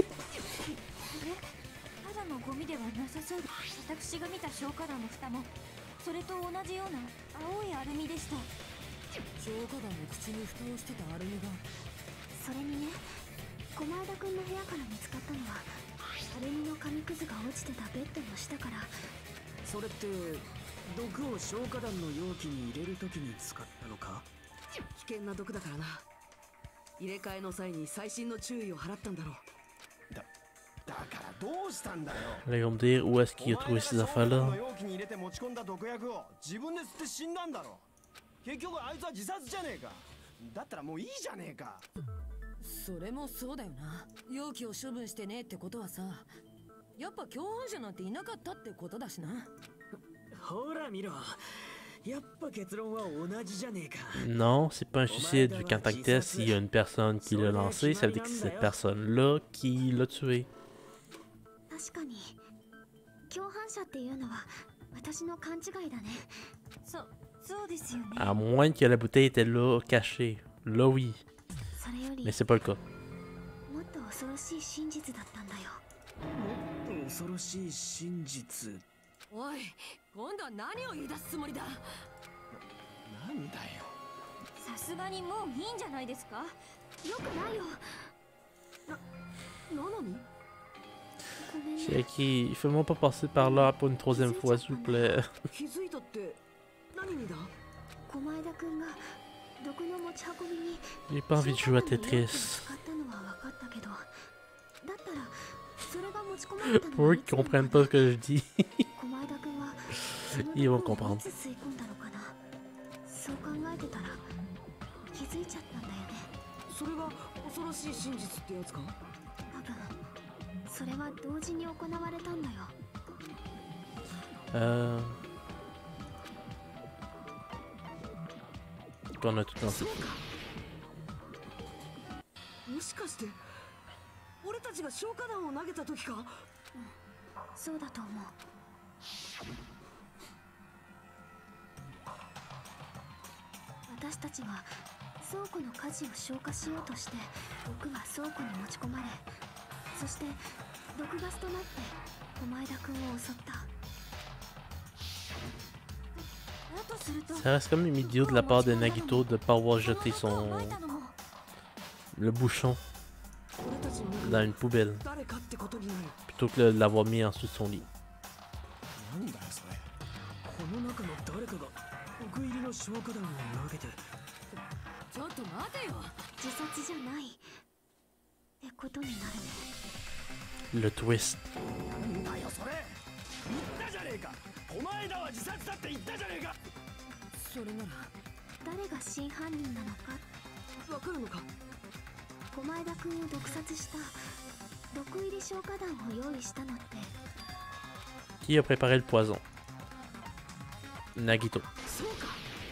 ただのゴミではなさそう。私が見た消火弾の蓋もそれと同じような青いアルミでした。 消火弾の口に蓋をしてたアルミが。 それにね、狛枝くんの部屋から見つかったのはアルミの紙くずが落ちてたベッドの下から。 それって毒を消火弾の容器に入れるときに使ったのか？ 危険な毒だからな。入れ替えの際に細心の注意を払ったんだろう。 だ、だからどうしたんだよ。 Là, ils vont me dire où est-ce qu'il a trouvé ces affaires-là. 容器に入れて持ち込んだ毒薬を自分で吸って死んだんだろ。結局あいつは自殺じゃねえか。だったらもういいじゃねえか。 それもそうだよな。容器を処分してねえってことはさ、やっぱ共犯者なんていなかったってことだしな。 ほら見ろ。やっぱ結論は同じじゃねえか。 Non, c'est pas un suicide, vu qu'en tant que tel, s'il y a une personne qui l'a lancé, ça veut dire que c'est cette personne-là qui l'a tué. 確かに共犯者っていうのは私の勘違いだね。 そ、そうですよね。 À moins que la bouteille était là, cachée. Là, oui. それより Mais c'est pas le cas. もっと恐ろしい真実だったんだよ。 もっと恐ろしい真実。 おい、今度は何を言い出すつもりだ。 なんだよ。 さすがにもういいんじゃないですか。 よくないよ。 な、なのに Chiaki, fais-moi pas passer par là pour une troisième fois, s'il vous plaît. 気づいたって何にだ？ 狛枝くんが毒の持ち運びに J'ai pas envie de jouer à Tetris. 使ったのは分かったけど、だったらそれが持ち込まれたの Pour eux qui comprennent pas ce que je dis. 狛枝くんは Ils vont comprendre. いつ吸い込んだのかな。そう考えてたら気づいちゃったんだよね。 それが恐ろしい真実ってやつか？ 多分それは同時に行われたんだよ。 Euh... On a tout lancé. そうか。もしかして俺たちが消火弾を投げた時か？ そうだと思う。私たちは倉庫の火事を消火しようとして毒が倉庫に持ち込まれ、そして毒ガスとなって狛枝くんを襲った。 だとす Ça reste comme une idiot de la part de Nagito de pas avoir jeté son... le bouchon dans une poubelle plutôt que de l'avoir mis en dessous de son lit. この中の誰かが毒入りの消火弾を投げて。 ちょっと待てよ。 自殺じゃないってことになるね。 Le twist. なんだよそれ。言ったじゃねえか。狛枝は自殺だって言ったじゃねえか。 それなら誰が真犯人なのかわかるのか。 狛枝くんを毒殺した毒入り消火弾を用意したのって。 Qui a préparé le poison? Nagito. そうか。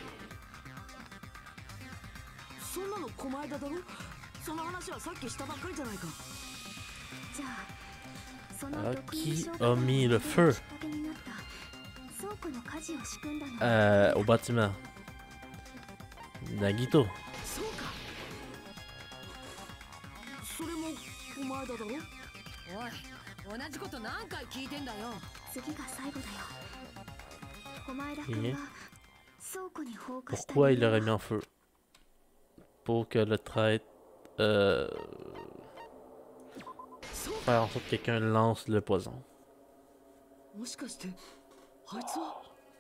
そんなの狛枝だろ。その話はさっきしたばっかりじゃないか。 じゃあその毒入り Qui 消火 a 弾 mis の le きっ feu かけになった倉庫の火事を仕組んだのは euh, au bâtiment? Nagito. そうか。それも狛枝だろ。 おい、同じこと何回聞いてんだよ。 次が最後だよ。狛枝くん Et は倉庫に放火した pourquoi 理 il 由 l'aurait は mis en feu? Pour que le traître... Euh, faire en sorte que quelqu'un lance le poison. もしかしてあいつは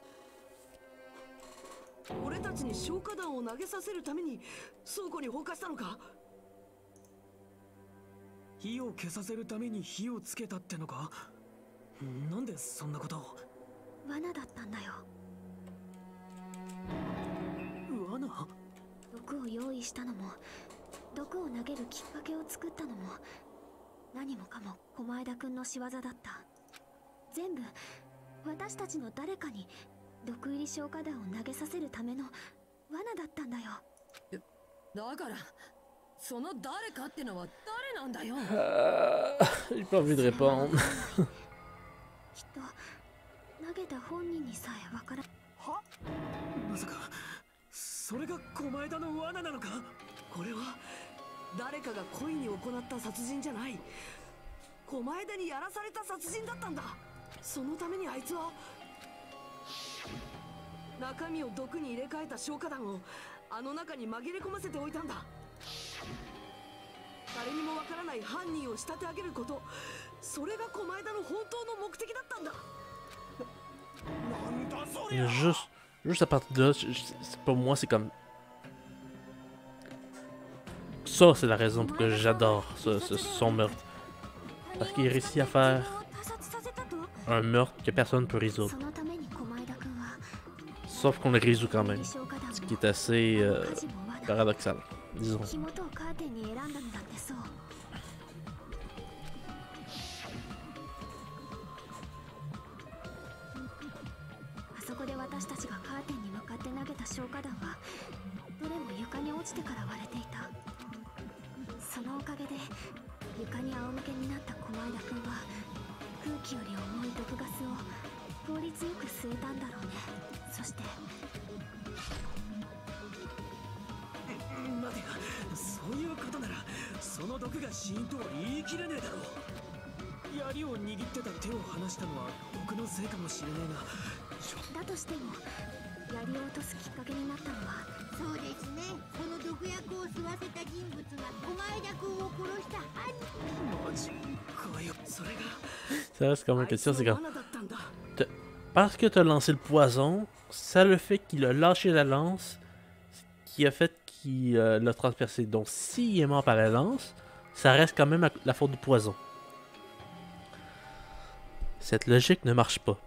俺たちに消火弾を投げさせるために倉庫に放火したのか。 火を消させるために火をつけたってのか。なんでそんなことを。 罠だったんだよ。 罠？ 毒を用意したのも毒を投げるきっかけを作ったのも何もかも狛枝くんの仕業だった。全部私たちの誰かに毒入り消火弾を投げさせるための罠だったんだよ。 だからその誰かってのは誰なんだよ。 J'ai pas envie de répondre. きっと投げた本人にさえわから。 は？まさかそれが狛枝の罠なのか。 これは誰かが故意に行った殺人じゃない。狛枝にやらされた殺人だったんだ。そのためにあいつは中身を毒に入れ替えた消火弾をあの中に紛れ込ませておいたんだ。誰にもわからない犯人を仕立て上げること、それが狛枝の本当の目的だったんだ。 Juste, juste à partir de là, je- je- pour moi, c'est comme... Ça, c'est la raison pour que j'adore ce, ce, son meurtre. Parce qu'il réussit à faire un meurtre que personne ne peut résoudre. そのために狛枝くんは Sauf qu'on le résout quand 毒入 même. り消火弾 Ce も qui est assez あの euh, 火事も罠。 paradoxal, disons. 火元をカーテンに選んだのだってそう。あそこで私たちがカーテンに向かって投げた消火弾はどれも床に落ちてから割れていた。そのおかげで床に仰向けになった狛枝くんは空気より重い毒ガスを効率よく吸えたんだろうね。そして待てよ、そういうことならその毒が死因とは言い切れねえだろう。槍を握ってた手を離したのは毒のせいかもしれねえが。 だとしても槍を落とすきっかけになったのはそうですね。その毒薬を吸わせた人物が狛枝くんを殺した犯人。 マジかよ。それが Ça reste comme une あい question, つ c'est の comme... 罠だったんだ。 Parce que tu as lancé le poison, ça le fait qu'il a lâché la lance, qui a fait qu'il euh, l'a transpercé. Donc s'il est mort par la lance, ça reste quand même la faute du poison. Cette logique ne marche pas.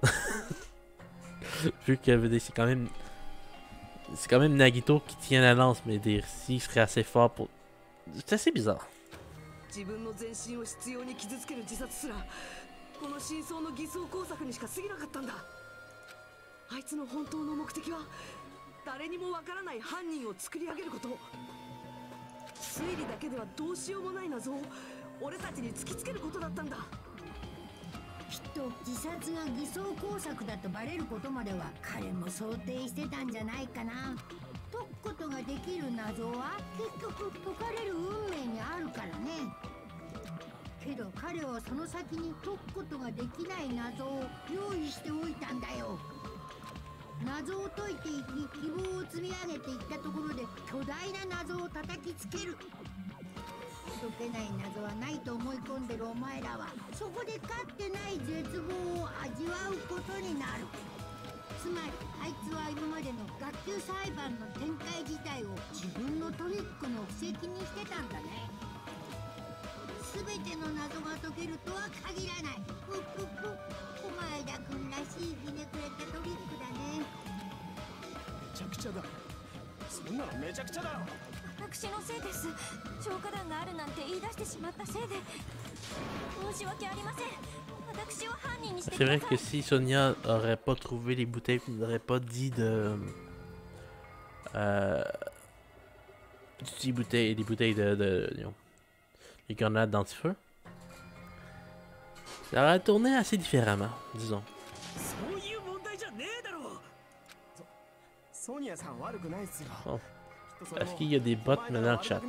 Vu que c'est quand même... C'est quand même Nagito qui tient la lance, mais dire s'il serait assez fort pour... C'est assez bizarre. 自分の全身を執拗に傷つける自殺すらこの真相の偽装工作にしか過ぎなかったんだ。あいつの本当の目的は誰にもわからない犯人を作り上げること。推理だけではどうしようもない謎を俺たちに突きつけることだったんだ。 きっと自殺が偽装工作だとバレることまでは彼も想定してたんじゃないかな。解くことができる謎は結局解かれる運命にあるからね。けど彼はその先に解くことができない謎を用意しておいたんだよ。 謎を解いていき希望を積み上げていったところで巨大な謎を叩きつける。解けない謎はないと思い込んでるお前らはそこで勝ってない絶望を味わうことになる。つまりあいつは今までの学級裁判の展開自体を自分のトリックの布石にしてたんだね。全ての謎が解けるとは限らない。ふっふっふ、小前田君らしいひねくれたトリックだね。 めちゃくちゃだ。そんなのめちゃくちゃだろ。 私のせいです。消火弾があるなんて言い出してしまったせいで申し訳ありません。私を犯人にしてく C'est だ vrai さ que い。 si Sonia aurait pas trouvé les bouteilles, il n'aurait pas dit de. Euh. Des bouteilles, des bouteilles de. de you know, les grenades d'antifeu. Ça aurait tourné assez différemment, disons. そういう問題じゃねえだろ。 ソニアさん悪くないっすよ。 Oh. Est-ce qu'il y a des bots maintenant dans le chat?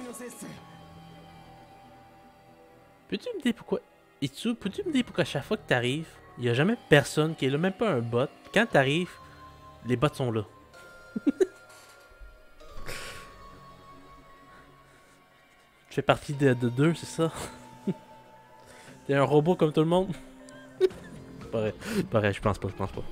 Peux-tu me dire pourquoi? Itsu, peux-tu me dire pourquoi chaque fois que t'arrives, il n'y a jamais personne qui est là, même pas un bot. Quand t'arrives, les bots sont là. Tu fais partie de, de deux, c'est ça? T'es un robot comme tout le monde? Pareil, pareil, je pense pas, je pense pas.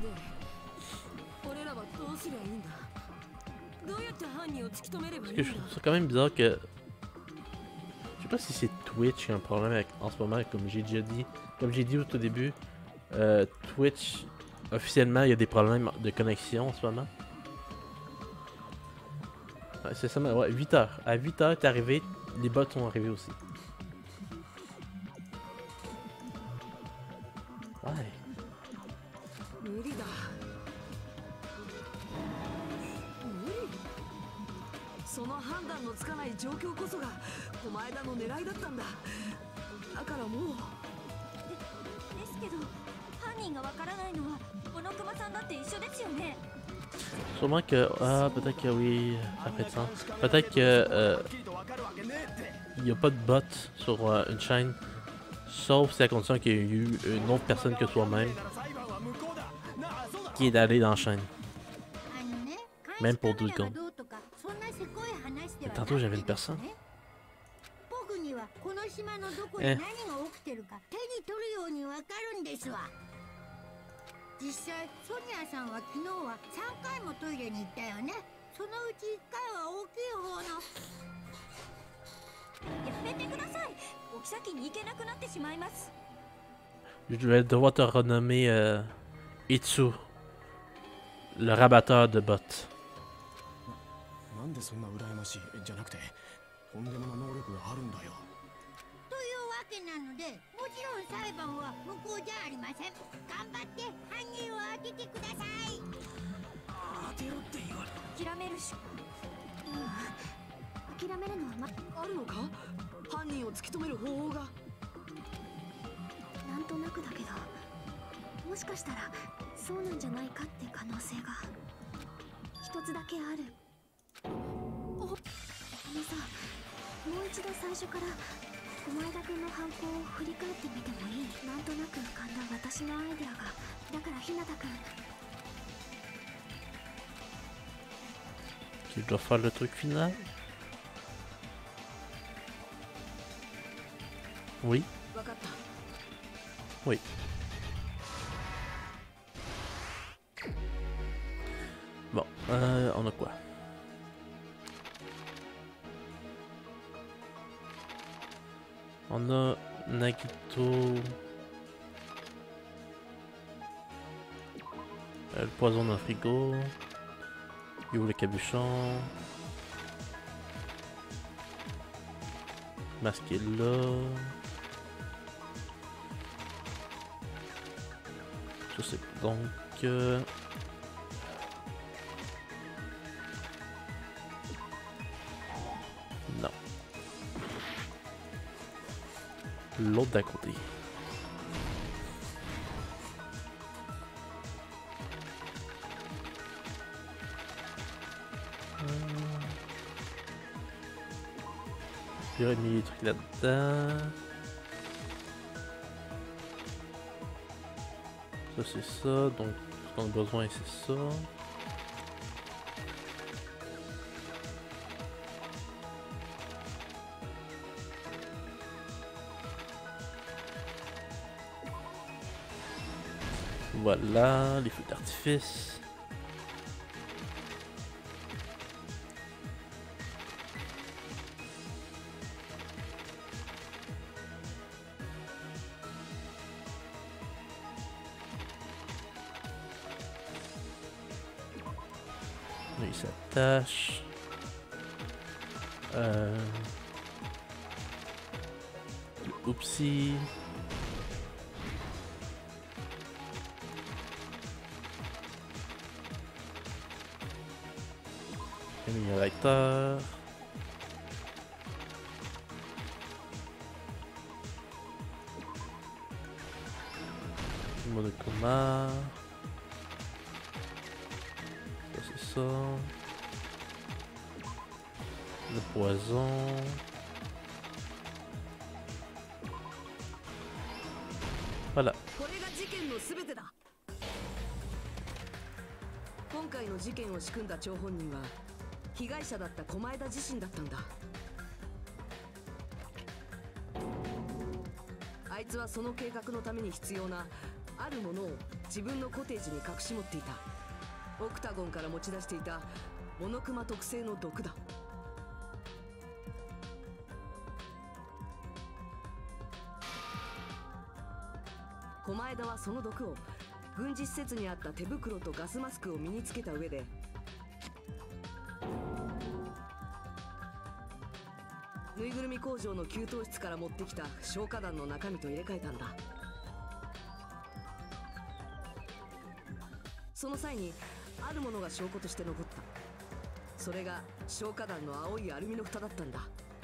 Parce que je trouve ça quand même bizarre que... Je sais pas si c'est Twitch qui a un problème avec, en ce moment, comme j'ai déjà dit. Comme j'ai dit au tout début, euh, Twitch, officiellement, il y a des problèmes de connexion en ce moment. Ouais, c'est ça, ouais, huit heures. À huit heures, t'es arrivé, les bots sont arrivés aussi. Ouais. その判断のつかない状況こそがお前らの狙いだったんだ。だからもうでですけど犯人がわからないのはこの熊さんだって一緒ですよね。 Sûrement que... Ah, peut-être que oui, ça fait de sens. Peut-être que... Euh, il n'y a pas de bot sur euh, une chaîne, sauf si à condition qu'il y ait eu une autre personne que toi-même qui est allé dans la chaîne. Même pour deux secondes. Mais tantôt j'avais une personne. Eh. 実際ソニアさんは昨日はさんかいもトイレに行ったよね。そのうちいっかいは大きい方の。 やめてください。お妃に行けなくなってしまいます。 Je vais devoir te renommer euh, Itsu, le rabatteur de bots. なんでそんな羨ましいじゃなくてとんでもな能力があるんだよ。 というわけなので、もちろん裁判は無効じゃありません。頑張って犯人を当ててください。 当てろって言われ諦めるし。うん。諦めるのはまあるのか？犯人を突き止める方法が。 なんとなくだけど、もしかしたらそうなんじゃないかって可能性が一つだけある。あのさ、もう一度最初から小前田君の犯行を振り返ってみてもいい？なんとなく浮かんだ私のアイデアが。だから日向君。 Tu dois faire le truc final? Oui. Oui. Bon, euh, on a quoi? On a Nagito. Euh, le poison dans le frigo. Il ouvre le cabuchon. Masque est là. Ça c'est donc... Euh... Non. L'autre d'à côté. Il y aurait mis des trucs là-dedans. Ça c'est ça, donc qu'on a besoin, c'est ça. Voilà, les feux d'artifice. Là, il s'attache. Euh... Oupsie. Il y a l'acteur. Monokuma. Ça c'est ça. Le poison. Voilà. これが事件のすべてだ。今回の事件を仕組んだ張本人は被害者だった狛枝自身だったんだ。あいつはその計画のために必要なあるものを自分のコテージに隠し持っていた。オクタゴンから持ち出していたモノクマ特製の毒だ。狛枝はその毒を軍事施設にあった手袋とガスマスクを身につけた上でぬいぐるみ工場の給湯室から持ってきた消火弾の中身と入れ替えたんだ。その際にあるものが証拠として残った。それが消火弾の青いアルミの蓋だったんだ。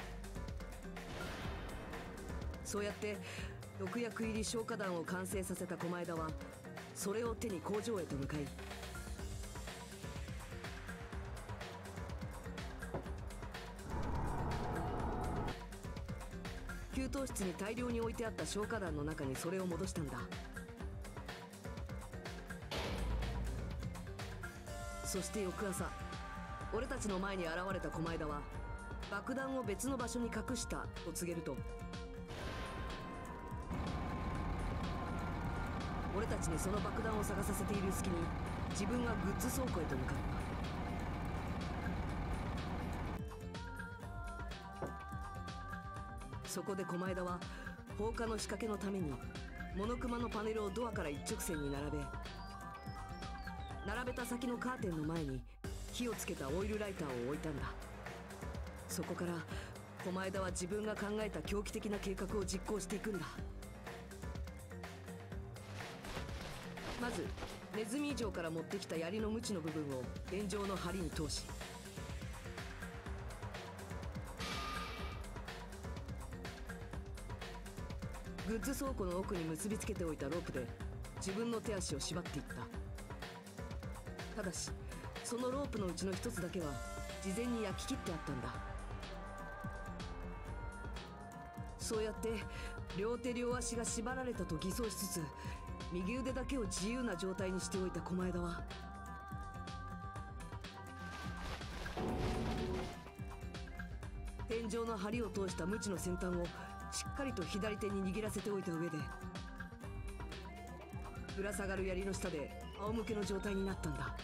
そうやって毒薬入り消火弾を完成させた狛枝はそれを手に工場へと向かい、給湯室に大量に置いてあった消火弾の中にそれを戻したんだ。そして翌朝、俺たちの前に現れた狛枝は爆弾を別の場所に隠したと告げると、俺たちにその爆弾を探させている隙に自分はグッズ倉庫へと向かった。そこで狛枝は放火の仕掛けのためにモノクマのパネルをドアから一直線に並べ、並べた先のカーテンの前に火をつけたオイルライターを置いたんだ。そこから狛枝は自分が考えた狂気的な計画を実行していくんだ。まずネズミ以上から持ってきた槍の鞭の部分を天井の梁に通し、グッズ倉庫の奥に結びつけておいたロープで自分の手足を縛っていった。ただしそのロープのうちの一つだけは事前に焼き切ってあったんだ。そうやって両手両足が縛られたと偽装しつつ右腕だけを自由な状態にしておいた狛枝は天井の梁を通した鞭の先端をしっかりと左手に握らせておいた上でぶら下がる槍の下で仰向けの状態になったんだ。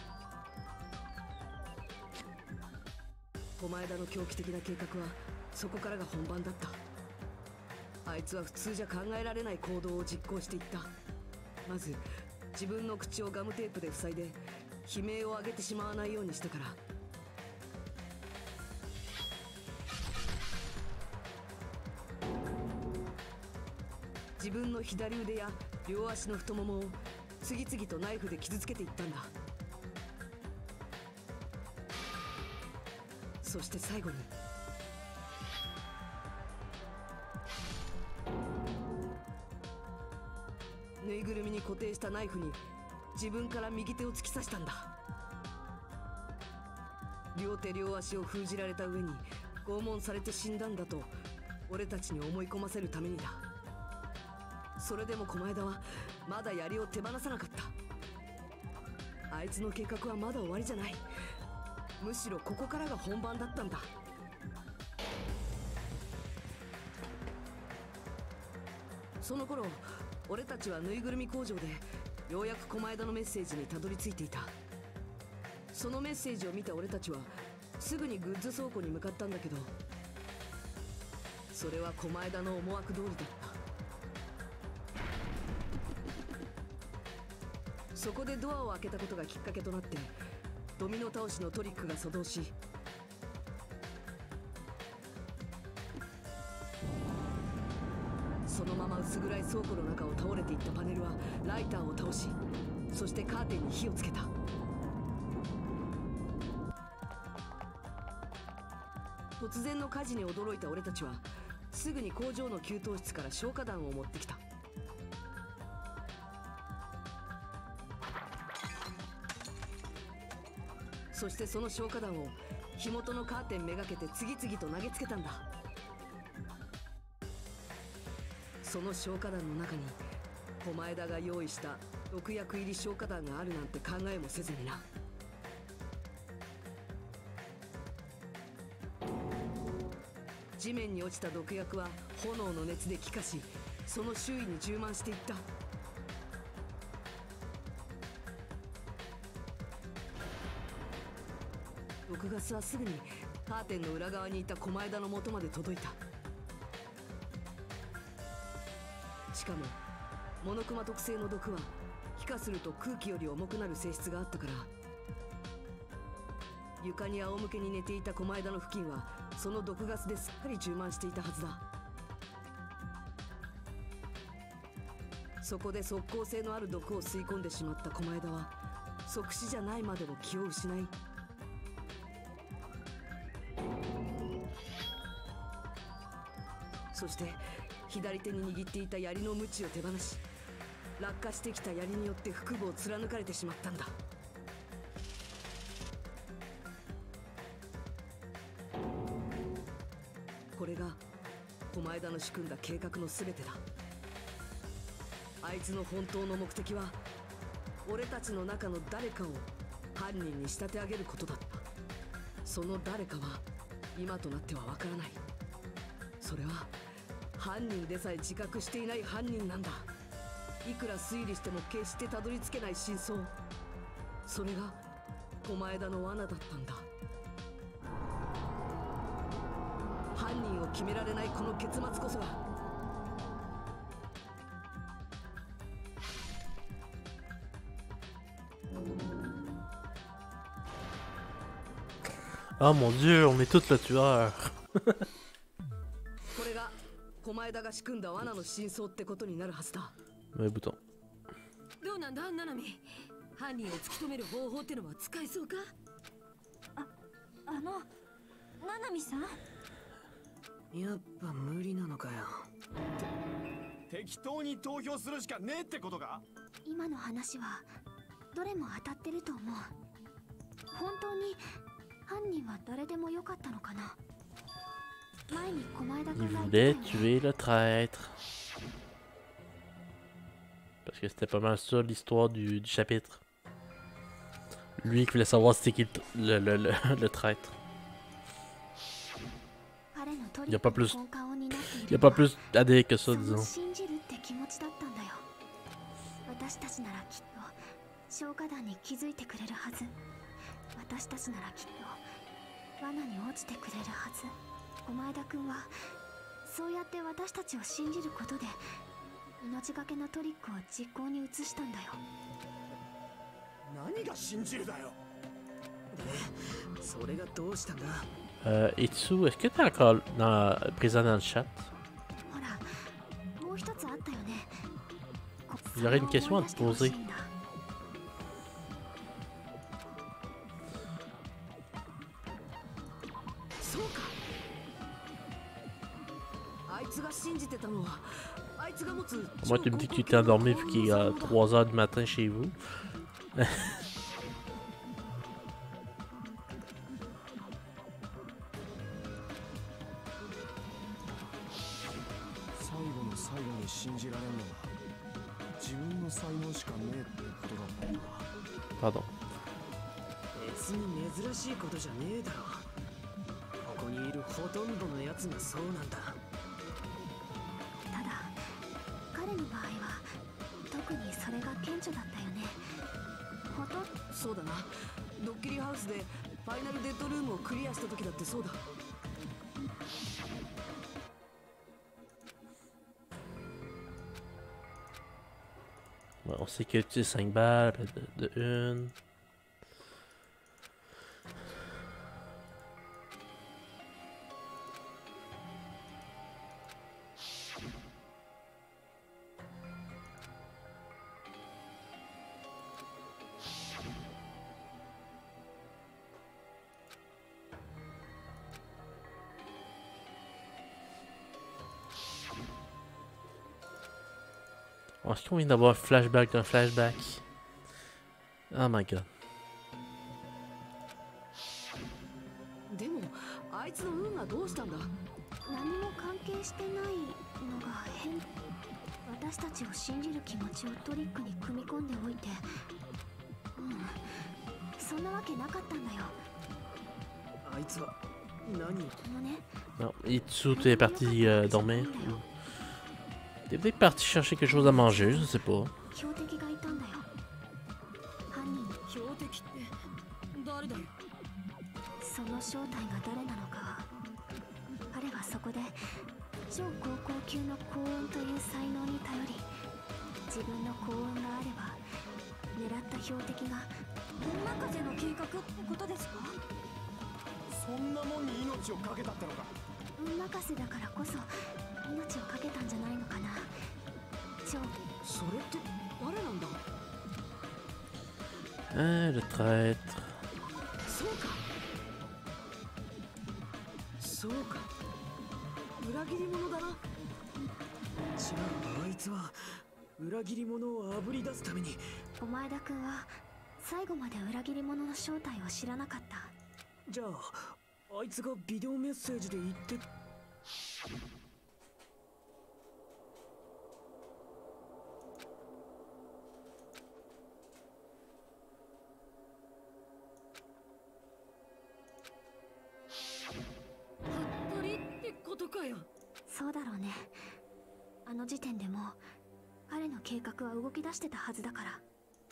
狛枝の狂気的な計画はそこからが本番だった。あいつは普通じゃ考えられない行動を実行していった。まず自分の口をガムテープで塞いで悲鳴を上げてしまわないようにしてから、自分の左腕や両足の太ももを次々とナイフで傷つけていったんだ。そして最後にぬいぐるみに固定したナイフに自分から右手を突き刺したんだ。両手両足を封じられた上に拷問されて死んだんだと俺たちに思い込ませるためにだ。それでも狛枝はまだ槍を手放さなかった。 あいつの計画はまだ終わりじゃない。むしろここからが本番だったんだ。その頃俺たちはぬいぐるみ工場でようやく狛江田のメッセージにたどり着いていた。そのメッセージを見た俺たちはすぐにグッズ倉庫に向かったんだけど、それは狛江田の思惑通りだった。そこでドアを開けたことがきっかけとなってドミノ倒しのトリックが作動し、そのまま薄暗い倉庫の中を倒れていったパネルはライターを倒し、そしてカーテンに火をつけた。突然の火事に驚いた俺たちはすぐに工場の給湯室から消火弾を持ってきた。そしてその消火弾を火元のカーテンめがけて次々と投げつけたんだ。その消火弾の中に狛江田が用意した毒薬入り消火弾があるなんて考えもせずにな。地面に落ちた毒薬は炎の熱で気化し、その周囲に充満していった。毒ガスはすぐにカーテンの裏側にいた狛江田の元まで届いた。しかもモノクマ特製の毒は気化すると空気より重くなる性質があったから、床に仰向けに寝ていた狛江田の付近はその毒ガスですっかり充満していたはずだ。そこで即効性のある毒を吸い込んでしまった狛江田は即死じゃないまでも気を失い、そして左手に握っていた槍の鞭を手放し、落下してきた槍によって腹部を貫かれてしまったんだ。これが狛江田の仕組んだ計画の全てだ。あいつの本当の目的は俺たちの中の誰かを犯人に仕立て上げることだった。その誰かは今となってはわからない。それは犯人でさえ自覚していない犯人なんだ。いくら推理しても決してたどり着けない真相、それが狛江田の罠だったんだ。犯人を決められないこの結末こそが Ah mon dieu, on est tous le tueur. これが狛江田が仕組んだ罠の真相ってことになるはずだ。 Le bouton. どうなんだナナミ、犯人を突き止める方法ってのは使えそうか。 あ、あのナナミさん、 やっぱ無理なのかよ。 適当に投票するしかねえってことか。 今の話はどれも当たってると思う。本当に犯人は誰でもよかったのかな。前に狛江田 Il 君が voulait 言ってたよね。 tuer le traître. Parce que c'était pas mal ça l'histoire du, du chapitre. Lui qui voulait savoir c'était qui le, le, le, le, le traître. Il n'y a pas plus, il y a pas plus à dire que ça, disons. 信じるって気持ちだったんだよ。私たちならきっと消火弾に気づいてくれるはず。私たちならきっと罠に落ちてくれるはず。狛江田君はそうやって私たちを信じることで命がけのトリックを実行に移したんだよ。 何が信じるだよ。 それがどうしたんだ。 Euh, Itsu, est-ce que t'es encore dans, présent dans le chat? ほら、もう一つあったよね。 J'aurais une question à te poser. そうか。あいつが信じてたのはあいつが持つ Moi, tu me dis que tu t'es endormi vu qu'il est à trois heures du matin chez vous. 最後に信じられんのは自分の才能しかねえってことだったんだ。 Pardon. 別に珍しいことじゃねえだろ。ここにいるほとんどのやつがそうなんだ。 ただ彼の場合は特にそれが顕著だったよね。ほとんそうだな。ドッキリハウスでファイナルデッドルームをクリアした時だってそうだ。 Ouais, on sait qu'il utilise cinq balles, de, de une. Est-ce qu'on vient d'avoir un flashback d'un flashback? Oh my god. でもあいつの運がどうしたんだ。 何も関係してないのが変。私たちを信じる気持ちをトリックに組み込んでおいて、うんそんなわけなかったんだよ。 あいつは何？ あのね Non, Itsu, tu es parti euh, dormir? T'es peut-être parti chercher quelque chose à manger, je sais pas. 標的がいたんだよ。犯人。 標的って誰だよ。 その正体が誰なのか。彼はそこで超高校級の幸運という才能に頼り、自分の幸運があれば狙った標的が運任せの計画ってことですか？ そんなもんに命をかけたってのか。 運任せだからこそ命をかけたんじゃないのかな。超それって誰なんだ。 Ah, le traître. そうかそうか裏切り者だな。 違う、あいつは裏切り者をあぶり出すために。 お前田くんは最後まで裏切り者の正体を知らなかった。 じゃああいつがビデオメッセージで言って。 服部ってことかよ。 そうだろうね。あの時点でもう彼の計画は動き出してたはずだから。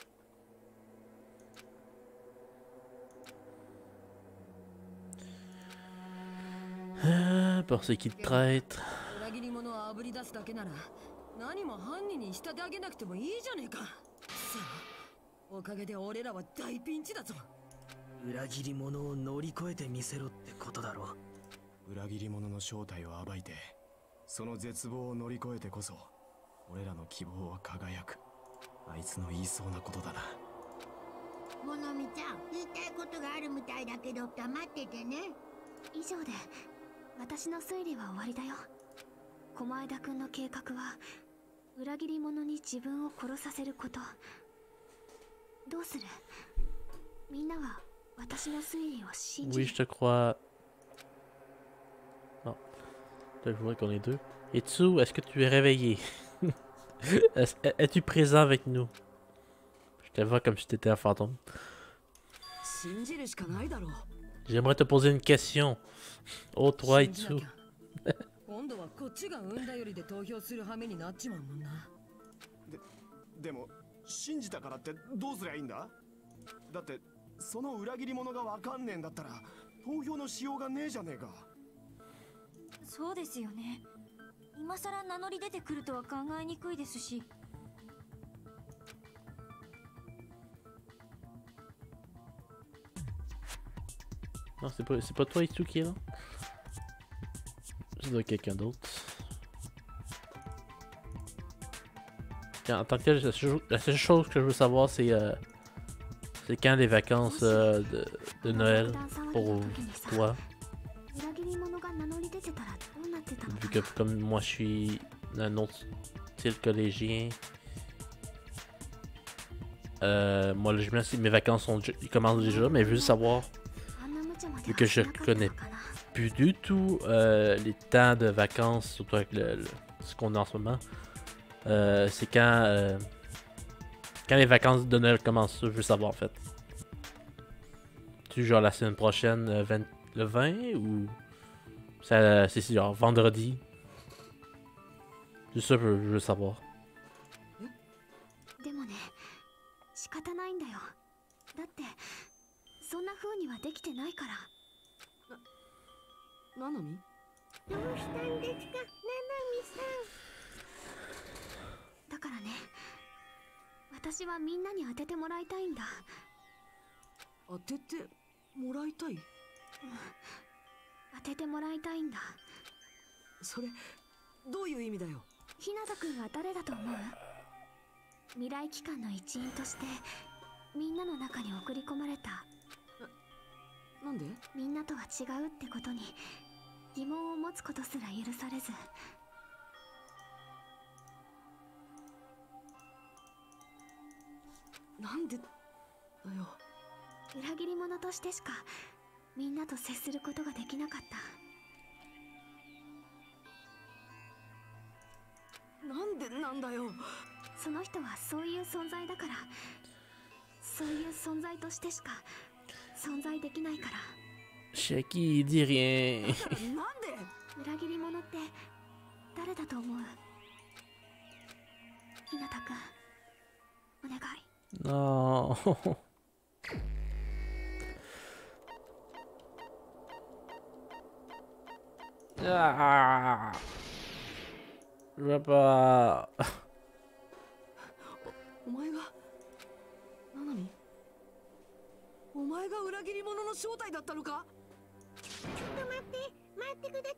Ah, pour ce qui te traître. 裏切り者をあぶり出すだけなら何も犯人に仕立て上げなくてもいいじゃねえか。さあおかげで俺らは大ピンチだぞ。 裏切り者を乗り越えてみせろってことだろ。 裏切り者の正体を暴いて、その絶望を乗り越えてこそ俺らの希望は輝く。あいつの言いそうなことだな。 モノミちゃん、言いたいことがあるみたいだけど黙っててね。 以上で私の推理は終わりだよ。狛江田くんの計画は裏切り者に自分を殺させること。どうする？みんなは私の推理を信じる。 Oui, je te crois. Non. Je vois qu'on est deux. Itsu, est-ce que tu es réveillé? Es-tu présent avec nous? Je te vois comme si tu étais un fantôme. 信じるしかないだろう。 J'aimerais te poser une question. Oh, toi, 信じな Itsu. きゃ今度はこっちが産んだよりで投票する羽目になっちまうもんな。 で、でも信じたからってどうすりゃいいんだ？だってその裏切り者がわかんねえんだったら投票のしようがねえじゃねえか。 そうですよね。今さら名乗り出てくるとは考えにくいですし。 Non, c'est pas, c'est pas toi, Itsu, qui est là? Ça doit être quelqu'un d'autre. En tant que tel, la seule, la seule chose que je veux savoir, c'est euh, c'est quand les vacances euh, de, de Noël pour toi. Vu que comme moi je suis un autre style collégien, euh, moi le gymnase, mes vacances sont, ils commencent déjà, mais je veux savoir, vu que je connais plus du tout euh, les temps de vacances, surtout avec le, le, ce qu'on a en ce moment. Euh, c'est quand euh, quand les vacances de Noël commencent, ça, je veux savoir en fait. tu genre la semaine prochaine, euh, vingt, le vingt, ou ça, c'est genre vendredi? C'est ça que je veux savoir. でもね、仕方ないんだよ。だってそんな風にはできてないから。 な、ななみ？ どうしたんですか、ななみさん。 だからね、私はみんなに当ててもらいたいんだ。 当ててもらいたい？うん、 当ててもらいたいんだ。 それどういう意味だよ？ 日向くんは誰だと思う？未来機関の一員としてみんなの中に送り込まれた。 なんで？ みんなとは違うってことに疑問を持つことすら許されず。 なんでだよ。 裏切り者としてしかみんなと接することができなかった。 なんでなんだよ。 その人はそういう存在だから、そういう存在としてしか存在できないから。 Shaki dit rien. なんで？ 裏切り者って誰だと思う？日向くん、お願い。 Non. Ah. Je veux pas. お前がななみ？お前が裏切り者の正体だったのか？ ちょっと待って、待ってください。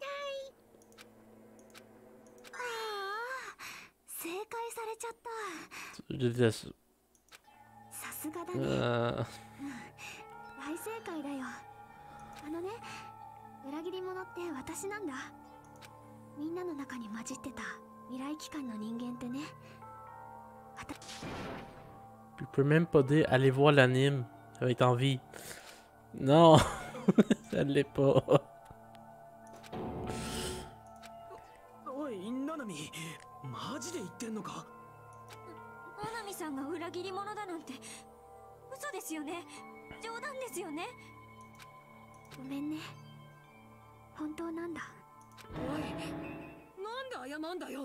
ああ、正解されちゃった。 Je déteste. さすがだね。 Euh... 大正解だよ。あのね、裏切り者って私なんだ。みんなの中に混じってた未来機関の人間ってね。 Tu peux même pas dire allez voir l'anime avec envie. Non, ça ne l'est pas. おい、ナナミ、マジで言ってんのか？ ナナミさんが裏切り者だなんて嘘ですよね。冗談ですよね。 ごめんね。本当なんだ。 おい、なんで謝んだよ。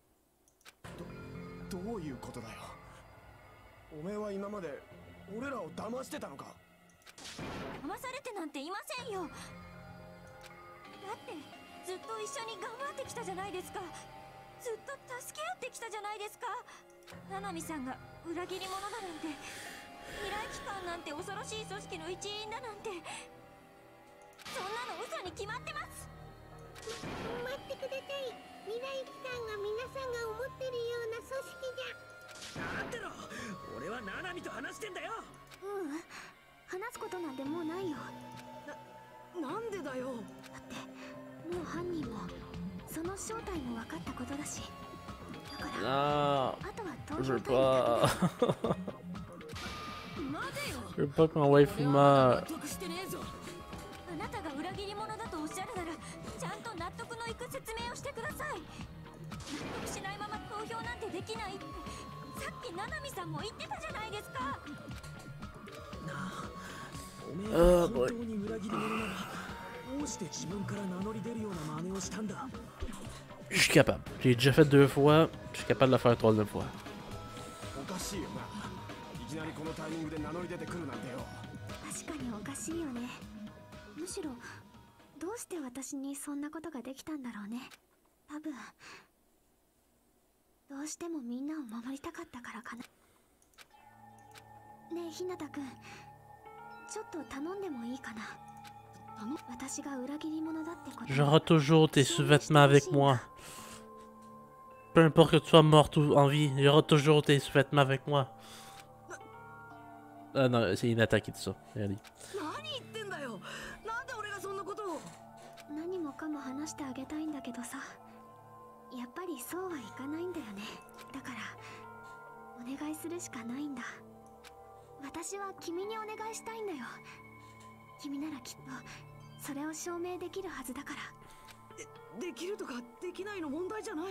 ど、どういうことだよ。おめえは今まで俺らを騙してたのか？ 騙されてなんていませんよ。だってずっと一緒に頑張ってきたじゃないですか。ずっと助け合ってきたじゃないですか。ナナミさんが裏切り者だなんて、未来機関なんて恐ろしい組織の一員だなんて、そんなの嘘に決まってます。 待ってください。未来機関が皆さんが思ってるような組織じゃ。 なんでろ、俺はナナミと話してんだよ。 うん、話すことなんてもうないよ。 な、なんでだよ。 だってもう犯人もその正体も分かったことだし。だから Non, あとは投 je 票 veux タイムだ pas. 待てよ。 Je veux pas que ma wife meure. 納得してねえぞ。 あなたが裏切り者だとおっしゃるなら、ちゃんと納得のいく説明をしてください。納得しないまま投票なんてできないってさっきナナミさんも言ってたじゃないですか。 なあ、おめえが本当に裏切り者ならどうして自分から名乗り出るような真似をしたんだ。 Je suis capable. J'ai déjà fait deux fois. Je suis capable de le faire une troisième fois. おかしいよな。いきなりこのタイミングで名乗り出てくるなんてよ。 確かにおかしいよね。むしろどうして私にそんなことができたんだろうね。多分どうしてもみんなを守りたかったからかな。ねえ日向くん、ちょっと頼んでもいいかな。私が裏切り者だってこと。 J'aurai toujours tes sous-vêtements avec moi. Peu importe que tu sois morte ou en vie, j'aurai toujours tes sous-vêtements avec moi. Ah non, c'est Hinata qui dit ça. Regardez. 何言ってんだよ。なんで俺がそんなことを。 何もかも話してあげたいんだけどさ、やっぱりそうはいかないんだよね。だからお願いするしかないんだ。私は君にお願いしたいんだよ。君ならきっとそれを証明できるはずだから。 で、できるとかできないの問題じゃない。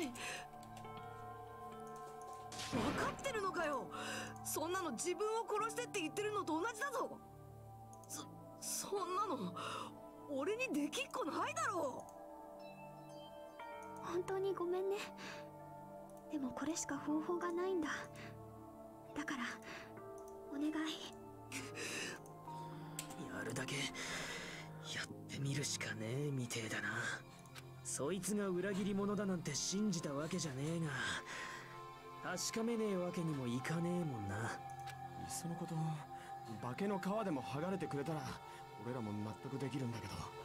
分かってるのかよ。そんなの自分を殺してって言ってるのと同じだぞ。そ、 の。俺にできっこないだろ本当にごめんね。でもこれしか方法がないんだ。だからお願い。 やるだけやってみるしかねえみてえだな。そいつが裏切り者だなんて信じたわけじゃねえが、確かめねえわけにもいかねえもんな。 いっそのこと化けの皮でも剥がれてくれたら俺らも納得できるんだけど。 化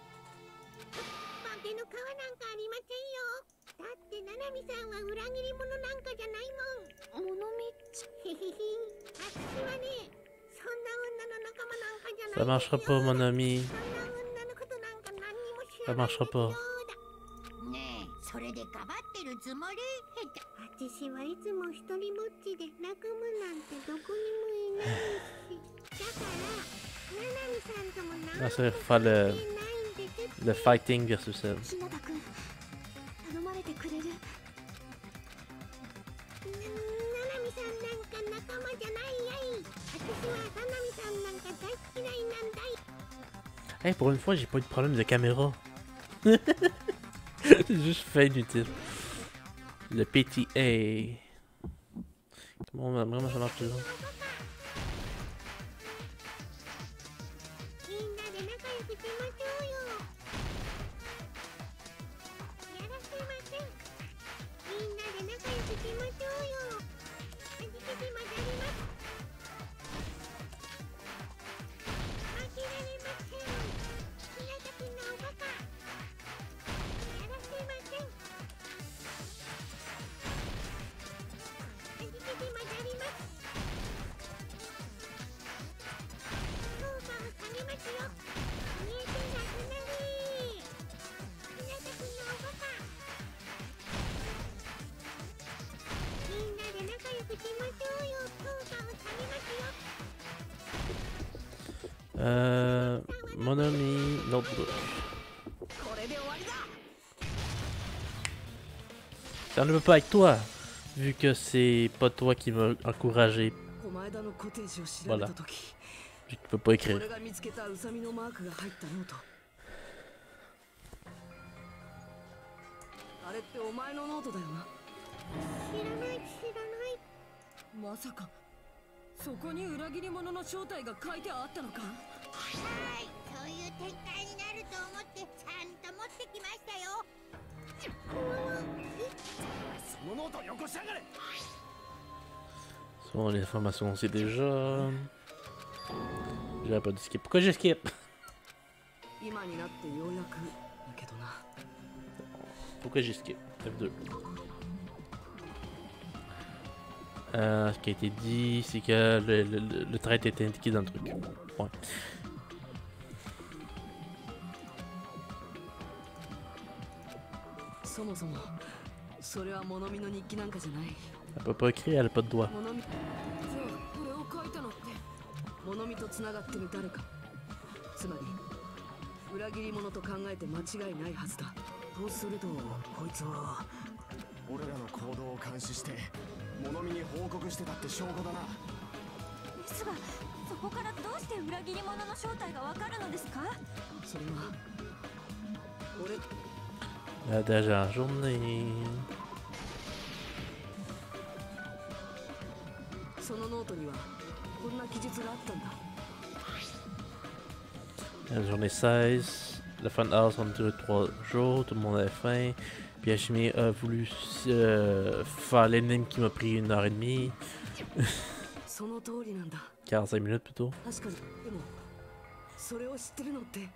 けの皮なんかありませんよ。だってナナミさんは裏切り者なんかじゃないもん。モノミちゃん。へへへ。私はね、そんな女の仲間なんかじゃない。 Ça marchera pas, mon ami. そんな女のことなんか何にも知 Ça らない marchera pas. ねえ、それでかばってるつもり？私はいつも一人ぼっちで泣くむなんてどこにもいないし。だからナナミさんとも何 Là, も ça va 関 faire 係 le, ないんですって。 le fighting versus elle. 日向くん、頼まれてくれる？ ナナミさんなんか仲間じゃないやい。私はナナミさんなんか大嫌いなんだい。 Hey, pour une fois, j'ai pas eu de problème de caméra. C'est juste fait inutile. Le P T A. Comment vraiment ça marche toujours? みんなで仲良くしましょうよ。やらせません。みんなで仲良くしましょうよ。あじきじまざります。負けられません。紫のおバカ。やらせません。あじきじまざります。そうかを下げますよ。見えてなくなれ。紫のおバカ。みんなで仲良くしましょうよ。そうかを下げますよ。 Euh, mon ami Notebook. これで終わりだ。 Ça ne veut pas avec toi, vu que c'est pas toi qui m'a encouragé, 狛枝のコテージを調べた時、 vu que tu peux pas écrire. 俺が見つけたウサミのマークが入ったノート。あれってお前のノートだよな。 知らない知らない。 まさかそこに裏切り者の正体が書いてあったのか。 はい、そういう展開になると思ってちゃんと持ってきましたよ。 そのノートよこしやがれ。 Bon, les informations, on sait déjà. J'aurais pas dû skip. Pourquoi j'ai skip? 今になってようやくだけどな。 Pourquoi j'ai skip? F deux. Euh, ce qui a été dit, c'est que le, le, le, le traître était indiqué dans le truc. Ouais. そもそもそれは物見の日記なんかじゃない。 Elle peut pas écrire, elle a pas de doigt. 物見、 じゃあこれを書いたのって。 物見と繋がってる誰か。つまり裏切り者と考えて間違いないはずだ。 とするとこいつは俺らの行動を監視して物見に報告してたって証拠だな。 ですがそこからどうして裏切り者の正体がわかるのですか。 それは俺 La dernière journée. そのノートにはこんな記述があったんだ。 La journée seize. La fin de house a duré trois jours. Tout le monde avait faim. Puis Hashimi a voulu euh, faire l'énigme qui m'a pris une heure et demie. その通りなんだ。 quarante-cinq minutes plutôt. 確かに。でもそれを知ってるのって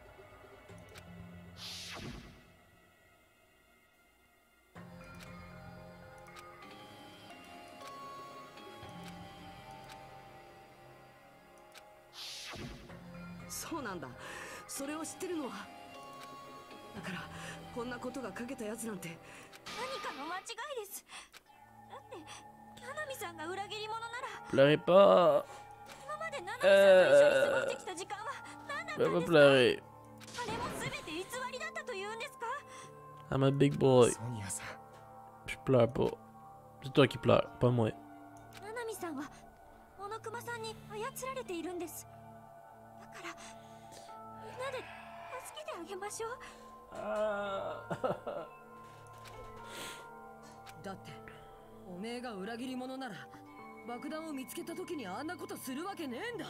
そうなんだ。それを知ってるのはだからこんなことが書けたやつなんて。 何かの間違いです。だってナナミさんが裏切り者なら Pleurez pas. 今までナナミさんと一緒に過ごしてきた時間は何だったん Je vais です pas か。 pleurer. あれも全て偽りだったというんですか。 I'm a big boy. ソニアさん、 Je pleure pas. C'est toi qui pleures, pas moi. ナナミさんはモノクマさんに操られているんです。だからなで助けてあげましょう。 だっておめえが裏切り者なら爆弾を見つけた時にあんなことするわけねえんだ。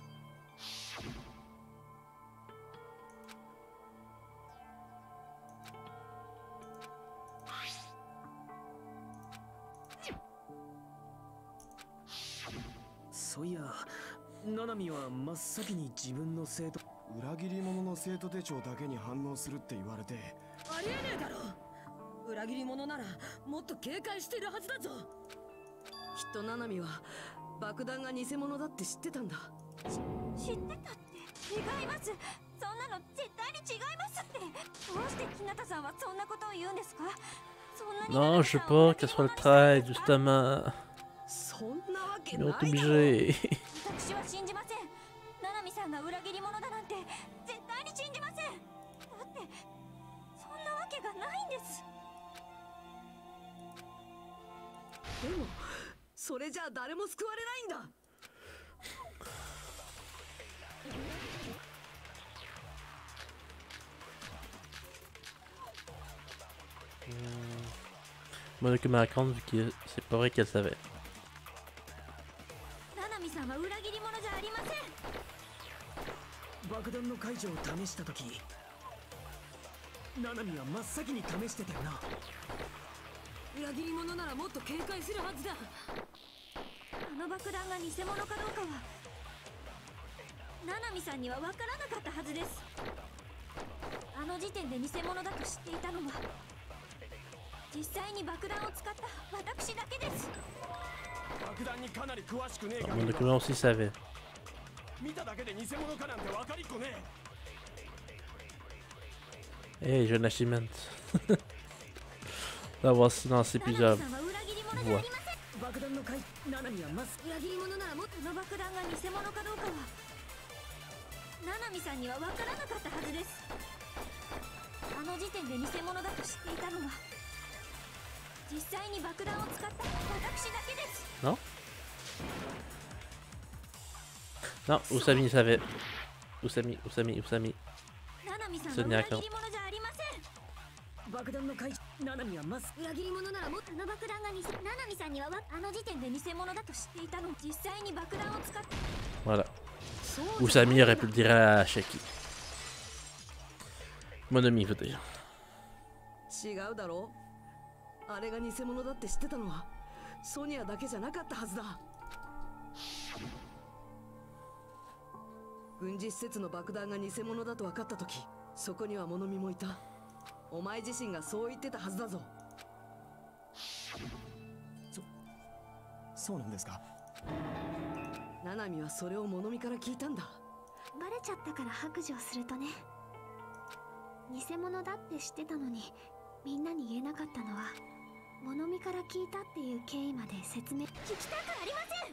そういや、ナナミは真っ先に自分の生徒裏切り者の生徒手帳だけに反応するって言われて。 ありえねえだろ。裏切り者ならもっと警戒してるはずだぞ。きっとナナミは爆弾が偽物だって知ってたんだ。 知ってたって。違います。そんなの絶対に違いますって。どうして日向さんはそんなことを言うんですか？そんなに Non, je veux pas qu'elle soit le treize, justement. そんなわけ Ils な ont いだろ。 obligé. 私は信じません。ナナミさんが裏切り者だなんて絶対に信じません。だってそんなわけがないんです。 でもそれじゃあ誰も救われないんだ。 Moi, que me raconte vu que c'est pas vrai qu'elle savait. ナナミさんは裏切り者じゃありません。 爆弾の解除を試したとき、ナナミは真っ先に試してたよな。 裏切り者ならもっと警戒するはずだ。 あの爆弾が偽物かどうかはナナミさんには分からなかったはずです。あの時点で偽物だと知っていたのは実際に爆弾を使った私だけです。 爆弾にかなり詳しくねえ Ah, が mon document aussi savait. 見ただけで偽物かなんて分かりっこねえ。 Hey, jeune achievement. Là, voici dans ces plusieurs ナナミさんは裏切り者じゃありません。 爆弾の解ナナミはまず裏切り者ならもっとの爆弾が偽物かどうかはナナミさんには分からなかったはずです。あの時点で偽物だと知っていたのは実際に爆弾を使った私だけです。 Non? Non, Usami il savait. Usami, Usami, Usami. ナナミさんは裏切り者じゃありません。 爆弾の解ナナミはまず裏切り者ならもっとあの爆弾が偽ナナミさんにはわあの時点で偽物だと知っていたの実際に爆弾を使って Voilà. Usami aurait pu le dire à Shaki. Mon ami, je veux dire. 違うだろう。あれが偽物だって知ってたのはソニアだけじゃなかったはずだ。軍事施設の爆弾が偽物だと分かった時、そこには物見もいた。お前自身がそう言ってたはずだぞ。 そそうなんですか。 ナナミはそれを物見から聞いたんだ。 バレちゃったから白状するとね、偽物だって知ってたのにみんなに言えなかったのは物見から聞いたっていう経緯まで説明。聞きたくありません。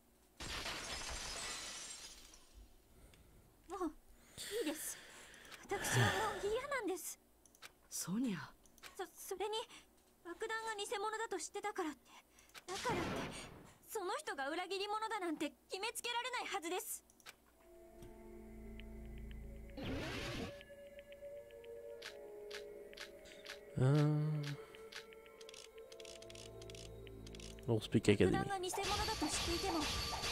もういいです。私はもう嫌なんです。 ソニア、 そそれに爆弾が偽物だと知ってたからってだからってその人が裏切り者だなんて決めつけられないはずです。 Um... On speak 爆 academy. 弾が偽物だと知っていても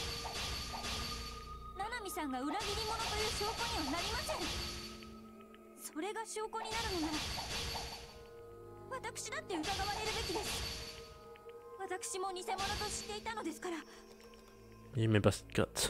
ナナミさんが裏切り者という証拠にはなりません。それが証拠になるのなら私だって疑われるべきです。私も偽物と知っていたのですから。 Il met pas cette cote.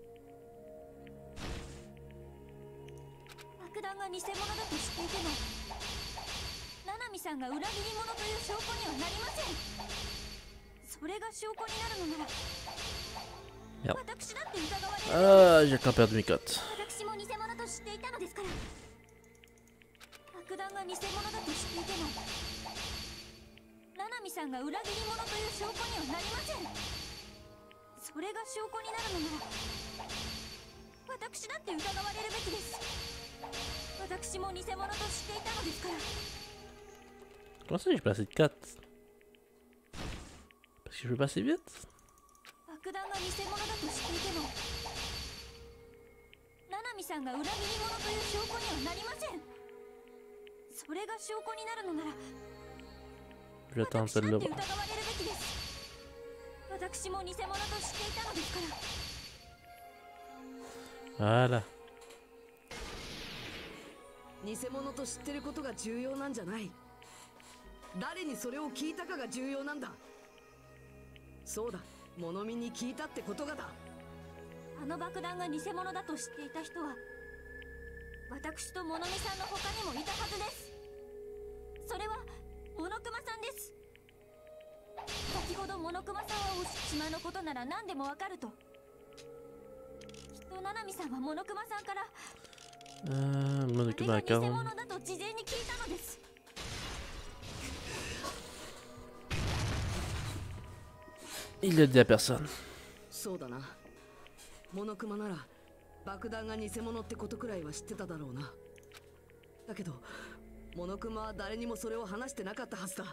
爆弾が偽物だと知っていてもナナミさんが裏切り者という証拠にはなりません。それが証拠になるのなら私だって疑われる。 Ah, j'ai encore perdu mes cotes. 私も偽物と知っていたのですから。爆弾が偽物だと知っていてもナナミさんが裏切り者という証拠にはなりません。それが証拠になるのなら私だって疑われるべきです。私も偽物と知っていたのですから。 Comment ça j'ai pas assez de cotes? Parce que je veux passer vite? 爆弾が偽物だと知っていてもナナミ海さんが裏切り者という証拠にはなりません。それが証拠になるのなら Je vais attendre 私だって celle-là. 疑われるべきです。私も偽物と知っていたのですから。 Voilà. 偽物と知ってることが重要なんじゃない。誰にそれを聞いたかが重要なんだ。そうだ、物見に聞いたってことがだ。 あの爆弾が偽物だと知っていた人は私と物見さんの他にもいたはずです。それはモノクマさんです。先ほどモノクマさんは島のことなら何でもわかると。きっとナナミさんはモノクマさんから Euh, mon あれが Akuma 偽 quarante. 物だと事前に聞いたのです。 Il le dit à personne. そうだな。モノクマなら爆弾が偽物ってことくらいは知ってただろうな。だけどモノクマは誰にもそれを話してなかったはずだ。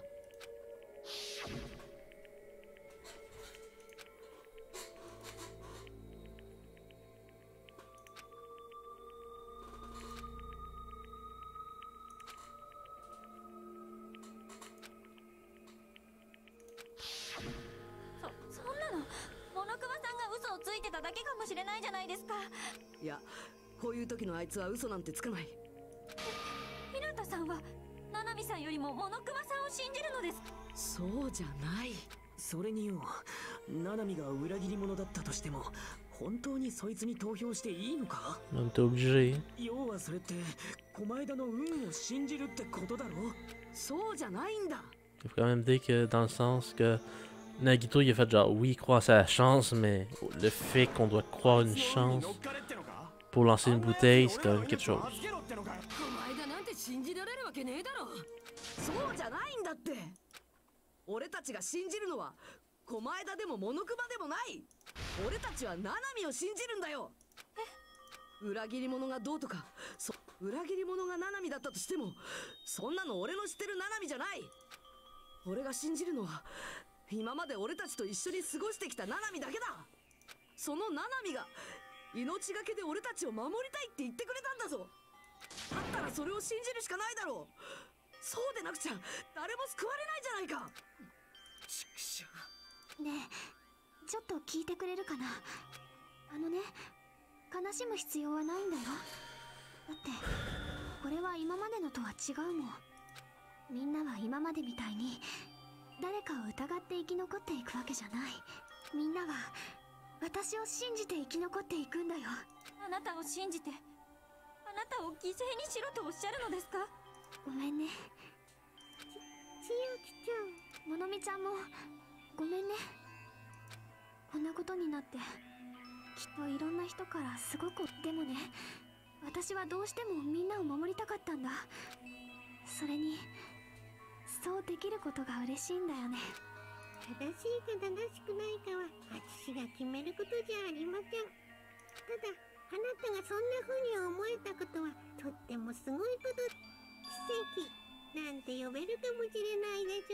そ、そんなのモノクマさんが嘘をついてただけかもしれないじゃないですか。 いや、こういう時のあいつは嘘なんてつかない。 ミナタさんはナナミさんよりもモノクマさんを信じるのです。 そうじゃない。 それによ、ナナミが裏切り者だったとしても本当にそいつに投票していいのか？ On était obligé. 要はそれって狛枝の運を信じるってことだろ？ そうじゃないんだ。 Il faut quand même dire que dans le sens que Nagito il a fait genre oui, croire à sa chance, mais le fait qu'on doit croire une chance pour lancer une bouteille, c'est quand même quelque chose. 狛枝なんて信じられるわけねえだろ。そうじゃないんだって。俺たちが信じるのは狛枝でもモノクマでもない。俺たちはナナミを信じるんだよ。裏切り者がどうとか、そ裏切り者がナナミだったとしても、そんなの俺の知ってるナナミじゃない。俺が信じるのは今まで俺たちと一緒に過ごしてきたナナミだけだ。そのナナミが命がけで俺たちを守りたいって言ってくれたんだぞ。だったらそれを信じるしかないだろう。そうでなくちゃ誰も救われないじゃないか。ちくしょ。 ねえ、ちょっと聞いてくれるかな。あのね、悲しむ必要はないんだよ。だってこれは今までのとは違うもん。みんなは今までみたいに誰かを疑って生き残っていくわけじゃない。みんなは私を信じて生き残っていくんだよ。 あなたを信じてあなたを犠牲にしろとおっしゃるのですか？ ごめんね。ち、千秋ちゃん、ものみちゃんもごめんね。こんなことになってきっといろんな人からすごく。でもね、私はどうしてもみんなを守りたかったんだ。それにそうできることが嬉しいんだよね。 正しいか正しくないかは私が決めることじゃありません。ただあなたがそんな風に思えたことはとってもすごいこと。奇跡なんて呼べるかもしれないです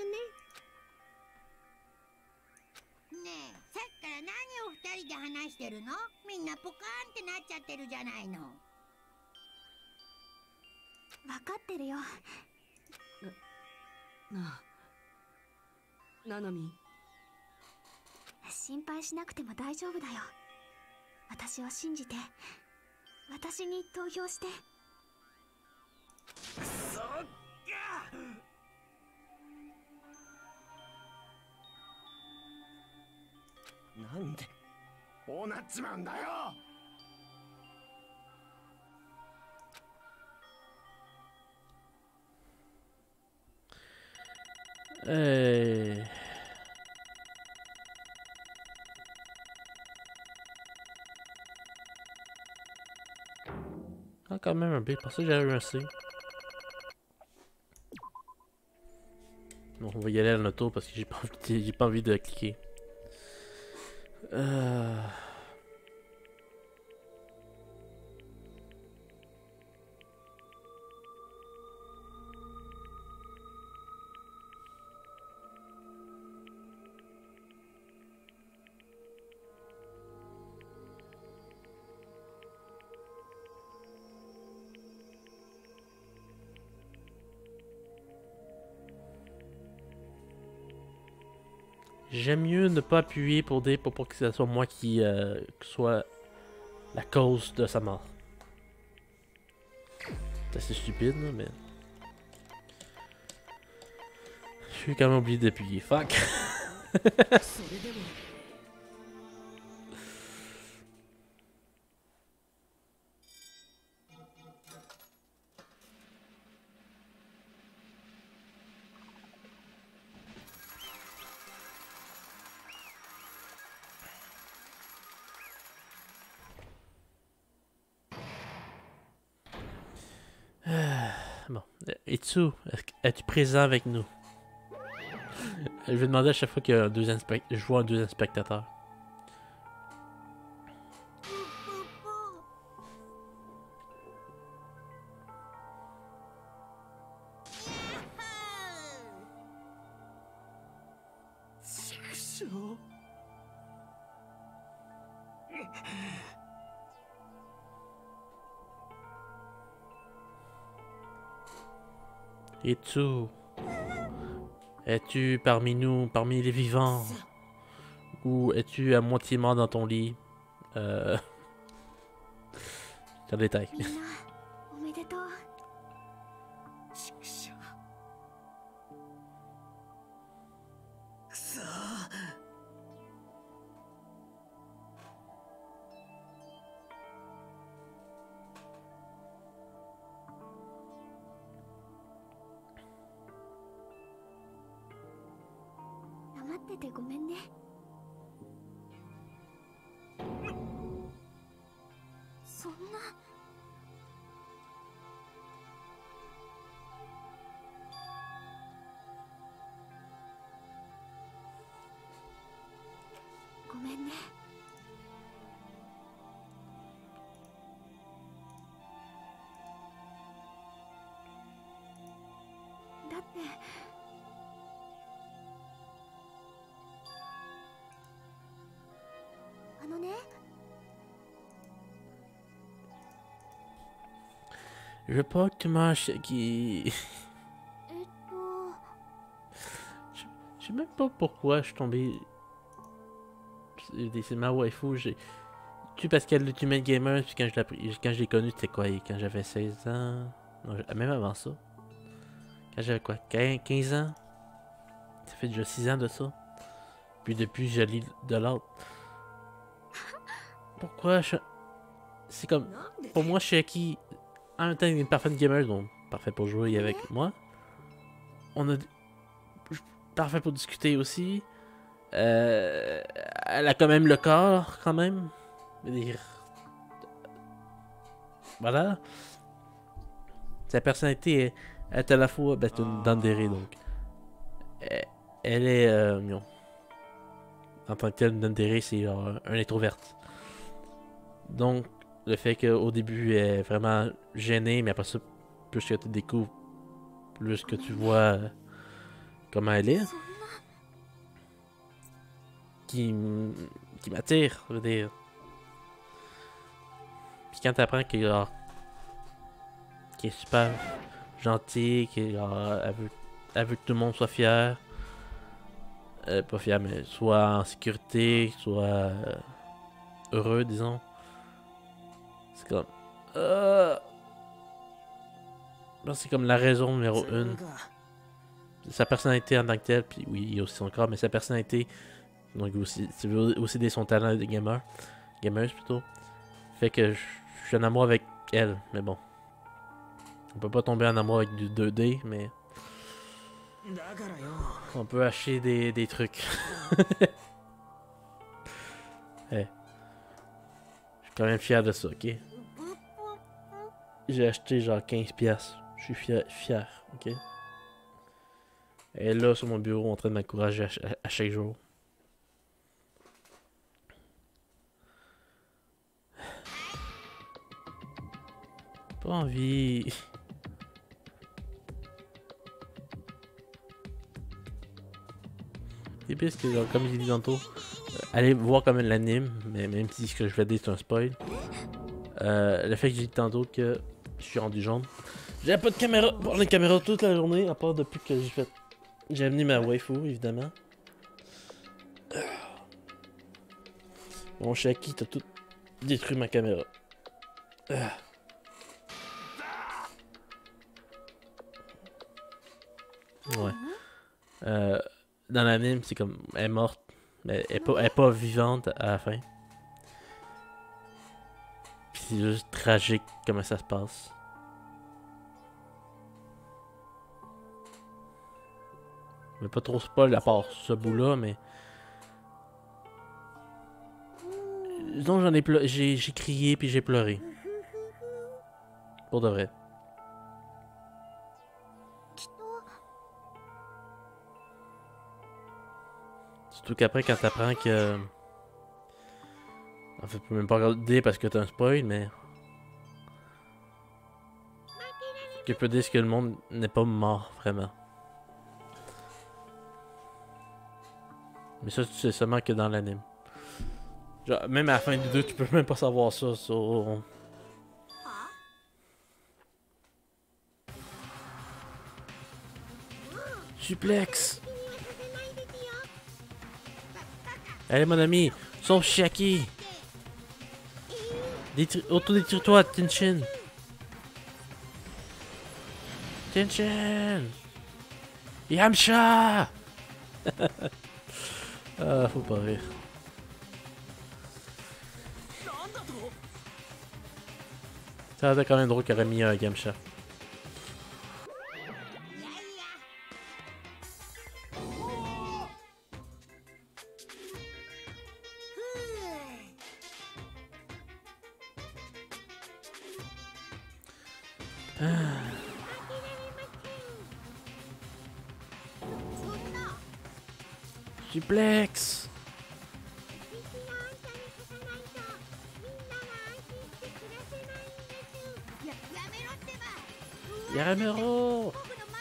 ね。ねえ、さっきから何を二人で話してるの？みんなポカーンってなっちゃってるじゃないの。 分かってるよ。 なあ、ナナミ。 心配しなくても大丈夫だよ。私を信じて私に投票して。 そっか。 なんでこうなっちまうんだよ。 Hey. Ah, quand même un B, parce que j'avais eu un C. Bon, on va y aller à l'auto parce que j'ai pas envie, j'ai pas envie de cliquer. Euh... J'aime mieux ne pas appuyer pour D pour, pour que ce soit moi qui euh, soit la cause de sa mort. C'est assez stupide, là, mais... Je suis quand même obligé d'appuyer. Fuck! Bon. Es-tu es-tu présent avec nous? Je vais demander à chaque fois qu'il y a un deuxième spect- je vois un deuxième spectateur. Es-tu Es-tu parmi nous, parmi les vivants? Ou es-tu à moitié mort dans ton lit? Euh... C'est un détail. みんなおめでとう。 くそー。 黙っててごめんね。そんな。ごめんね。だってあのね、 Je veux pas que tu manges qui... えっと Je je sais même pas pourquoi je suis tombé... C'est c'est ma waifu, j'ai... Tu parce qu'elle l'Ultimate Gamer, puis quand je l'ai appris- quand je l'ai connue, c'était quoi? Quand j'avais seize ans... Non, je- même avant ça. Quand j'avais quoi? quinze ans? Ça fait déjà six ans de ça. Puis depuis, je lis de l'autre. Pourquoi je... C'est comme... Pour moi, Shaki, en même temps, il est une parfaite gamer, donc parfait pour jouer avec moi. On a... Parfait pour discuter aussi. Euh... Elle a quand même le corps, quand même. Je veux dire... Voilà. Sa personnalité est, est à la fois... Ben, c'est une dandérée, donc... Elle, elle est... Euh, non. En tant que telle, une dandérée, c'est euh, un introverte. Donc, le fait qu'au début, elle est vraiment gênée, mais après ça, plus que tu découvres, plus que tu vois euh, comment elle est, そんな。 qui, m- qui m'attire, je veux dire. Puis quand tu apprends qu'elle genre, qu'elle est super gentille, qu'elle genre, elle veut, elle veut que tout le monde soit fier, euh, pas fier, mais soit en sécurité, soit euh, heureux, disons. C'est comme... Euh... je pense que c'est comme la raison numéro そう une. か。 Sa personnalité en tant que telle, puis oui, il y a aussi son corps, mais sa personnalité, donc aussi, tu veux aussi aider son talent de gamer, gameuse plutôt, fait que je je suis en amour avec elle, mais bon. On peut pas tomber en amour avec du deux D, mais だからよ。 on peut acheter des, des trucs. Eh. Je suis quand même fier de ça, ok? J'ai acheté genre quinze piastres. Je suis fier, fier, ok? Elle est là sur mon bureau en train de m'encourager à, ch- à- à chaque jour. Pas envie. C'est pire que, genre, comme j'ai dit tantôt, euh, allez voir comme l'anime, mais même si ce que je vais dire c'est un spoil. Euh, le fait que j'ai dit tantôt que je suis rendu jaune. J'avais pas de caméra, pour la caméra toute la journée, à part depuis que j'ai fait. J'ai amené ma waifu, évidemment. Mon Shaki, t'as tout détruit ma caméra. Ah. Ouais. Euh, dans l'anime, c'est comme... Elle est morte. Mais elle est pas, elle est pas vivante à la fin. Puis c'est juste tragique comment ça se passe. Mais pas trop spoil à part ce bout-là, mais... Donc j'en ai pleuré, j'ai j'ai crié puis j'ai pleuré. Pour de vrai. Surtout qu'après quand t'apprends que... En fait, tu peux même pas regarder parce que t'as un spoil, mais... Que peut dire que le monde n'est pas mort, vraiment. Mais ça, tu sais seulement que dans l'anime. Genre, même à la fin du deux, tu peux même pas savoir ça. So... Suplex! Allez, mon ami, sauve Shaki! Autodétruis-toi, Tenshin! Tenshin! Yamcha! Ah, faut pas rire. Ça aurait été quand même drôle qu'il aurait mis un Yamcha. Suplex! Yaramero!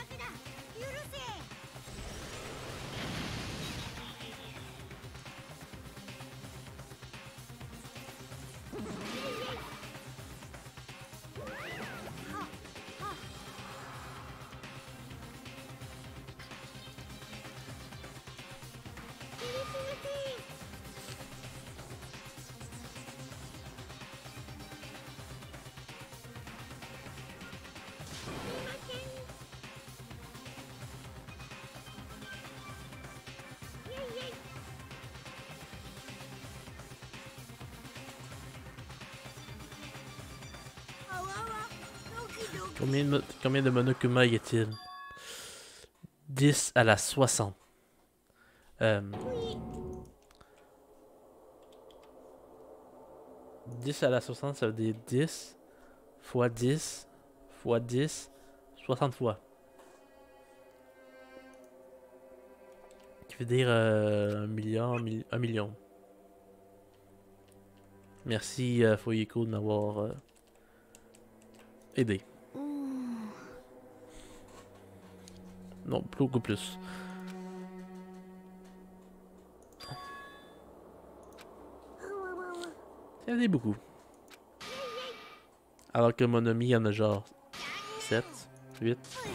Combien de, combien de Monokuma y a-t-il? dix à la soixante. Euh, dix à la soixante, ça veut dire dix fois dix fois dix, soixante fois. Qui veut dire euh, un million, un million. Merci euh, Foyeko de m'avoir euh, aidé. Non, beaucoup plus. Ça en est beaucoup. Alors que mon ami, il y en a genre sept, huit.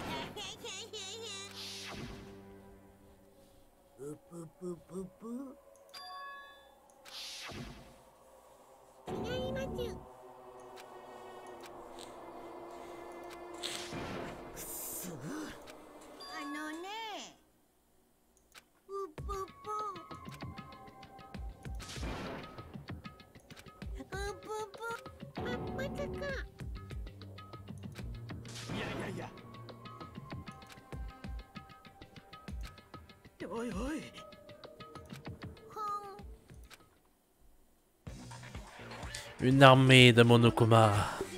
Une armée de Monokuma.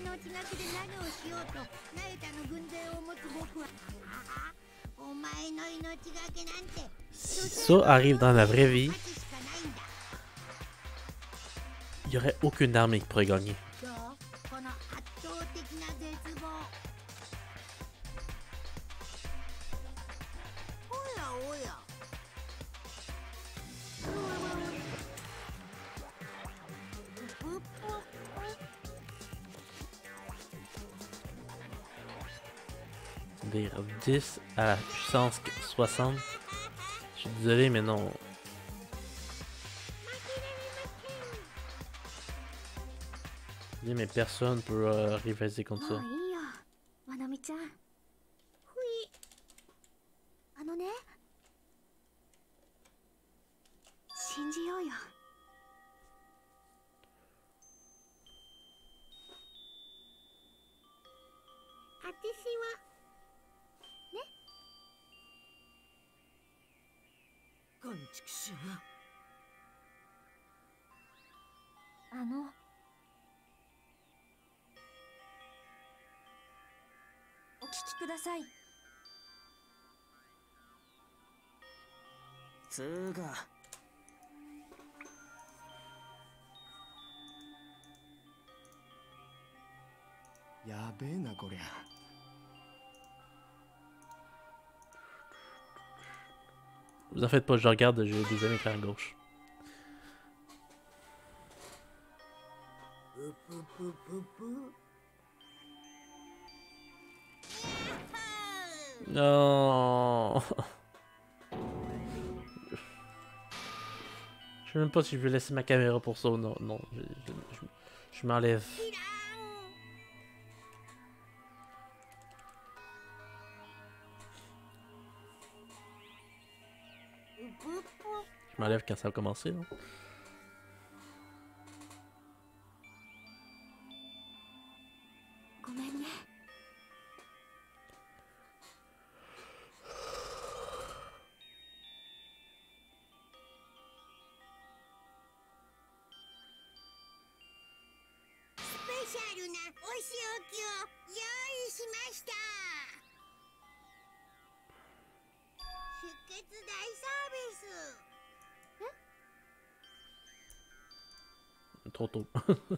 Si ça arrive dans la vraie vie, il n'y aurait aucune armée qui pourrait gagner. dix à la puissance soixante. Je suis désolé, mais non. dis, mais personne peut euh, rivaliser contre も ça. ういいよまなみちゃん。ふい。あのね、信じようよ。あたしはね。 こんちくしょう。 あのお聞きください。 つーかやべえなこりゃ。 Vous en faites pas, je regarde, j'ai des amis écran à gauche. Non. Je sais même pas si je vais laisser ma caméra pour ça ou non. Non, je, je, je, je m'enlève. Je m'enlève quand ça va commencer. Non? ごめんね。 スペシャルなお仕置きを用意しました。出血大サービス。 Trop tôt. ほん。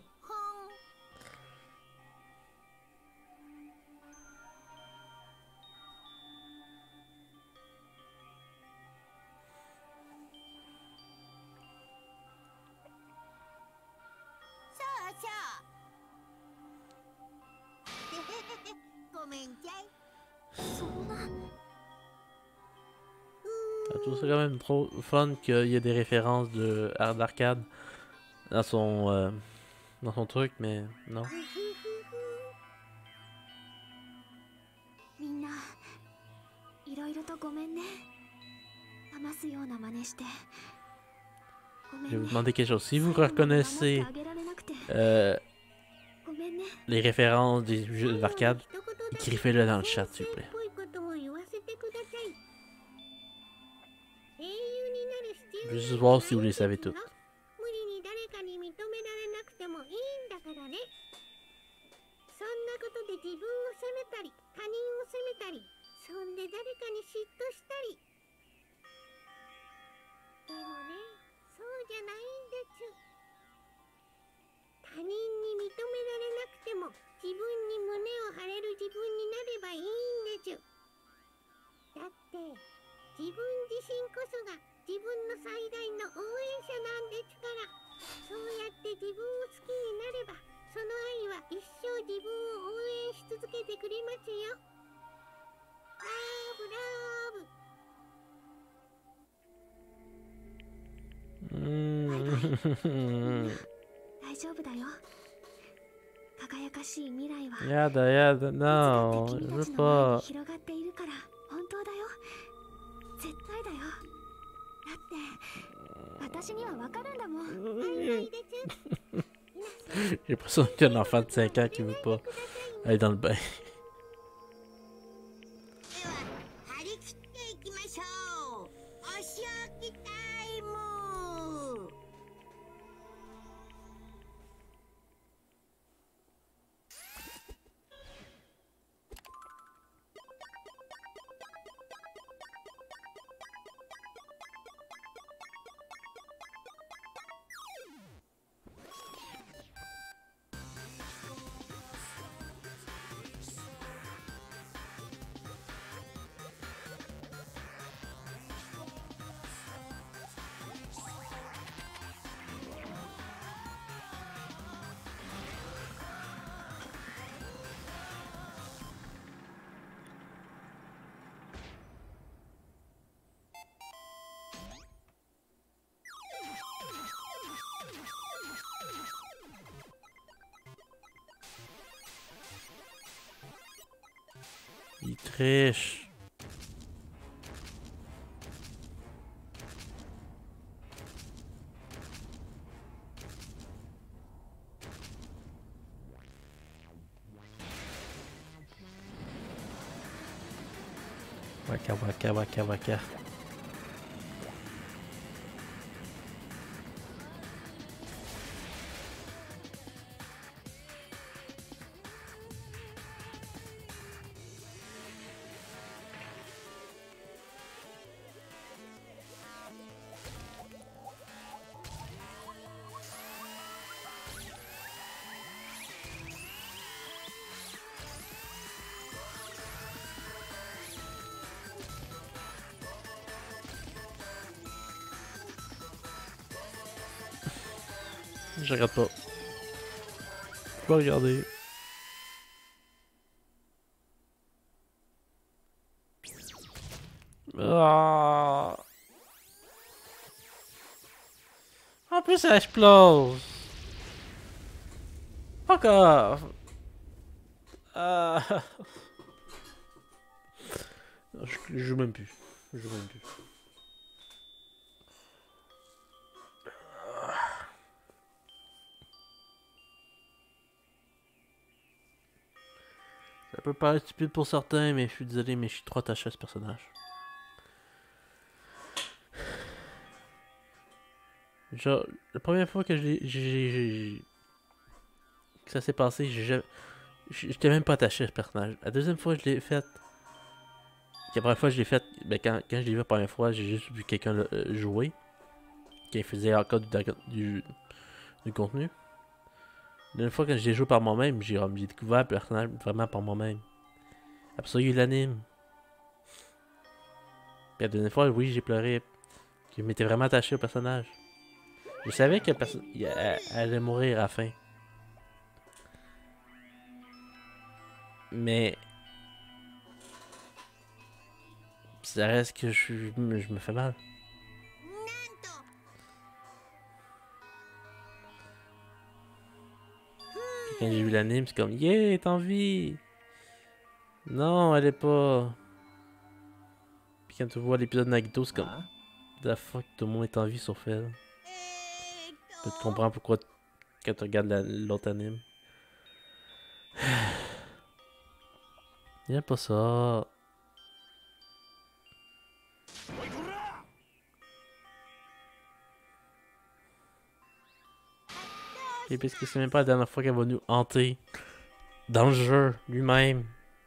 そうそう。ごめんちゃい。 そんな。 Je trouve ça quand même trop fun qu'il y ait des références de d'arcade dans son euh, dans son truc, mais non. みんな、いろいろとごめんね。騙すような真似して。ごめ Je vais ん vous ね。 demander quelque chose. Si vous reconnaissez あげられなくて。 euh, ごめんね。 les références des jeux d'arcade, écrivez-le dans le chat, s'il vous plaît. Je veux juste voir si vous les savez toutes. 無理に誰かに認められなくてもいいんだからね。そんなことで自分を責めたり、他人を責めたり、そんで誰かに嫉妬したり。でもね、そうじゃないんです。他人に認められなくても自分に胸を張れる自分になればいいんです。だって自分自身こそが自分の最大の応援者なんですから。そうやって自分を好きになれば、その愛は一生自分を応援し続けてくれますよ。ラブラブ。 大丈夫だよ。輝かしい未来は Yada, yada, non, je 君 veux たちの前に pas. 広がっているから本当だよ。絶対だよ。だって私にはわかるんだもん。 J'ai l'impression qu'il y a un enfant de cinq ans qui veut pas aller dans le bain. では張り切っていきましょう。お仕置きタイム。 「 Il triche. Waka waka waka waka. Je regarde pas. Je peux pas regarder. Ah. En plus, ça explose. Fuck off. Ah. Je, je joue même plus. Je joue même plus. Ça peut paraître stupide pour certains, mais je suis désolé, mais je suis trop attaché à ce personnage. Genre, la première fois que je l'ai, j'ai, j'ai, que ça s'est passé, j'ai, j'étais même pas attaché à ce personnage. La deuxième fois que je l'ai fait, la première fois que je l'ai fait, ben quand, quand je l'ai vu la première fois, j'ai juste vu quelqu'un euh, jouer, qui faisait encore du, du, du contenu. La deuxième fois que j'ai joué par moi-même, j'ai découvert le personnage vraiment par moi-même. Après ça, il y a eu l'anime. La deuxième fois, oui, j'ai pleuré. Je m'étais vraiment attaché au personnage. Je savais qu'elle allait mourir à la fin. Mais... ça reste que je, je me fais mal. Puis quand j'ai vu l'anime, c'est comme, yeah, t'es en vie. Non, elle est pas. Puis quand tu vois l'épisode de Nagito, c'est comme, the fuck, tout le monde est en vie sauf elle. Tu comprends pourquoi quand tu regardes l'autre anime. Il a pas ça. Et parce que c'est même pas la dernière fois qu'elle va nous hanter dans le jeu lui-même.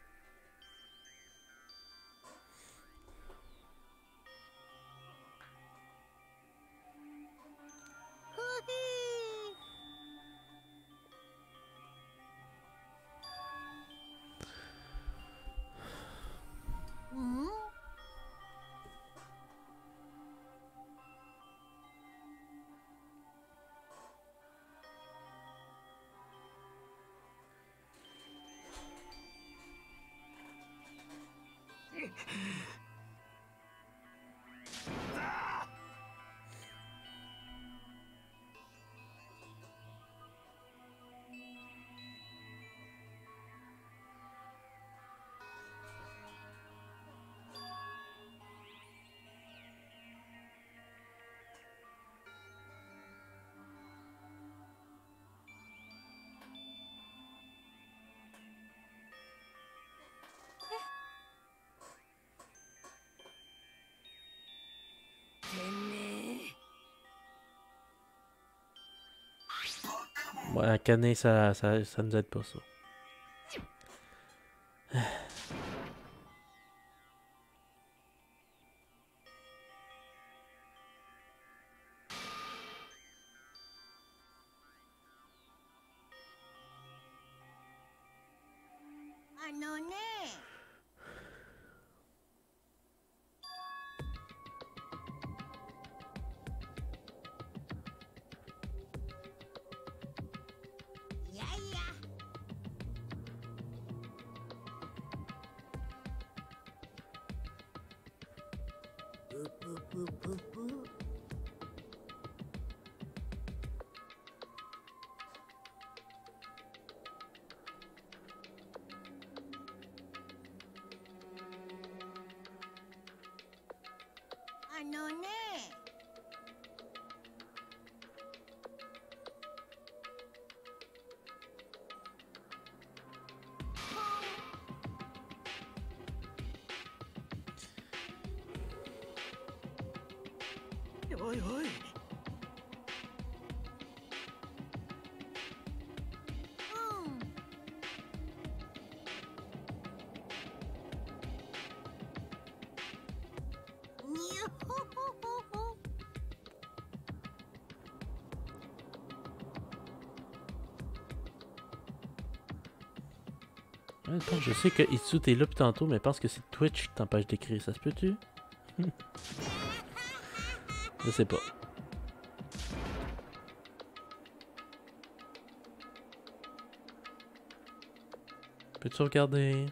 Ouais, à canner, ça, ça, ça nous aide pas ça. おいおい。 にゅほほほほ。 Attends, je sais que Itsu t'es là depuis tantôt, mais je pense que c'est Twitch qui t'empêche d'écrire. Ça se peut-tu? Je sais pas. Peux-tu regarder?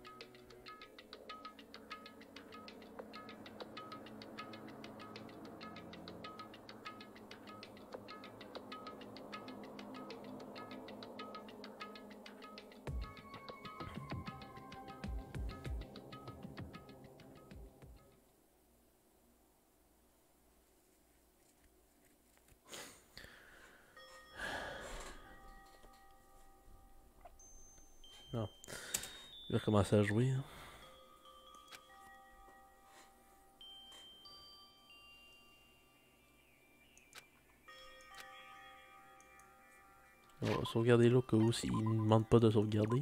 Non. Il va commencer à jouer. Hein. On va sauvegarder là au cas où s'il ne demande pas de sauvegarder.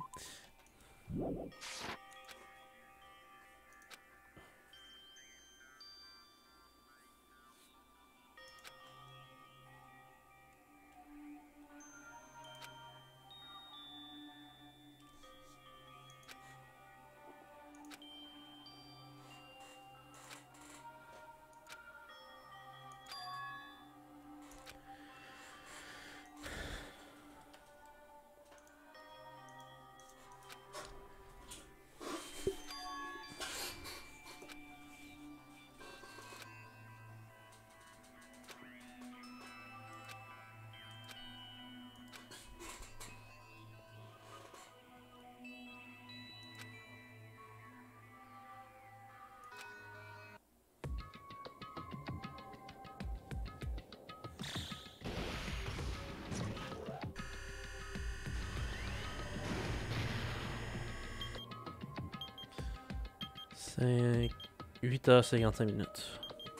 huit heures cinquante-cinq minutes.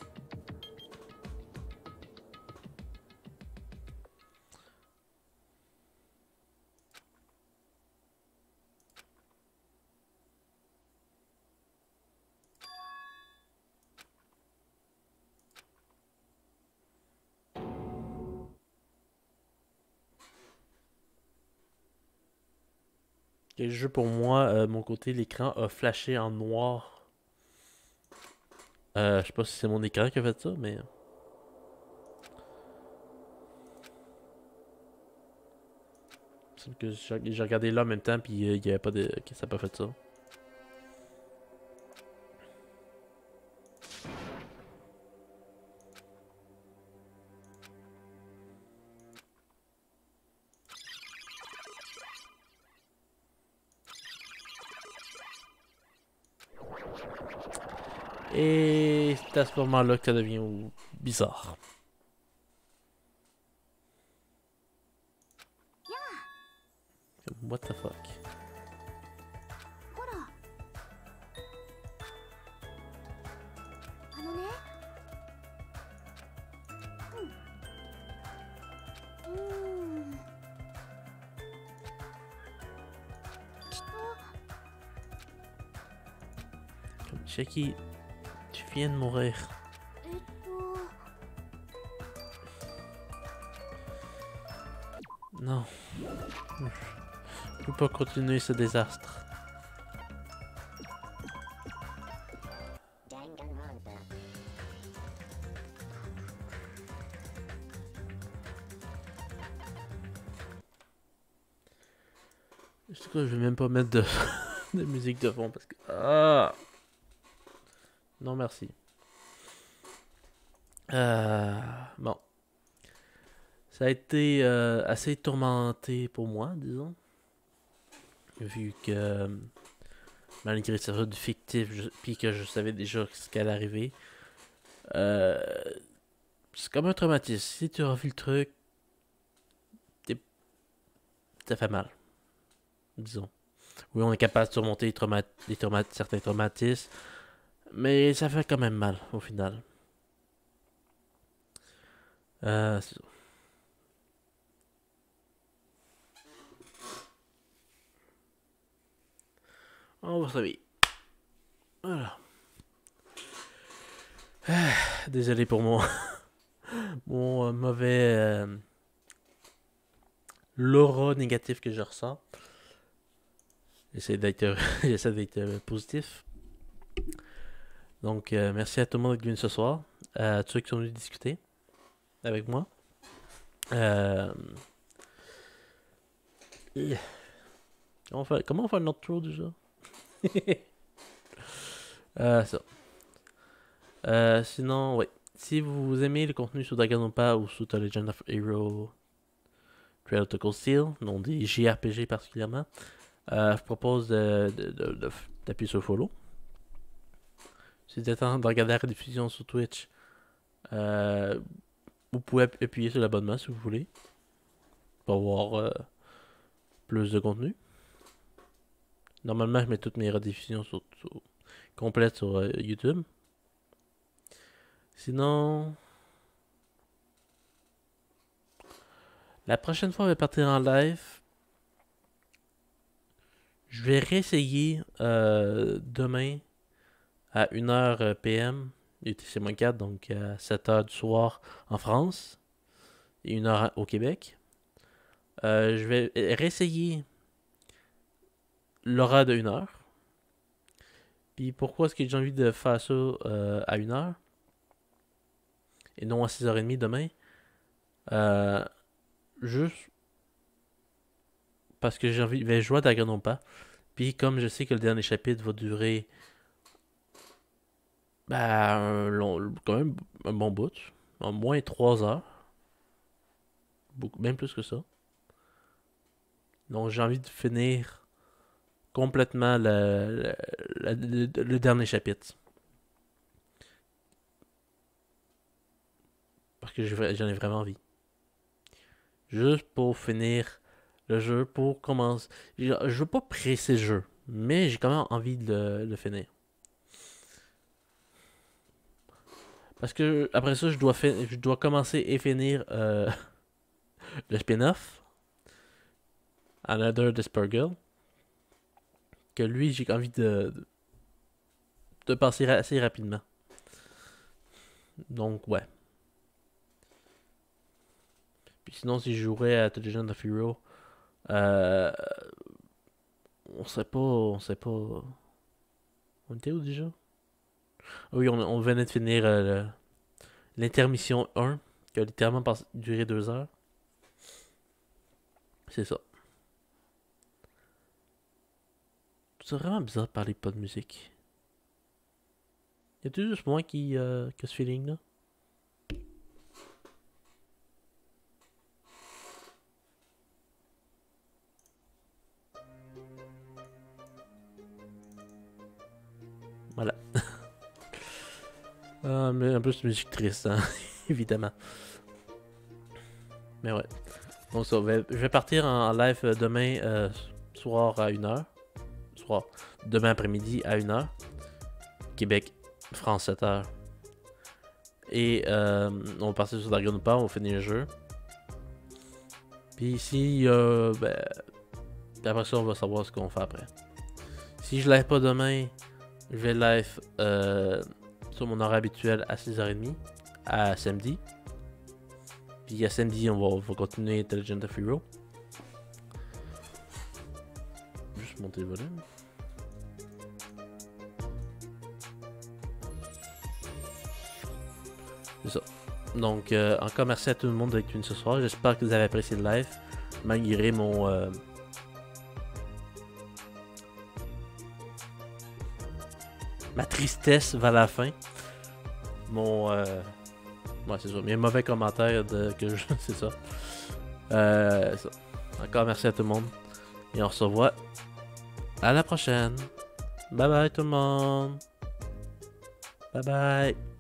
Le jeu pour moi, euh, mon côté, l'écran a flashé en noir. Euh, je sais pas si c'est mon écran qui a fait ça, mais... que j'ai regardé là en même temps, puis il euh, n'y avait pas de... que ça n'a pas fait ça. Et c'est à ce moment-là que ça devient bizarre. What the fuck? Shaki, tu viens de mourir. Non. Je peux pas continuer ce désastre. En tout cas, je vais même pas mettre de, de musique de fond parce que... Ah! Non, merci. Euh, bon. Ça a été euh, assez tourmenté pour moi, disons. Vu que, euh, malgré que ça soit du fictif, puis que je savais déjà ce qui allait arriver, euh, c'est comme un traumatisme. Si tu as vu le truc, ça fait mal. Disons. Oui, on est capable de surmonter les trauma les trauma certains traumatismes, mais ça fait quand même mal, au final. Euh, c'est ça. On va se Voilà. Ah, désolé pour mon, mon euh, mauvais... Euh, l'aura négatif que je ressens. J'essaie d'être, j'essaie d'être euh, positif. Donc, euh, merci à tout le monde d'être venu ce soir. Euh, à tous ceux qui sont venus discuter avec moi. Euh... Comment, on fait... Comment on fait un outro déjà? euh, ça. Euh, sinon, oui. Si vous aimez le contenu sur Danganronpa ou sur The Legend of Hero Trail of Tokyo Steel, non des J R P G particulièrement, euh, je propose de, de, de, de, d'appuyer sur follow. Si vous êtes en train de regarder la rediffusion sur Twitch, euh, vous pouvez appuyer sur l'abonnement si vous voulez pour avoir euh, plus de contenu. Normalement, je mets toutes mes rediffusions sur, sur, complètes sur euh, YouTube. Sinon, la prochaine fois, on va partir en live. Je vais réessayer euh, demain à une heure P M U T C moins quatre, donc à sept heures du soir en France et une heure au Québec. Euh, je vais réessayer l'horaire de une heure. Puis pourquoi est-ce que j'ai envie de faire ça euh, à une heure et non à six heures trente demain? Euh, juste parce que j'ai envie de jouer à Danganronpa. Puis comme je sais que le dernier chapitre va durer ben, un long, quand même un bon bout, au moins trois heures, beaucoup, même plus que ça. Donc j'ai envie de finir complètement le, le, le, le dernier chapitre. Parce que j'en ai vraiment envie. Juste pour finir le jeu, pour commencer. Je, je veux pas presser le jeu, mais j'ai quand même envie de le, le finir. Parce que après ça, je dois, fin- je dois commencer et finir euh, le spin-off Another Despair Girl. Que lui, j'ai envie de, de, de passer assez rapidement. Donc, ouais. Puis sinon, si je jouerais à The Legend of Hero, euh, on sait pas, on sait pas. On était où déjà? Ah oui, on, on venait de finir euh, l'intermission un, qui a littéralement passé, duré deux heures. C'est ça. C'est vraiment bizarre de parler pas de musique. Y a-t-il juste moi qui, euh, qui a ce feeling-là? Voilà. Ah, mais un peu de musique triste, hein, évidemment. Mais ouais. Donc ça, je vais partir en live demain euh, soir à une heure. Soir. Demain après-midi à une heure. Québec, France sept heures. Et euh, on va partir sur Danganronpa, on va finir le jeu. Puis si, euh, ben, après ça, on va savoir ce qu'on fait après. Si je live pas demain, je vais live euh, sur mon heure habituel à six heures trente, à samedi. Puis à samedi, on va, on va continuer The Legend of Hero. Juste monter le volume. C'est ça. Donc, euh, encore merci à tout le monde d'être venu ce soir. J'espère que vous avez apprécié le live, malgré mon... Euh, ma tristesse vers la fin. Mon... Euh, ouais, c'est ça. Mes mauvais commentaires de que je... c'est ça. Euh, ça. Encore merci à tout le monde. Et on se revoit à la prochaine. Bye bye tout le monde. Bye bye.